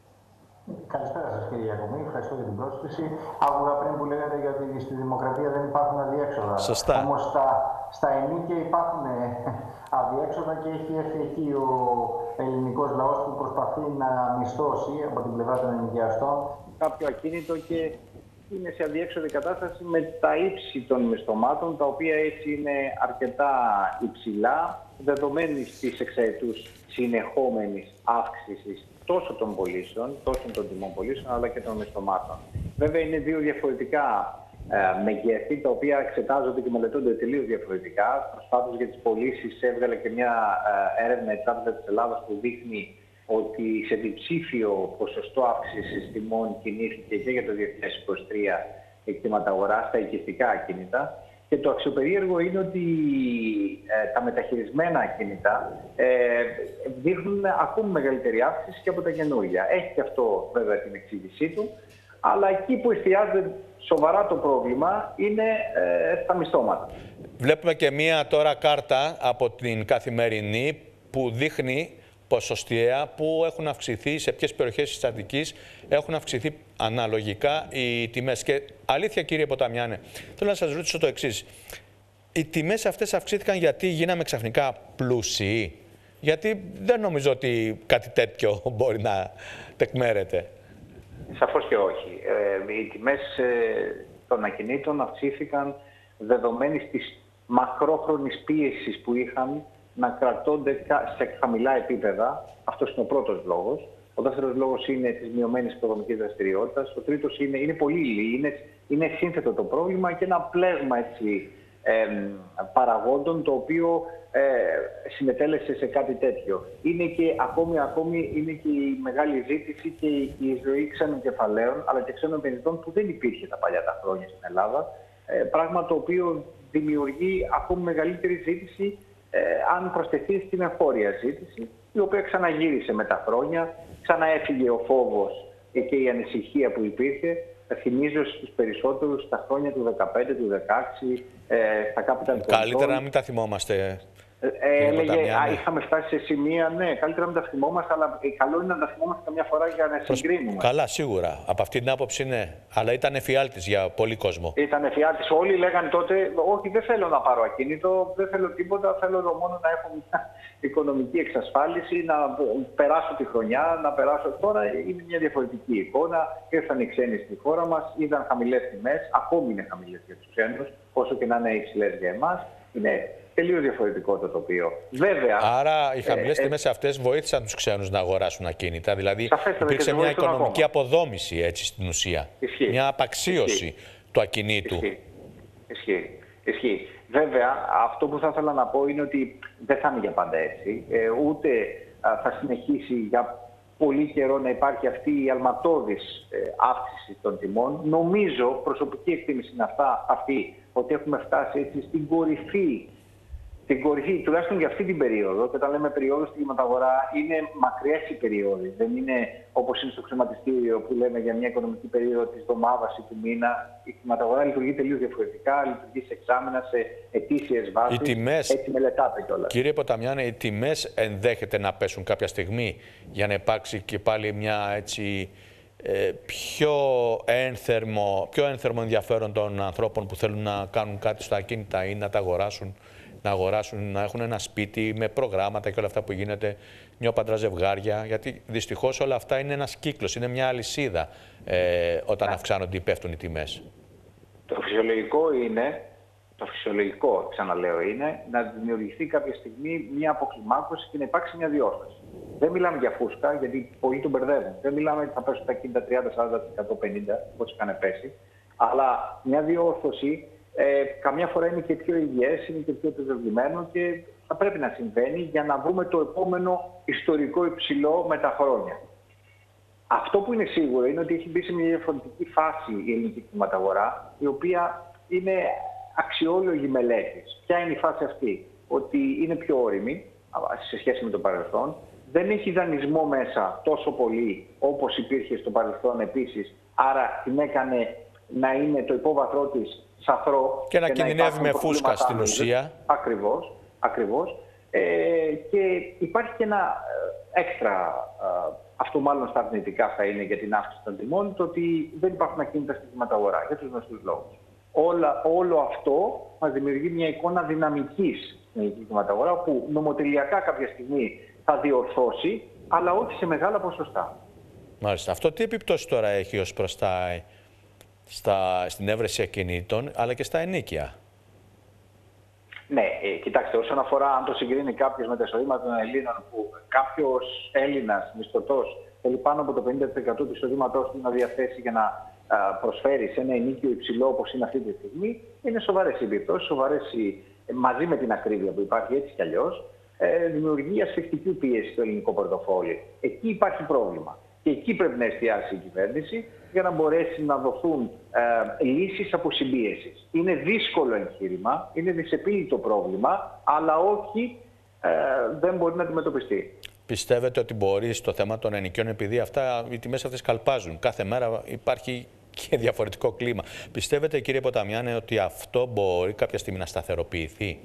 Καλησπέρα σας, κύριε Ιακωμή. Ευχαριστώ για την πρόσκληση. Άκουγα πριν που λέγατε για ότι στη δημοκρατία δεν υπάρχουν αδιέξοδα. Σωστά. Όμως στα, στα ενίκια υπάρχουν αδιέξοδα και έχει έρθει εκεί ο ελληνικός λαός που προσπαθεί να μισθώσει από την πλευρά των ενοικιαστών κάποιο ακίνητο και είναι σε αδιέξοδη κατάσταση με τα ύψη των μισθωμάτων, τα οποία έτσι είναι αρκετά υψηλά, δεδομένης της εξαετούς συνεχόμενης αύξησης τόσο των πωλήσεων, τόσο των τιμών πωλήσεων, αλλά και των μισθωμάτων. Βέβαια, είναι δύο διαφορετικά ε, μεγέθη, τα οποία εξετάζονται και μελετούνται τελείως διαφορετικά. Προσφάτως για τις πωλήσεις έβγαλε και μια ε, έρευνα η Τράπεζα της Ελλάδας που δείχνει ότι σε διψήφιο ποσοστό αύξησης τιμών κινήθηκε και για το δύο χιλιάδες είκοσι τρία εκτίματα αγορά στα οικιστικά ακίνητα. Και το αξιοπερίεργο είναι ότι ε, τα μεταχειρισμένα ακίνητα ε, δείχνουν ακόμη μεγαλύτερη αύξηση και από τα καινούργια. Έχει και αυτό βέβαια την εξήγησή του, αλλά εκεί που εστιάζεται σοβαρά το πρόβλημα είναι ε, στα μισθώματα. Βλέπουμε και μία τώρα κάρτα από την Καθημερινή που δείχνει ποσοστιαία που έχουν αυξηθεί, σε ποιες περιοχές της Αττικής έχουν αυξηθεί αναλογικά οι τιμές. Και αλήθεια, κύριε Ποταμιάνε, θέλω να σας ρωτήσω το εξής. Οι τιμές αυτές αυξήθηκαν γιατί γίναμε ξαφνικά πλούσιοι? Γιατί δεν νομίζω ότι κάτι τέτοιο μπορεί να τεκμέρεται. Σαφώς και όχι. Ε, οι τιμές ε, των ακινήτων αυξήθηκαν δεδομένης της μακρόχρονης πίεσης που είχαν να κρατώνται σε χαμηλά επίπεδα. Αυτός είναι ο πρώτος λόγος. Ο δεύτερος λόγος είναι της μειωμένης οικονομικής δραστηριότητας. Ο τρίτος είναι, είναι πολύ ύλη, είναι, είναι σύνθετο το πρόβλημα και ένα πλέγμα έτσι, ε, παραγόντων το οποίο ε, συνετέλεσε σε κάτι τέτοιο. Είναι και ακόμη, ακόμη είναι και η μεγάλη ζήτηση και η, η ζωή ξένων κεφαλαίων αλλά και ξένων επενδυτών που δεν υπήρχε τα παλιά τα χρόνια στην Ελλάδα. Ε, πράγμα το οποίο δημιουργεί ακόμη μεγαλύτερη ζήτηση ε, αν προσθεθεί στην εγχώρια ζήτηση, η οποία ξαναγύρισε με τα χρόνια, ξαναέφυγε ο φόβος και η ανησυχία που υπήρχε. Θυμίζω στους περισσότερους τα χρόνια του δεκαπέντε, του δεκαέξι, ε, στα capital control. Καλύτερα να μην τα θυμόμαστε. Ε, έλεγε, α, είχαμε φτάσει σε σημεία, ναι, καλύτερα να μην τα θυμόμαστε, αλλά καλό είναι να τα θυμόμαστε καμιά φορά για να Προς... συγκρίνουμε. Καλά, σίγουρα. Από αυτή την άποψη ναι. Αλλά ήταν εφιάλτης για πολύ κόσμο. Ήταν εφιάλτης. Όλοι λέγανε τότε, όχι, δεν θέλω να πάρω ακίνητο, δεν θέλω τίποτα, θέλω μόνο να έχω μια οικονομική εξασφάλιση, να περάσω τη χρονιά, να περάσω. Τώρα είναι μια διαφορετική εικόνα. Ήρθαν οι ξένοι στη χώρα μας, είδαν χαμηλές τιμές, ακόμη είναι χαμηλές για τους ξένους, όσο και να είναι υψηλές για εμάς. Είναι τελείως διαφορετικό το τοπίο. Βέβαια. Άρα οι χαμηλές ε, τιμές ε, αυτές βοήθησαν τους ξένους να αγοράσουν ακίνητα. Δηλαδή υπήρξε μια οικονομική ακόμα. αποδόμηση έτσι στην ουσία. Ισχύει. Μια απαξίωση Ισχύει. του ακινήτου. Ισχύει. Ισχύει. Ισχύει. Βέβαια, αυτό που θα ήθελα να πω είναι ότι δεν θα είναι για πάντα έτσι. Ε, ούτε α, θα συνεχίσει για πολύ καιρό να υπάρχει αυτή η αλματώδης ε, αύξηση των τιμών. Νομίζω, προσωπική εκτίμηση είναι αυτά, αυτή, ότι έχουμε φτάσει έτσι στην κορυφή, στην κορυφή, τουλάχιστον για αυτή την περίοδο. Και όταν λέμε περίοδο στην χρηματαγορά, είναι μακριές οι περίοδοι. Δεν είναι όπως είναι στο χρηματιστήριο που λέμε για μια οικονομική περίοδο της εβδομάδας ή του μήνα. Η χρηματαγορά λειτουργεί τελείως διαφορετικά, λειτουργεί σε εξάμηνα, σε ετήσιες βάσεις. Τιμές, έτσι μελετάτε κιόλας. Κύριε Ποταμιάνε, οι τιμές ενδέχεται να πέσουν κάποια στιγμή για να υπάρξει και πάλι μια έτσι. Ε, πιο ένθερμο, πιο ένθερμο ενδιαφέρον των ανθρώπων που θέλουν να κάνουν κάτι στα ακίνητα ή να τα αγοράσουν, να αγοράσουν, να έχουν ένα σπίτι με προγράμματα και όλα αυτά που γίνεται, νιώπαντρα ζευγάρια, γιατί δυστυχώς όλα αυτά είναι ένας κύκλος, είναι μια αλυσίδα ε, όταν αυξάνονται ή πέφτουν οι τιμές. Το φυσιολογικό είναι, το φυσιολογικό ξαναλέω είναι, να δημιουργηθεί κάποια στιγμή μια αποκλιμάκωση και να υπάρξει μια διόρθωση. Δεν μιλάμε για φούσκα, γιατί πολλοί τον μπερδεύουν. Δεν μιλάμε ότι θα πέσουν τα ακίνητα τριάντα, σαράντα, πενήντα τοις εκατό, όπως είχαν πέσει. Αλλά μια διόρθωση ε, καμιά φορά είναι και πιο υγιές, είναι και πιο επιβεβλημένο και θα πρέπει να συμβαίνει για να βρούμε το επόμενο ιστορικό υψηλό με τα χρόνια. Αυτό που είναι σίγουρο είναι ότι έχει μπει σε μια διαφορετική φάση η ελληνική χρηματαγορά, η οποία είναι αξιόλογη μελέτη. Ποια είναι η φάση αυτή? Ότι είναι πιο όριμη σε σχέση με το παρελθόν. Δεν έχει δανεισμό μέσα τόσο πολύ όπως υπήρχε στο παρελθόν επίσης. Άρα την έκανε να είναι το υπόβαθρό της σαθρό. Και να κινδυνεύει με φούσκα στην ουσία. Ακριβώς. ακριβώς. Ε, και υπάρχει και ένα έξτρα, αυτό μάλλον στα αρνητικά θα είναι για την αύξηση των τιμών, το ότι δεν υπάρχουν ακίνητα στην χρηματαγορά για τους γνωστούς λόγους. Όλα, όλο αυτό μας δημιουργεί μια εικόνα δυναμικής στην ελληνική χρηματαγορά που νομοτελειακά κάποια στιγμή θα διορθώσει, αλλά όχι σε μεγάλα ποσοστά. Μάλιστα. Αυτό τι επιπτώσεις τώρα έχει ως προς τα, στα, στην έβρεση ακινήτων, αλλά και στα ενοίκια? Ναι, ε, κοιτάξτε, όσον αφορά αν το συγκρίνει κάποιος με τα εισοδήματα των Ελλήνων, που κάποιος Έλληνας μισθωτός θέλει πάνω από το πενήντα τοις εκατό του εισοδήματός του να διαθέσει για να α, προσφέρει σε ένα ενοίκιο υψηλό όπως είναι αυτή τη στιγμή, είναι σοβαρές οι επιπτώσεις, σοβαρές οι, μαζί με την ακρίβεια που υπάρχει έτσι κι αλλιώς, ε, δημιουργεί ασφικτική πίεση στο ελληνικό πορτοφόλι. Εκεί υπάρχει πρόβλημα. Και εκεί πρέπει να εστιάσει η κυβέρνηση για να μπορέσει να δοθούν ε, λύσεις από συμπίεσης. Είναι δύσκολο εγχείρημα, είναι δυσεπίλητο πρόβλημα, αλλά όχι, ε, δεν μπορεί να αντιμετωπιστεί. Πιστεύετε ότι μπορεί στο θέμα των ενοικιών, επειδή αυτά, οι τιμές αυτές καλπάζουν, κάθε μέρα υπάρχει και διαφορετικό κλίμα. Πιστεύετε, κύριε Ποταμιάνε, ότι αυτό μπορεί κάποια στιγμή να σταθεροποιηθεί?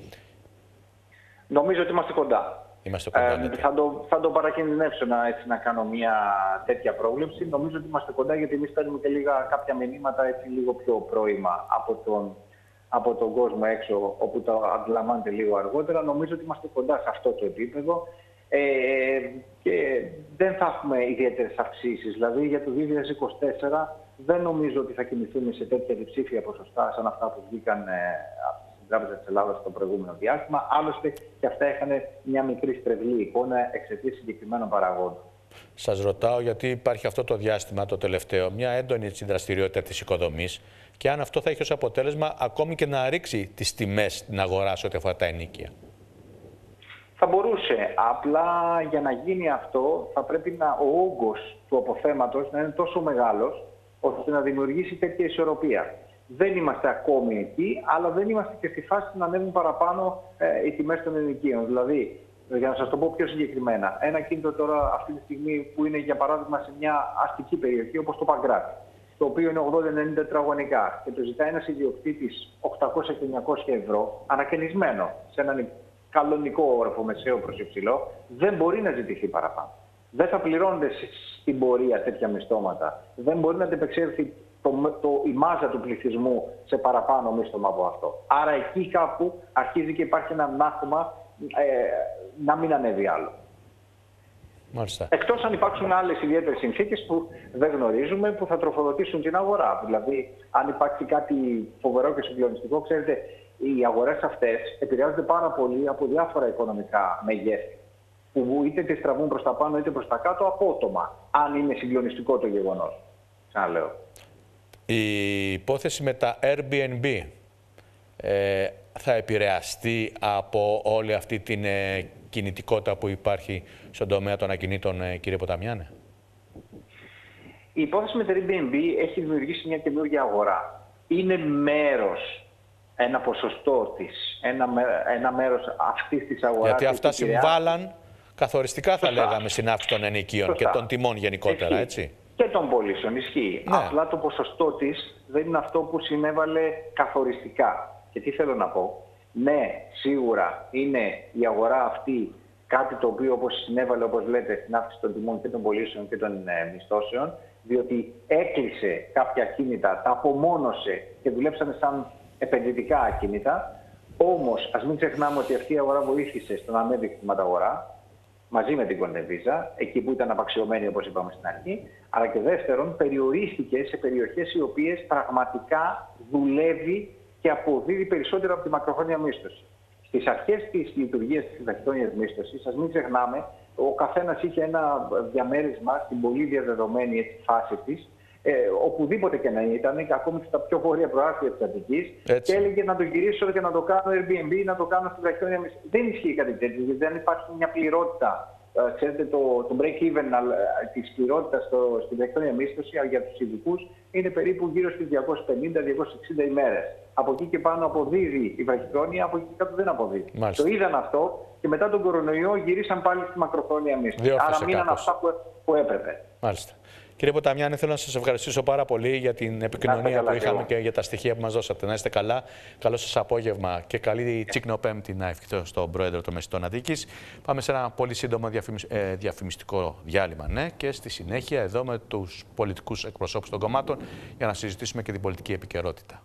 Νομίζω ότι είμαστε κοντά. Είμαστε κοντά ε, θα, το, θα το παρακινδυνεύσω να, έτσι, να κάνω μια τέτοια πρόβλεψη. Νομίζω ότι είμαστε κοντά, γιατί εμείς παίρνουμε και λίγα, κάποια μηνύματα έτσι, λίγο πιο πρώιμα από τον, από τον κόσμο έξω, όπου το αντιλαμβάνεται λίγο αργότερα. Νομίζω ότι είμαστε κοντά σε αυτό το επίπεδο. Ε, και δεν θα έχουμε ιδιαίτερες αυξήσεις. Δηλαδή για το δύο χιλιάδες είκοσι τέσσερα δεν νομίζω ότι θα κινηθούμε σε τέτοια διψήφια ποσοστά σαν αυτά που βγήκαν ε, από την Τράπεζα της Ελλάδας στο προηγούμενο διάστημα. Άλλωστε και αυτά είχαν μια μικρή στρεβλή εικόνα εξαιτίας συγκεκριμένων παραγόντων. Σας ρωτάω γιατί υπάρχει αυτό το διάστημα το τελευταίο, μια έντονη δραστηριότητα της οικοδομής και αν αυτό θα έχει ως αποτέλεσμα ακόμη και να ρίξει τις τιμές στην αγορά σε ό,τι αφορά τα ενοίκια. Θα μπορούσε. Απλά για να γίνει αυτό θα πρέπει να, ο όγκος του αποθέματος να είναι τόσο μεγάλος ώστε να δημιουργήσει τέτοια ισορροπία. Δεν είμαστε ακόμη εκεί, αλλά δεν είμαστε και στη φάση να ανέβουν παραπάνω ε, οι τιμές των ενοικίων. Δηλαδή, για να σας το πω πιο συγκεκριμένα, ένα κίνητο τώρα αυτή τη στιγμή που είναι για παράδειγμα σε μια αστική περιοχή όπως το Παγκράτη, το οποίο είναι ογδόντα ενενήντα τετραγωνικά και το ζητάει ένας ιδιοκτήτης οκτακόσια και εννιακόσια ευρώ, ανακαινισμένο σε έναν καλονικό όροφο μεσαίο προς υψηλό, δεν μπορεί να ζητηθεί παραπάνω. Δεν θα πληρώνονται στην πορεία τέτοια μισθώματα. Δεν μπορεί να αντεπεξέλθει το, το, η μάζα του πληθυσμού σε παραπάνω μίσθωμα από αυτό. Άρα εκεί κάπου αρχίζει και υπάρχει ένα μάθημα ε, να μην ανέβει άλλο. Μάλιστα. Εκτός αν υπάρξουν άλλες ιδιαίτερες συνθήκες που δεν γνωρίζουμε, που θα τροφοδοτήσουν την αγορά. Δηλαδή, αν υπάρξει κάτι φοβερό και συγκλονιστικό, ξέρετε, οι αγορές αυτές επηρεάζονται πάρα πολύ από διάφορα οικονομικά μεγέθη, που είτε τις τραβούν προς τα πάνω είτε προς τα κάτω απότομα, αν είναι συγκλονιστικό το γεγονός. Ξαναλέω. Η υπόθεση με τα Airbnb ε, θα επηρεαστεί από όλη αυτή την ε, κινητικότητα που υπάρχει στον τομέα των ακινήτων, ε, κύριε Ποταμιάνε? Η υπόθεση με τα Airbnb έχει δημιουργήσει μια καινούργια αγορά. Είναι μέρος, ένα ποσοστό της, ένα, ένα μέρος αυτής της αγοράς. Γιατί αυτά συμβάλλαν καθοριστικά, θα Σωστά. λέγαμε, στην αύξηση των ενοικίων Σωστά. και των τιμών γενικότερα, Ισχύει. έτσι. Και των πωλήσεων, ισχύει. Ναι. Απλά το ποσοστό της δεν είναι αυτό που συνέβαλε καθοριστικά. Και τι θέλω να πω. Ναι, σίγουρα είναι η αγορά αυτή κάτι το οποίο όπως συνέβαλε, όπως λέτε, στην αύξηση των τιμών και των πωλήσεων και των ε, μισθώσεων, διότι έκλεισε κάποια ακίνητα, τα απομόνωσε και δουλέψανε σαν επενδυτικά ακίνητα. Όμως, ας μην ξεχνάμε ότι αυτή η αγορά βοήθησε στο να ανέβει η χρηματαγορά, μαζί με την Κοντεβίζα, εκεί που ήταν απαξιωμένη όπως είπαμε στην αρχή, αλλά και δεύτερον, περιορίστηκε σε περιοχές οι οποίες πραγματικά δουλεύει και αποδίδει περισσότερο από τη μακροχρόνια μίσθωση. Στις αρχές της λειτουργίας της βραχυχρόνιας μίσθωσης, ας μην ξεχνάμε, ο καθένας είχε ένα διαμέρισμα στην πολύ διαδεδομένη έτσι, φάση της, ε, οπουδήποτε και να ήταν, και ακόμη στα πιο βόρεια προάστια της Αττικής, και έλεγε να το γυρίσω και να το κάνω Airbnb, να το κάνω στη βραχυχρόνια μίσθωση. Δεν ισχύει κάτι τέτοιο, γιατί δεν υπάρχει μια πληρότητα. Uh, ξέρετε, το, το break-even uh, της πληρότητας στην βραχυχρόνια μίσθωση για τους ειδικούς είναι περίπου γύρω στις διακόσιες πενήντα με διακόσιες εξήντα ημέρες. Από εκεί και πάνω αποδίδει η βραχυχρόνια, από εκεί και κάτω δεν αποδίδει. Μάλιστα. Το είδαν αυτό και μετά τον κορονοϊό γυρίσαν πάλι στη μακροχρόνια μίσθωση. Διόρθωσε Άρα μείναν αυτά που, που έπρεπε. Μάλιστα. Κύριε Ποταμιάνε, θέλω να σας ευχαριστήσω πάρα πολύ για την επικοινωνία καλά, που είχαμε και, και για τα στοιχεία που μας δώσατε. Να είστε καλά. Καλό σας απόγευμα και καλή Τσικνοπέμπτη να ευχηθώ στον Πρόεδρο των Μεσητών Αττικής. Πάμε σε ένα πολύ σύντομο διαφημισ... ε, διαφημιστικό διάλειμμα, ναι, και στη συνέχεια εδώ με τους πολιτικούς εκπροσώπους των κομμάτων για να συζητήσουμε και την πολιτική επικαιρότητα.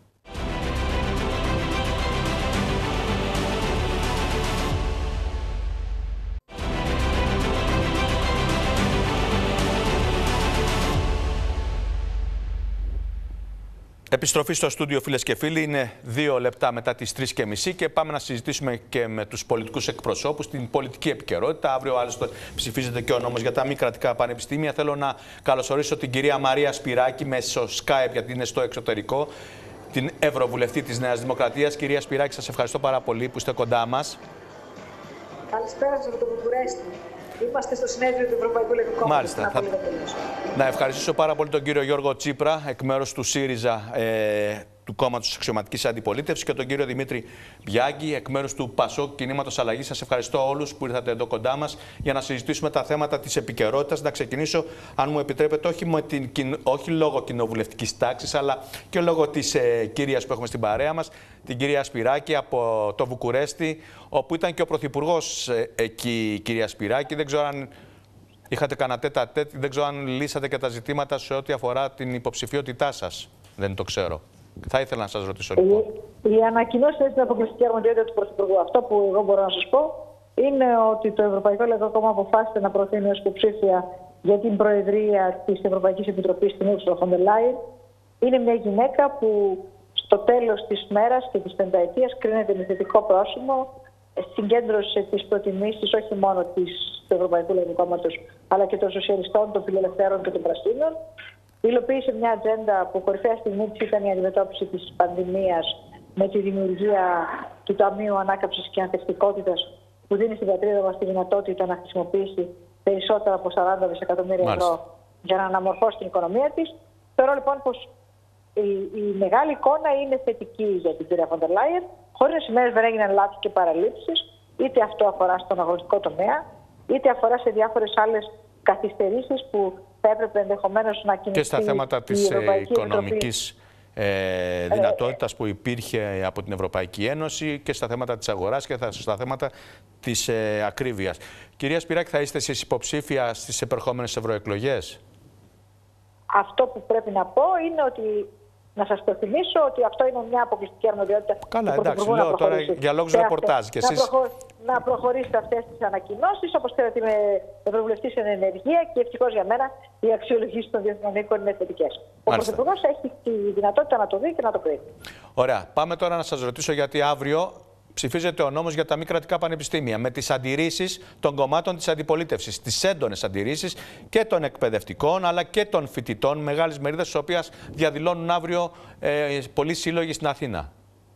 Επιστροφή στο στούντιο, φίλες και φίλοι, είναι δύο λεπτά μετά τις τρεις και μισή και πάμε να συζητήσουμε και με τους πολιτικούς εκπροσώπους την πολιτική επικαιρότητα. Αύριο άλλωστε ψηφίζεται και ο νόμος για τα μη κρατικά πανεπιστήμια. Θέλω να καλωσορίσω την κυρία Μαρία Σπυράκη μέσω Skype, γιατί είναι στο εξωτερικό, την Ευρωβουλευτή της Νέας Δημοκρατίας. Κυρία Σπυράκη, σας ευχαριστώ πάρα πολύ που είστε κοντά μας. Καλησπέρα σας από το Βουκουρέστι. Είμαστε στο συνέδριο του Ευρωπαϊκού Λαϊκού Κόμματος. Μάλιστα. Θα... Να ευχαριστήσω πάρα πολύ τον κύριο Γιώργο Τσίπρα, εκ μέρους του ΣΥΡΙΖΑ, ε, του κόμματος της Αξιωματικής Αντιπολίτευσης, και τον κύριο Δημήτρη Μπιάγκη, εκ μέρους του ΠΑΣΟΚ Κινήματος Αλλαγής. Σας ευχαριστώ όλους που ήρθατε εδώ κοντά μας για να συζητήσουμε τα θέματα της επικαιρότητας. Να ξεκινήσω, αν μου επιτρέπετε, όχι, με την, όχι λόγω κοινοβουλευτικής τάξης, αλλά και λόγω της ε, κυρίας που έχουμε στην παρέα μας, την κυρία Σπυράκη από το Βουκουρέστι, όπου ήταν και ο Πρωθυπουργός ε, εκεί, κυρία Σπυράκη. Δεν ξέρω αν είχατε κανένα τέτα τέτ, δεν ξέρω αν λύσατε και τα ζητήματα σε ό,τι αφορά την υποψηφιότητά σας. Δεν το ξέρω. Θα ήθελα να σας ρωτήσω λοιπόν. Η, η ανακοινώση είναι στην αποκλειστική αρμοδιότητα του Πρωθυπουργού. Αυτό που εγώ μπορώ να σας πω είναι ότι το Ευρωπαϊκό Λαϊκό Κόμμα αποφάσισε να προτείνει ως υποψήφια για την Προεδρία της Ευρωπαϊκής Επιτροπής την Ursula von der Leyen. Είναι μια γυναίκα που στο τέλος της μέρας και της πενταετίας κρίνεται με θετικό πρόσημο, συγκέντρωσε τις προτιμήσεις όχι μόνο της, του Ευρωπαϊκού Λαϊκού Κόμματος, αλλά και των Σοσιαλιστών, των Φιλελευθέρων και των Πρασίνων. Υλοποίησε μια ατζέντα που κορυφαία στιγμή της ήταν η αντιμετώπιση της πανδημίας με τη δημιουργία του Ταμείου Ανάκαμψης και Ανθεκτικότητας, που δίνει στην πατρίδα μας τη δυνατότητα να χρησιμοποιήσει περισσότερα από σαράντα δισεκατομμύρια ευρώ για να αναμορφώσει την οικονομία της. Θεωρώ λοιπόν πως η, η μεγάλη εικόνα είναι θετική για την κυρία Von der Leyen, χωρίς να σημαίνει δεν έγιναν λάθη και παραλήψεις, είτε αυτό αφορά στον αγροτικό τομέα, είτε αφορά σε διάφορες άλλες καθυστερήσεις που θα έπρεπε ενδεχομένως να κινηθεί. Και στα θέματα της οικονομικής ε, δυνατότητας που υπήρχε από την Ευρωπαϊκή Ένωση και στα θέματα της αγοράς και στα θέματα της ε, ακρίβειας. Κυρία Σπυράκη, θα είστε εσείς υποψήφια στις επερχόμενες ευρωεκλογές? Αυτό που πρέπει να πω είναι ότι να σας το θυμίσω ότι αυτό είναι μια αποκλειστική αρμοδιότητα. Καλά, εντάξει, λέω τώρα για λόγους ρεπορτάζ. Και εσείς... να, προχω... να προχωρήσετε αυτές τις ανακοινώσεις. Όπως ξέρετε, είμαι ευρωβουλευτής εν ενεργεία και ευτυχώς για μένα οι αξιολογήσεις των διεθνών οίκων είναι θετικές. Ο Πρωθυπουργός έχει τη δυνατότητα να το δει και να το κρίνει. Ωραία. Πάμε τώρα να σας ρωτήσω, γιατί αύριο ψηφίζεται ο νόμος για τα μη κρατικά πανεπιστήμια, με τις αντιρρήσεις των κομμάτων της αντιπολίτευσης, τις έντονες αντιρρήσεις και των εκπαιδευτικών αλλά και των φοιτητών, μεγάλης μερίδας, τις οποίες διαδηλώνουν αύριο ε, πολλοί σύλλογοι στην Αθήνα.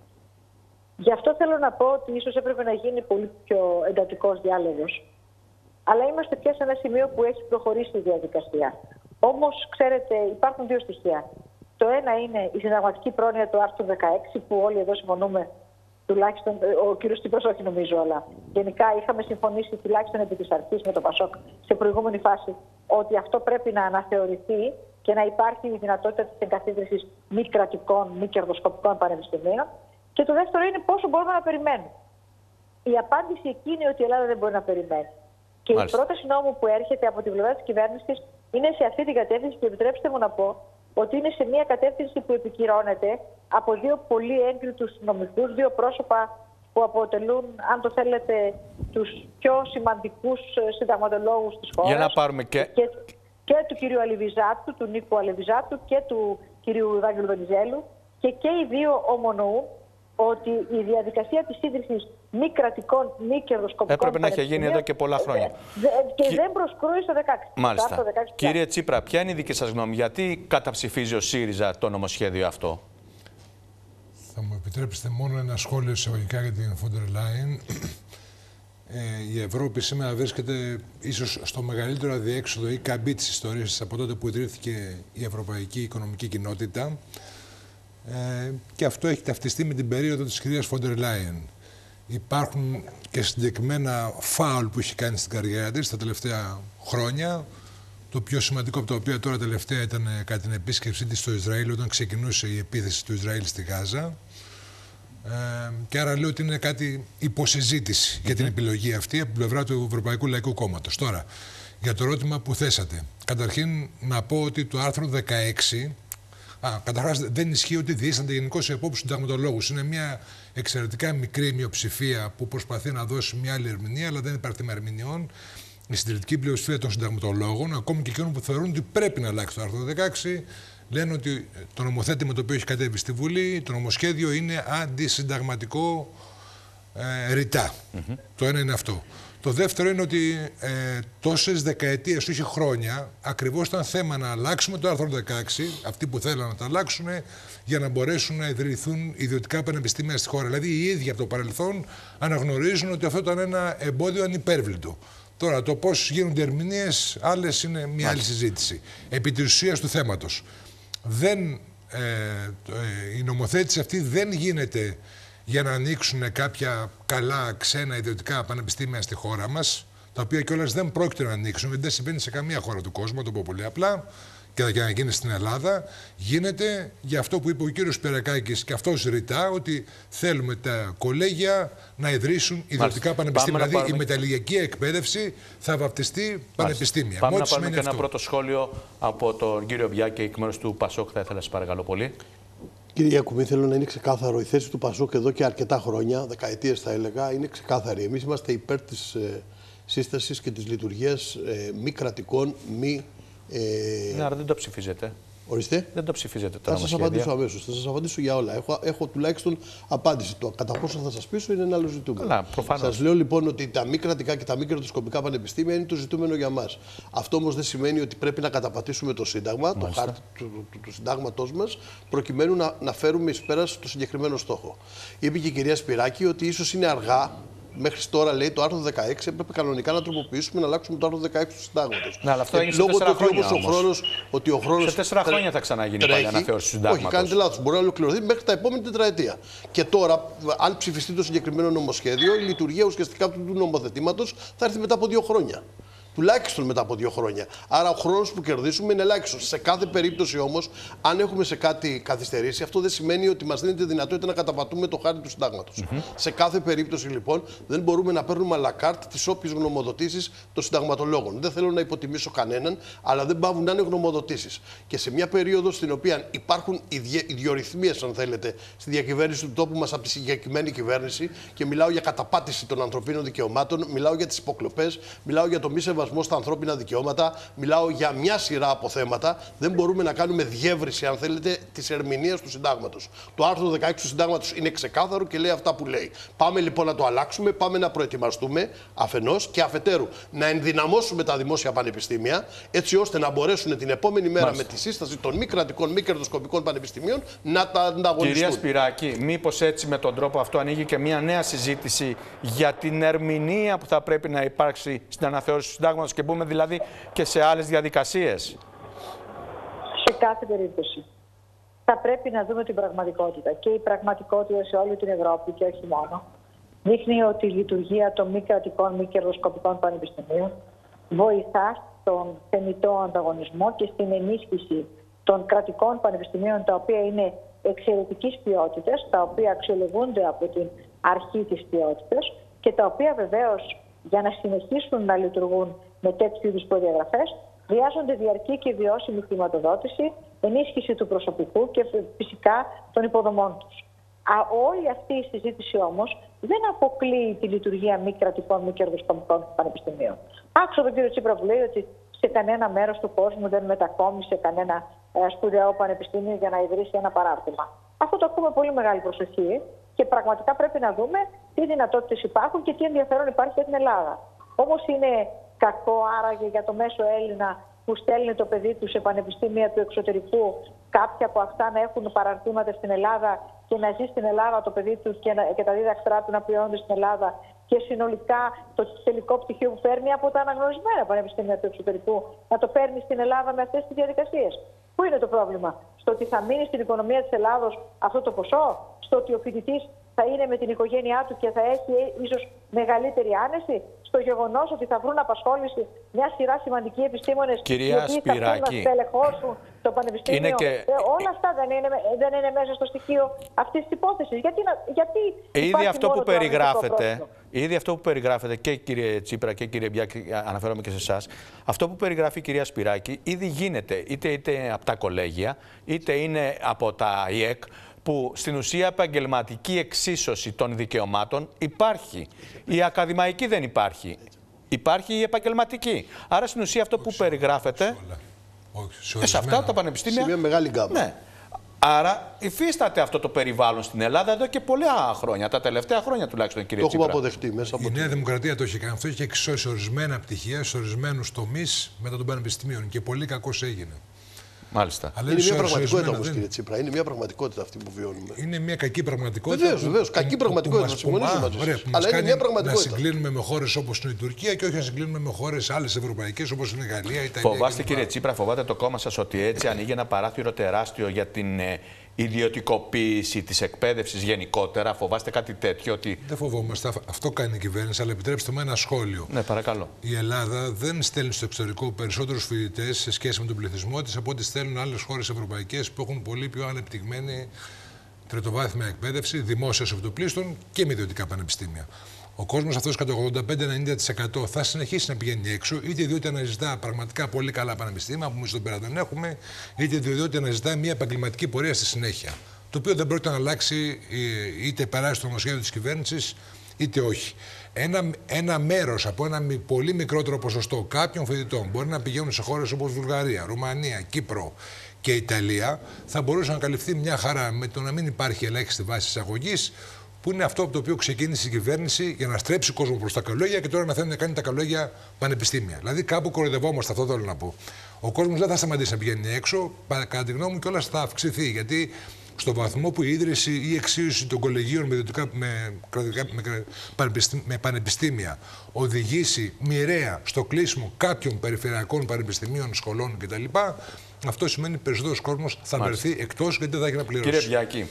Γι' αυτό θέλω να πω ότι ίσως έπρεπε να γίνει πολύ πιο εντατικός διάλογος. Αλλά είμαστε πια σε ένα σημείο που έχει προχωρήσει η διαδικασία. Όμως, ξέρετε, υπάρχουν δύο στοιχεία. Το ένα είναι η συνταγματική πρόνοια του άρθρου δεκαέξι, που όλοι εδώ συμφωνούμε. Τουλάχιστον, ο κύριος Τσίπρας όχι νομίζω, αλλά γενικά είχαμε συμφωνήσει τουλάχιστον επί της αρχής με το ΠΑΣΟΚ σε προηγούμενη φάση ότι αυτό πρέπει να αναθεωρηθεί και να υπάρχει η δυνατότητα της εγκαθίδρυσης μη κρατικών, μη κερδοσκοπικών πανεπιστημίων. Και το δεύτερο είναι πόσο μπορούμε να περιμένουμε. Η απάντηση εκεί είναι ότι η Ελλάδα δεν μπορεί να περιμένει. Και Μάλιστα. η πρόταση νόμου που έρχεται από την πλευρά της κυβέρνησης είναι σε αυτή την κατεύθυνση, και επιτρέψτε μου να πω ότι είναι σε μια κατεύθυνση που επικυρώνεται από δύο πολύ έγκριτους νομικούς, δύο πρόσωπα που αποτελούν, αν το θέλετε, τους πιο σημαντικούς συνταγματολόγους της χώρας. Για να πάρουμε και... και... και του κυρίου Αλεβιζάτου, του Νίκου Αλεβιζάτου και του κυρίου Ευάγγελου Βενιζέλου. Και και οι δύο ομονοούν ότι η διαδικασία της ίδρυσης μη κρατικών, μη κερδοσκοπικών έπρεπε να έχει γίνει εδώ και πολλά χρόνια. Και Κι... δεν προσκρούει στο δεκαέξι. Μάλιστα. Το δεκαέξι. Κύριε Τσίπρα, ποια είναι η δική σας γνώμη, γιατί καταψηφίζει ο ΣΥΡΙΖΑ το νομοσχέδιο αυτό? Θα μου επιτρέψετε μόνο ένα σχόλιο εισαγωγικά για την Von der Leyen. Ε, η Ευρώπη σήμερα βρίσκεται ίσως στο μεγαλύτερο αδιέξοδο ή καμπή της ιστορίας της από τότε που ιδρύθηκε η Ευρωπαϊκή Οικονομική Κοινότητα. Ε, και αυτό έχει ταυτιστεί με την περίοδο της κυρίας Von der Leyen. Υπάρχουν και συγκεκριμένα φάουλ που έχει κάνει στην καριέρα της τα τελευταία χρόνια. Το πιο σημαντικό από το οποίο τώρα τελευταία ήταν κατά την επίσκεψή της στο Ισραήλ, όταν ξεκινούσε η επίθεση του Ισραήλ στη Γάζα. Ε, και άρα λέω ότι είναι κάτι υποσυζήτηση mm-hmm. για την επιλογή αυτή από την πλευρά του Ευρωπαϊκού Λαϊκού Κόμματος. Τώρα, για το ερώτημα που θέσατε. Καταρχήν να πω ότι το άρθρο δεκαέξι, α, καταρχάς δεν ισχύει ότι διείσανται γενικώς οι απόψεις του συνταγματολόγους. Είναι μια εξαιρετικά μικρή μειοψηφία που προσπαθεί να δώσει μια άλλη ερμηνεία, αλλά δεν υπάρχει θέμα ερμηνεών. Η συντηρητική πλειοψηφία των συνταγματολόγων, ακόμη και εκείνων που θεωρούν ότι πρέπει να αλλάξει το άρθρο δεκαέξι, λένε ότι το νομοθέτημα το οποίο έχει κατέβει στη Βουλή, το νομοσχέδιο είναι αντισυνταγματικό ε, ρητά. Mm-hmm. Το ένα είναι αυτό. Το δεύτερο είναι ότι ε, τόσες δεκαετίες, όχι χρόνια, ακριβώς ήταν θέμα να αλλάξουμε το άρθρο δεκαέξι, αυτοί που θέλουν να το αλλάξουν, για να μπορέσουν να ιδρυθούν ιδιωτικά πανεπιστήμια στη χώρα. Δηλαδή οι ίδιοι από το παρελθόν αναγνωρίζουν ότι αυτό ήταν ένα εμπόδιο ανυπέρβλητο. Τώρα, το πώς γίνονται ερμηνείες, άλλες είναι μια άλλη συζήτηση. Επί της ουσίας του θέματος. Δεν, ε, ε, η νομοθέτηση αυτή δεν γίνεται για να ανοίξουν κάποια καλά ξένα ιδιωτικά πανεπιστήμια στη χώρα μας, τα οποία κιόλας δεν πρόκειται να ανοίξουν, γιατί δεν συμβαίνει σε καμία χώρα του κόσμου, το πω πολύ απλά, και για να γίνει στην Ελλάδα. Γίνεται για αυτό που είπε ο κύριος Σπυρακάκης και αυτός ρητά, ότι θέλουμε τα κολέγια να ιδρύσουν ιδιωτικά πανεπιστήμια. Δηλαδή πάρουμε... η μεταλλουργική εκπαίδευση θα βαπτιστεί πανεπιστήμια. Πάμε να πάρουμε και αυτό. Ένα πρώτο σχόλιο από τον κύριο Μπιάκη εκ μέρους του ΠΑΣΟΚ, θα ήθελα, σας παρακαλώ πολύ. Κύριε Ιακουμή, θέλω να είναι ξεκάθαρο. Η θέση του Πασόκ εδώ και αρκετά χρόνια, δεκαετίες θα έλεγα, είναι ξεκάθαρη. Εμείς είμαστε υπέρ της ε, σύστασης και της λειτουργίας ε, μη κρατικών, μη. Ε... Ναι, άρα δεν το ψηφίζετε. Ορίστε. Δεν το ψηφίζετε το νομοσχέδιο. Θα σας απαντήσω αμέσως. Θα σας απαντήσω για όλα. Έχω, έχω τουλάχιστον απάντηση. Το κατά πόσο θα σας πείσω είναι ένα άλλο ζητούμενο. Καλά, προφανώς. Σας λέω λοιπόν ότι τα μη κρατικά και τα μη κερδοσκοπικά πανεπιστήμια είναι το ζητούμενο για μας. Αυτό όμως δεν σημαίνει ότι πρέπει να καταπατήσουμε το Σύνταγμα, Μάλιστα. το χάρτη του, του, του, του Συντάγματός μας, προκειμένου να, να φέρουμε εις πέρας το συγκεκριμένο στόχο. Είπε και η κυρία Σπυράκη ότι ίσως είναι αργά. Μέχρι τώρα, λέει, το άρθρο δεκαέξι έπρεπε κανονικά να τροποποιήσουμε, να αλλάξουμε το άρθρο δεκαέξι του Συντάγματος. Ναι, αλλά αυτό έγινε λόγω σε τέσσερα χρόνια. Ότι ο χρόνος, ότι ο χρόνος σε τέσσερα χρόνια θα ξαναγίνει πάλι αναθεώρηση του Συντάγματος. Όχι, κάνετε λάθος. Μπορεί να ολοκληρωθεί μέχρι τα επόμενη τετραετία. Και τώρα, αν ψηφιστεί το συγκεκριμένο νομοσχέδιο, η λειτουργία ουσιαστικά του νομοθετήματος θα έρθει μετά από δύο χρόνια. Τουλάχιστον μετά από δύο χρόνια. Άρα ο χρόνος που κερδίσουμε είναι ελάχιστος. Σε κάθε περίπτωση όμως, αν έχουμε σε κάτι καθυστερήσει, αυτό δεν σημαίνει ότι μας δίνεται δυνατότητα να καταπατούμε το χάρτη του Συντάγματος. Mm-hmm. Σε κάθε περίπτωση λοιπόν δεν μπορούμε να παίρνουμε à la carte τις όποιες γνωμοδοτήσεις των συνταγματολόγων. Δεν θέλω να υποτιμήσω κανέναν, αλλά δεν πάβουν να είναι γνωμοδοτήσεις. Και σε μια περίοδο στην οποία υπάρχουν ιδιορυθμίες, αν θέλετε, στη διακυβέρνηση του τόπου μας από τη συγκεκριμένη κυβέρνηση, και μιλάω για καταπάτηση των ανθρωπίνων δικαιωμάτων, μιλάω για τις υποκλοπές, μιλάω για το μη σεβασμό στα ανθρώπινα δικαιώματα, μιλάω για μια σειρά από θέματα. Δεν μπορούμε να κάνουμε διεύρυνση, αν θέλετε, της ερμηνείας του Συντάγματος. Το άρθρο δεκαέξι του Συντάγματος είναι ξεκάθαρο και λέει αυτά που λέει. Πάμε λοιπόν να το αλλάξουμε, πάμε να προετοιμαστούμε αφενός και αφετέρου να ενδυναμώσουμε τα δημόσια πανεπιστήμια, έτσι ώστε να μπορέσουν την επόμενη μέρα Μάλιστα. με τη σύσταση των μη κρατικών, μη κερδοσκοπικών πανεπιστημίων να τα ανταγωνιστούν. Κυρία Σπυράκη, μήπως έτσι με τον τρόπο αυτό ανοίγει και μια νέα συζήτηση για την ερμηνεία που θα πρέπει να υπάρξει στην αναθεώρηση του Συντάγματος, και μπούμε δηλαδή και σε άλλες διαδικασίες? Σε κάθε περίπτωση. Θα πρέπει να δούμε την πραγματικότητα. Και η πραγματικότητα σε όλη την Ευρώπη και όχι μόνο δείχνει ότι η λειτουργία των μη κρατικών, μη κερδοσκοπικών πανεπιστημίων βοηθά στον θεμιτό ανταγωνισμό και στην ενίσχυση των κρατικών πανεπιστημίων, τα οποία είναι εξαιρετικής ποιότητας, τα οποία αξιολογούνται από την αρχή της ποιότητας και τα οποία βεβαίως για να συνεχίσουν να λειτουργούν με τέτοιου είδους προδιαγραφές, χρειάζονται διαρκή και βιώσιμη χρηματοδότηση, ενίσχυση του προσωπικού και φυσικά των υποδομών τους. Α, όλη αυτή η συζήτηση όμως δεν αποκλείει τη λειτουργία μη κρατικών, μη κερδοσκοπικών πανεπιστημίων. Άκουσα τον κύριο Τσίπρα που λέει ότι σε κανένα μέρος του κόσμου δεν μετακόμισε κανένα ε, σπουδαίο πανεπιστήμιο για να ιδρύσει ένα παράρτημα. Αυτό το ακούμε πολύ μεγάλη προσοχή και πραγματικά πρέπει να δούμε τι δυνατότητες υπάρχουν και τι ενδιαφέρον υπάρχει για την Ελλάδα. Όμως είναι κακό άραγε για το μέσο Έλληνα που στέλνει το παιδί του σε πανεπιστήμια του εξωτερικού, κάποια από αυτά να έχουν παραρτήματα στην Ελλάδα και να ζει στην Ελλάδα το παιδί του και, να, και τα δίδαξτρά του να πληρώνονται στην Ελλάδα, και συνολικά το τελικό πτυχίο που παίρνει από τα αναγνωρισμένα πανεπιστήμια του εξωτερικού να το παίρνει στην Ελλάδα με αυτές τις διαδικασίες? Πού είναι το πρόβλημα? Στο ότι θα μείνει στην οικονομία της Ελλάδος αυτό το ποσό? Στο ότι ο φοιτητής θα είναι με την οικογένειά του και θα έχει ίσως μεγαλύτερη άνεση? Στο γεγονός ότι θα βρουν απασχόληση μια σειρά σημαντικοί επιστήμονες οι οποίοι θα θέλουν να στελεχώσουν το πανεπιστήμιο? Και... Ε, όλα αυτά δεν είναι, δεν είναι μέσα στο στοιχείο αυτής της υπόθεσης. Γιατί, γιατί ήδη αυτό που περιγράφεται, ήδη αυτό που περιγράφεται και κύριε Τσίπρα και κύριε Μπιάκη, αναφέρομαι και σε εσάς, αυτό που περιγράφει η κυρία Σπυράκη ήδη γίνεται είτε, είτε από τα κολέγια, είτε είναι από τα ι ε κ, που στην ουσία επαγγελματική εξίσωση των δικαιωμάτων υπάρχει. Η ακαδημαϊκή δεν υπάρχει. Υπάρχει η επαγγελματική. Άρα στην ουσία αυτό που περιγράφεται Όχι, σε αυτά τα πανεπιστήμια. Σε μια μεγάλη γκάμα. Ναι. Άρα υφίσταται αυτό το περιβάλλον στην Ελλάδα εδώ και πολλά χρόνια, τα τελευταία χρόνια τουλάχιστον, κύριε Τσίπρα. Το έχουμε αποδεχτεί μέσα από η Νέα Δημοκρατία το είχε κάνει αυτό, είχε εξισώσει ορισμένα πτυχία σε ορισμένους τομείς μετά των πανεπιστημίων και πολύ κακώς έγινε. Μάλιστα. Αλλά είναι μια πραγματικότητα όμως, κύριε Τσίπρα. Είναι μια πραγματικότητα αυτή που βιώνουμε. Είναι μια κακή πραγματικότητα. Βεβαίως, βεβαίως. Κακή πραγματικότητα. Θα συμφωνήσω μαζί σας. Αλλά είναι μια πραγματικότητα. Να συγκλίνουμε με χώρες όπως είναι η Τουρκία και όχι να συγκλίνουμε με χώρες άλλες ευρωπαϊκές όπως είναι η Γαλλία, η Ιταλία. Φοβάστε, κύριε Τσίπρα, φοβάται το κόμμα σας ότι έτσι ανοίγει ένα παράθυρο τεράστιο για την ε, ιδιωτικοποίηση της εκπαίδευσης γενικότερα? Φοβάστε κάτι τέτοιο? Ότι... Δεν φοβόμαστε. Αυτό κάνει η κυβέρνηση. Αλλά επιτρέψτε μου ένα σχόλιο. Ναι, παρακαλώ. Η Ελλάδα δεν στέλνει στο εξωτερικό περισσότερους φοιτητές σε σχέση με τον πληθυσμό της από ό,τι στέλνουν άλλες χώρες ευρωπαϊκές που έχουν πολύ πιο ανεπτυγμένη τριτοβάθμια εκπαίδευση, δημόσια εφοπλίστων και με ιδιωτικά πανεπιστήμια. Ο κόσμος αυτός κατά ογδόντα πέντε με ενενήντα τοις εκατό θα συνεχίσει να πηγαίνει έξω, είτε διότι αναζητά πραγματικά πολύ καλά πανεπιστήμια που εμείς εδώ πέρα δεν έχουμε, είτε διότι αναζητά μια επαγγελματική πορεία στη συνέχεια. το οποίο δεν πρόκειται να αλλάξει είτε περάσει στο νομοσχέδιο της κυβέρνησης είτε όχι. Ένα, ένα μέρος από ένα πολύ μικρότερο ποσοστό κάποιων φοιτητών μπορεί να πηγαίνουν σε χώρες όπως Βουλγαρία, Ρουμανία, Κύπρο και Ιταλία, θα μπορούσε να καλυφθεί μια χαρά με το να μην υπάρχει ελάχιστη βάση εισαγωγής, που είναι αυτό από το οποίο ξεκίνησε η κυβέρνηση για να στρέψει κόσμο προς τα καλόγια και τώρα να θέλει να κάνει τα καλόγια πανεπιστήμια. Δηλαδή κάπου κοροϊδευόμαστε, αυτό θέλω να πω. Ο κόσμος δεν θα σταματήσει να πηγαίνει έξω, κατά τη γνώμη μου κιόλας θα αυξηθεί. Γιατί στο βαθμό που η ίδρυση ή η εξίωση των κολεγίων με, με, με, με πανεπιστήμια οδηγήσει μοιραία στο κλείσιμο κάποιων περιφερειακών πανεπιστημίων, σχολών κτλ., αυτό σημαίνει ότι περισσότερος κόσμος θα βρεθεί εκτός γιατί δεν θα έχει να πληρώσει. Κύριε Μπιάκη,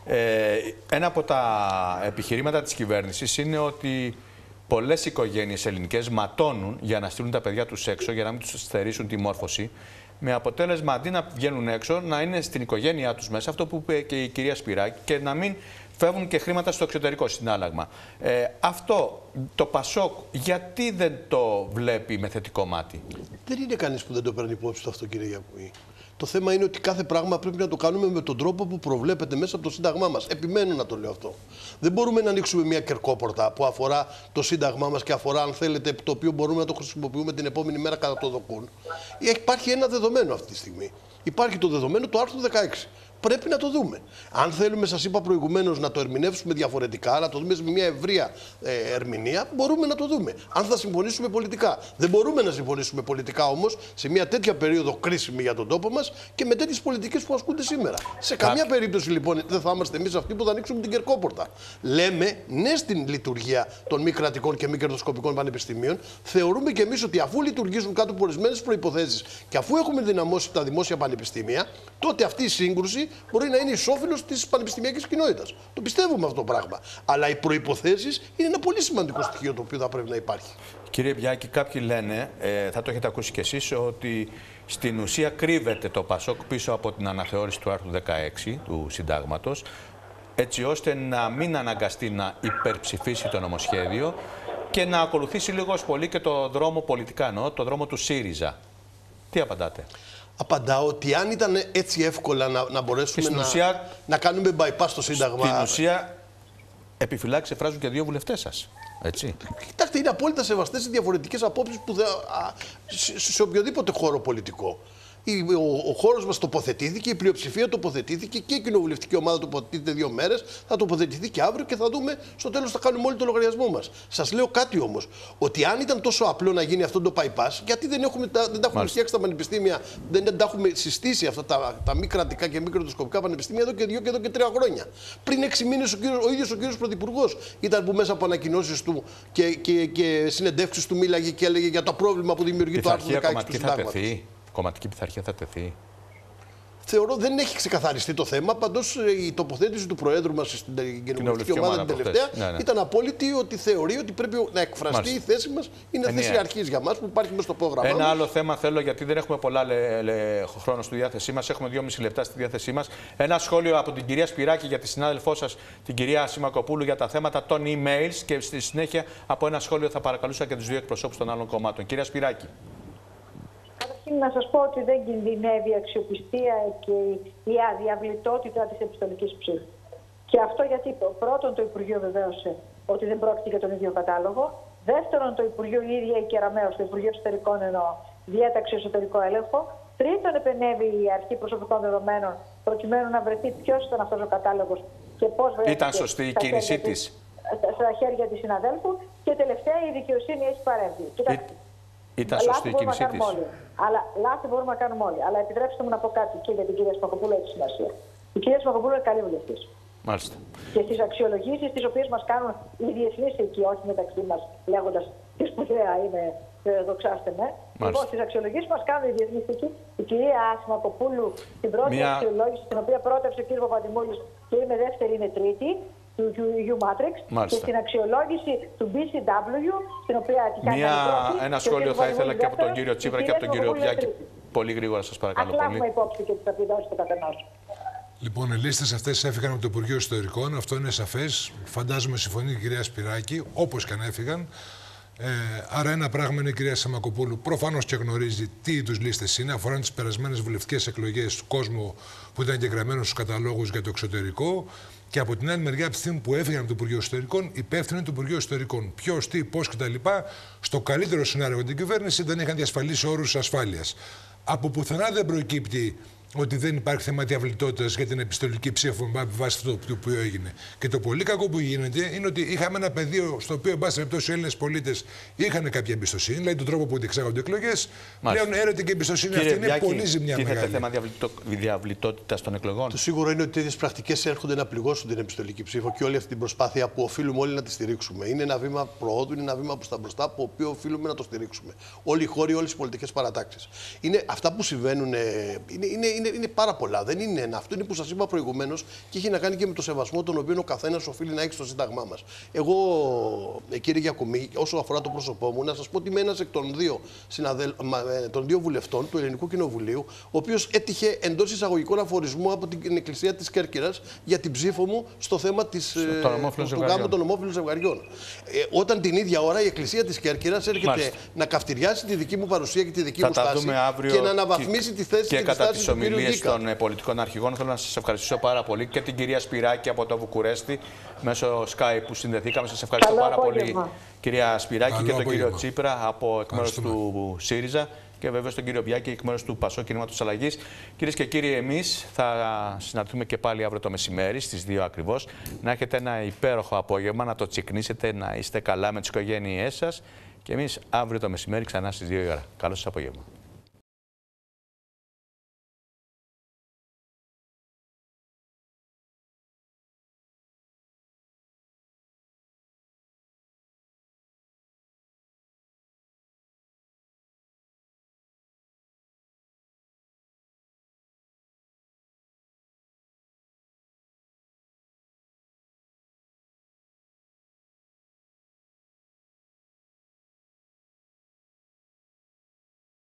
ε, ένα από τα επιχειρήματα της κυβέρνησης είναι ότι πολλές οικογένειες ελληνικές ματώνουν για να στείλουν τα παιδιά τους έξω, για να μην τους στερήσουν τη μόρφωση. Με αποτέλεσμα αντί να βγαίνουν έξω, να είναι στην οικογένειά τους μέσα, αυτό που είπε και η κυρία Σπυράκη, και να μην φεύγουν και χρήματα στο εξωτερικό συνάλλαγμα. Ε, αυτό το Πασόκ γιατί δεν το βλέπει με θετικό μάτι? Δεν είναι κανείς που δεν το παίρνει υπόψη το αυτό, κύριε Γιακουή. Το θέμα είναι ότι κάθε πράγμα πρέπει να το κάνουμε με τον τρόπο που προβλέπεται μέσα από το Σύνταγμά μας. Επιμένω να το λέω αυτό. Δεν μπορούμε να ανοίξουμε μια κερκόπορτα που αφορά το Σύνταγμά μας και αφορά, αν θέλετε, το οποίο μπορούμε να το χρησιμοποιούμε την επόμενη μέρα κατά το δοκούν. Υπάρχει ένα δεδομένο αυτή τη στιγμή. Υπάρχει το δεδομένο του άρθρου δεκαέξι. Πρέπει να το δούμε. Αν θέλουμε, σας είπα προηγουμένως, να το ερμηνεύσουμε διαφορετικά, να το δούμε με μια ευρεία ε, ερμηνεία, μπορούμε να το δούμε. Αν θα συμφωνήσουμε πολιτικά. Δεν μπορούμε να συμφωνήσουμε πολιτικά όμως σε μια τέτοια περίοδο κρίσιμη για τον τόπο μας και με τέτοιες πολιτικές που ασκούνται σήμερα. Σε καμία περίπτωση λοιπόν δεν θα είμαστε εμείς αυτοί που θα ανοίξουμε την κερκόπορτα. Λέμε ναι στην λειτουργία των μη κρατικών και μη κερδοσκοπικών πανεπιστημίων. Θεωρούμε και εμείς ότι αφού λειτουργήσουν κάτω από ορισμένες προϋποθέσεις και αφού έχουμε δυναμώσει τα δημόσια πανεπιστήμια, τότε αυτή η σύγκρουση μπορεί να είναι εις όφελος της πανεπιστημιακής κοινότητας. Το πιστεύουμε αυτό το πράγμα. Αλλά οι προϋποθέσεις είναι ένα πολύ σημαντικό στοιχείο το οποίο θα πρέπει να υπάρχει. Κύριε Μπιάκη, κάποιοι λένε, ε, θα το έχετε ακούσει κι εσείς, ότι στην ουσία κρύβεται το Πασόκ πίσω από την αναθεώρηση του άρθρου δεκαέξι του Συντάγματος, έτσι ώστε να μην αναγκαστεί να υπερψηφίσει το νομοσχέδιο και να ακολουθήσει λίγο πολύ και το δρόμο πολιτικά, εννοώ, το δρόμο του ΣΥΡΙΖΑ. Τι απαντάτε? Απαντάω ότι αν ήταν έτσι εύκολα να, να μπορέσουμε να, ουσία, να κάνουμε bypass στο Σύνταγμα. Στην ουσία, επιφυλάξεις εκφράζουν και δύο βουλευτές σας. Έτσι. Κοιτάξτε, είναι απόλυτα σεβαστές οι διαφορετικές απόψεις που δε, α, σε, σε οποιοδήποτε χώρο πολιτικό. Ο, ο χώρος μας τοποθετήθηκε, η πλειοψηφία τοποθετήθηκε και η κοινοβουλευτική ομάδα τοποθετείται δύο μέρες. Θα τοποθετηθεί και αύριο και θα δούμε στο τέλος θα κάνουμε όλοι το λογαριασμό μας. Σας λέω κάτι όμως, ότι αν ήταν τόσο απλό να γίνει αυτό το bypass, γιατί δεν, έχουμε, δεν τα έχουμε φτιάξει τα πανεπιστήμια, δεν, δεν τα έχουμε συστήσει αυτά τα, τα μη κρατικά και μη κερδοσκοπικά πανεπιστήμια εδώ και δύο και εδώ και τρία χρόνια. Πριν έξι μήνες ο, κύριος, ο ίδιος ο κύριος Πρωθυπουργός ήταν που μέσα από ανακοινώσεις του και, και, και συνεντεύξεις του μίλαγε και έλεγε για το πρόβλημα που δημιουργεί το άρθρο δεκαέξι του Συντάγματος. Κομματική πειθαρχία θα τεθεί? Θεωρώ δεν έχει ξεκαθαριστεί το θέμα. Πάντως η τοποθέτηση του Προέδρου μας στην κοινοβουλευτική ομάδα την τελευταία ναι, ναι. ήταν απόλυτη, ότι θεωρεί ότι πρέπει να εκφραστεί Μάλιστα. η θέση μας. Είναι Ενία. θέση αρχής για μας που υπάρχει μέσα στο πρόγραμμα. Ένα μας. άλλο θέμα θέλω, γιατί δεν έχουμε πολλά λε, λε, χρόνο στη διάθεσή μας. Έχουμε δυόμιση λεπτά στη διάθεσή μας. Ένα σχόλιο από την κυρία Σπυράκη για τη συνάδελφό σας, την κυρία Σιμακοπούλου, για τα θέματα των emails και στη συνέχεια από ένα σχόλιο θα παρακαλούσα και τους δύο εκπροσώπους των άλλων κομμάτων. Κυρία Σπυράκη. Να σας πω ότι δεν κινδυνεύει η αξιοπιστία και η αδιαβλητότητα της επιστολικής ψήφου. Και αυτό γιατί πρώτον το Υπουργείο βεβαίωσε ότι δεν πρόκειται για τον ίδιο κατάλογο. Δεύτερον, το Υπουργείο η ίδια η Κεραμέως, το Υπουργείο Εξωτερικών εννοώ, διέταξε εσωτερικό έλεγχο. Τρίτον, επενέβη η Αρχή Προσωπικών Δεδομένων προκειμένου να βρεθεί ποιος ήταν αυτός ο κατάλογος και πώς βρέθηκε. Ήταν σωστή η κίνησή της. Στα χέρια της συναδέλφου. Και τελευταία, η δικαιοσύνη έχει παρέμβει. Ήταν σωστή η κίνησή της. Αλλά λάθη μπορούμε να κάνουμε όλοι. Αλλά επιτρέψτε μου να πω κάτι και για την κυρία Σιμακοπούλου, έχει σημασία. Η κυρία Σιμακοπούλου είναι καλή βουλευτής. Μάλιστα. Και στις αξιολογήσεις τις οποίες μας κάνουν οι διεθνείς εκεί, όχι μεταξύ μας, λέγοντας τι σπουδαία είναι, δοξάστε με. Λοιπόν, στις αξιολογήσεις που μας κάνουν οι διεθνείς εκεί, η κυρία Σιμακοπούλου, την πρώτη Μια... αξιολόγηση, την οποία πρότεψε ο κ. Παπαδημούλης και είμαι δεύτερη, είναι τρίτη. Του U-Matrix και στην αξιολόγηση του μπι σι ντάμπλιου, στην οποία Μια... Ένα σχόλιο θα ήθελα και από τον κύριο Τσίπρα και από τον κύριο Μπιάκη. Πολύ γρήγορα σας παρακαλώ. Απλά έχουμε υπόψη και τις επιδόσεις του καθενός. Λοιπόν, οι λίστες αυτές έφυγαν από το Υπουργείο Ιστορικών, αυτό είναι σαφές. Φαντάζομαι συμφωνεί η κυρία Σπυράκη, όπως και αν έφυγαν. Ε, άρα, ένα πράγμα είναι η κυρία Σαμακοπούλου προφανώς και γνωρίζει τι είδους λίστες είναι, αφορά τις περασμένες βουλευτικές εκλογές του κόσμου που ήταν εγγεγραμμένος στους καταλόγους για το εξωτερικό. Και από την άλλη μεριά, από τη στιγμή που έφυγαν από το Υπουργείο Εσωτερικών, υπεύθυνοι του Υπουργείου Εσωτερικών. Ποιος, τι, πώς κτλ. Στο καλύτερο σενάριο για την κυβέρνηση δεν είχαν διασφαλίσει όρους ασφάλειας. Από πουθενά δεν προκύπτει ότι δεν υπάρχει θέμα διαβλητότητας για την επιστολική ψήφο με βάση αυτό το οποίο έγινε. Και το πολύ κακό που γίνεται είναι ότι είχαμε ένα πεδίο στο οποίο, εν πάση περιπτώσει, οι Έλληνες πολίτες είχαν κάποια εμπιστοσύνη, δηλαδή τον τρόπο που διεξάγονται εκλογές. Πλέον έρεται και η εμπιστοσύνη Κύριε αυτή είναι Μπιάκη, πολύ ζημιά μεγάλη. Τίθεται θέμα διαβλητο... διαβλητότητας των εκλογών. Το σίγουρο είναι ότι τέτοιες πρακτικές έρχονται να πληγώσουν την επιστολική ψήφο και όλη αυτή την προσπάθεια που οφείλουμε όλοι να τη στηρίξουμε. Είναι ένα βήμα προόδου, είναι ένα βήμα προς τα μπροστά, που οποίο οφείλουμε να το στηρίξουμε. Όλοι οι χώροι, όλες οι πολιτικές παρατάξεις. Είναι αυτά που συμβαίνουν, είναι, είναι, είναι, είναι πάρα πολλά. Δεν είναι ένα. Αυτό είναι που σας είπα προηγουμένως και έχει να κάνει και με το σεβασμό τον οποίο ο καθένας οφείλει να έχει στο Σύνταγμά μας. Εγώ, κύριε Γιακομή, όσο αφορά το πρόσωπό μου, να σας πω ότι είμαι ένας εκ των δύο, συναδέλ... των δύο βουλευτών του Ελληνικού Κοινοβουλίου, ο οποίος έτυχε εντός εισαγωγικών αφορισμού από την Εκκλησία της Κέρκυρας για την ψήφο μου στο θέμα της, του γάμου των ομόφυλων ζευγαριών. Ε, όταν την ίδια ώρα η Εκκλησία της Κέρκυρας έρχεται Μάλιστα. να καυτηριάσει τη δική μου παρουσία και τη δική Θα μου στάση και να αναβαθμίσει τη θέση και, και τη στάση του κ. των πολιτικών αρχηγών. Θέλω να σας ευχαριστήσω πάρα πολύ και την κυρία Σπυράκη από το Βουκουρέστι μέσω Skype που συνδεθήκαμε. Σας ευχαριστώ Καλό πάρα απόγευμα. πολύ, κυρία Σπυράκη, Καλό και τον απόγευμα. κύριο Τσίπρα από εκ μέρους του ΣΥΡΙΖΑ και βέβαια τον κύριο Μπιάκη εκ μέρους του ΠΑΣΟΚ Κινήματος Αλλαγής. Κυρίες και κύριοι, εμείς θα συναντηθούμε και πάλι αύριο το μεσημέρι στις δύο ακριβώς. Να έχετε ένα υπέροχο απόγευμα, να το τσικνίσετε, να είστε καλά με τις οικογένειές σας. Και εμείς αύριο το μεσημέρι ξανά στις δύο η ώρα. Καλό σας απόγευμα.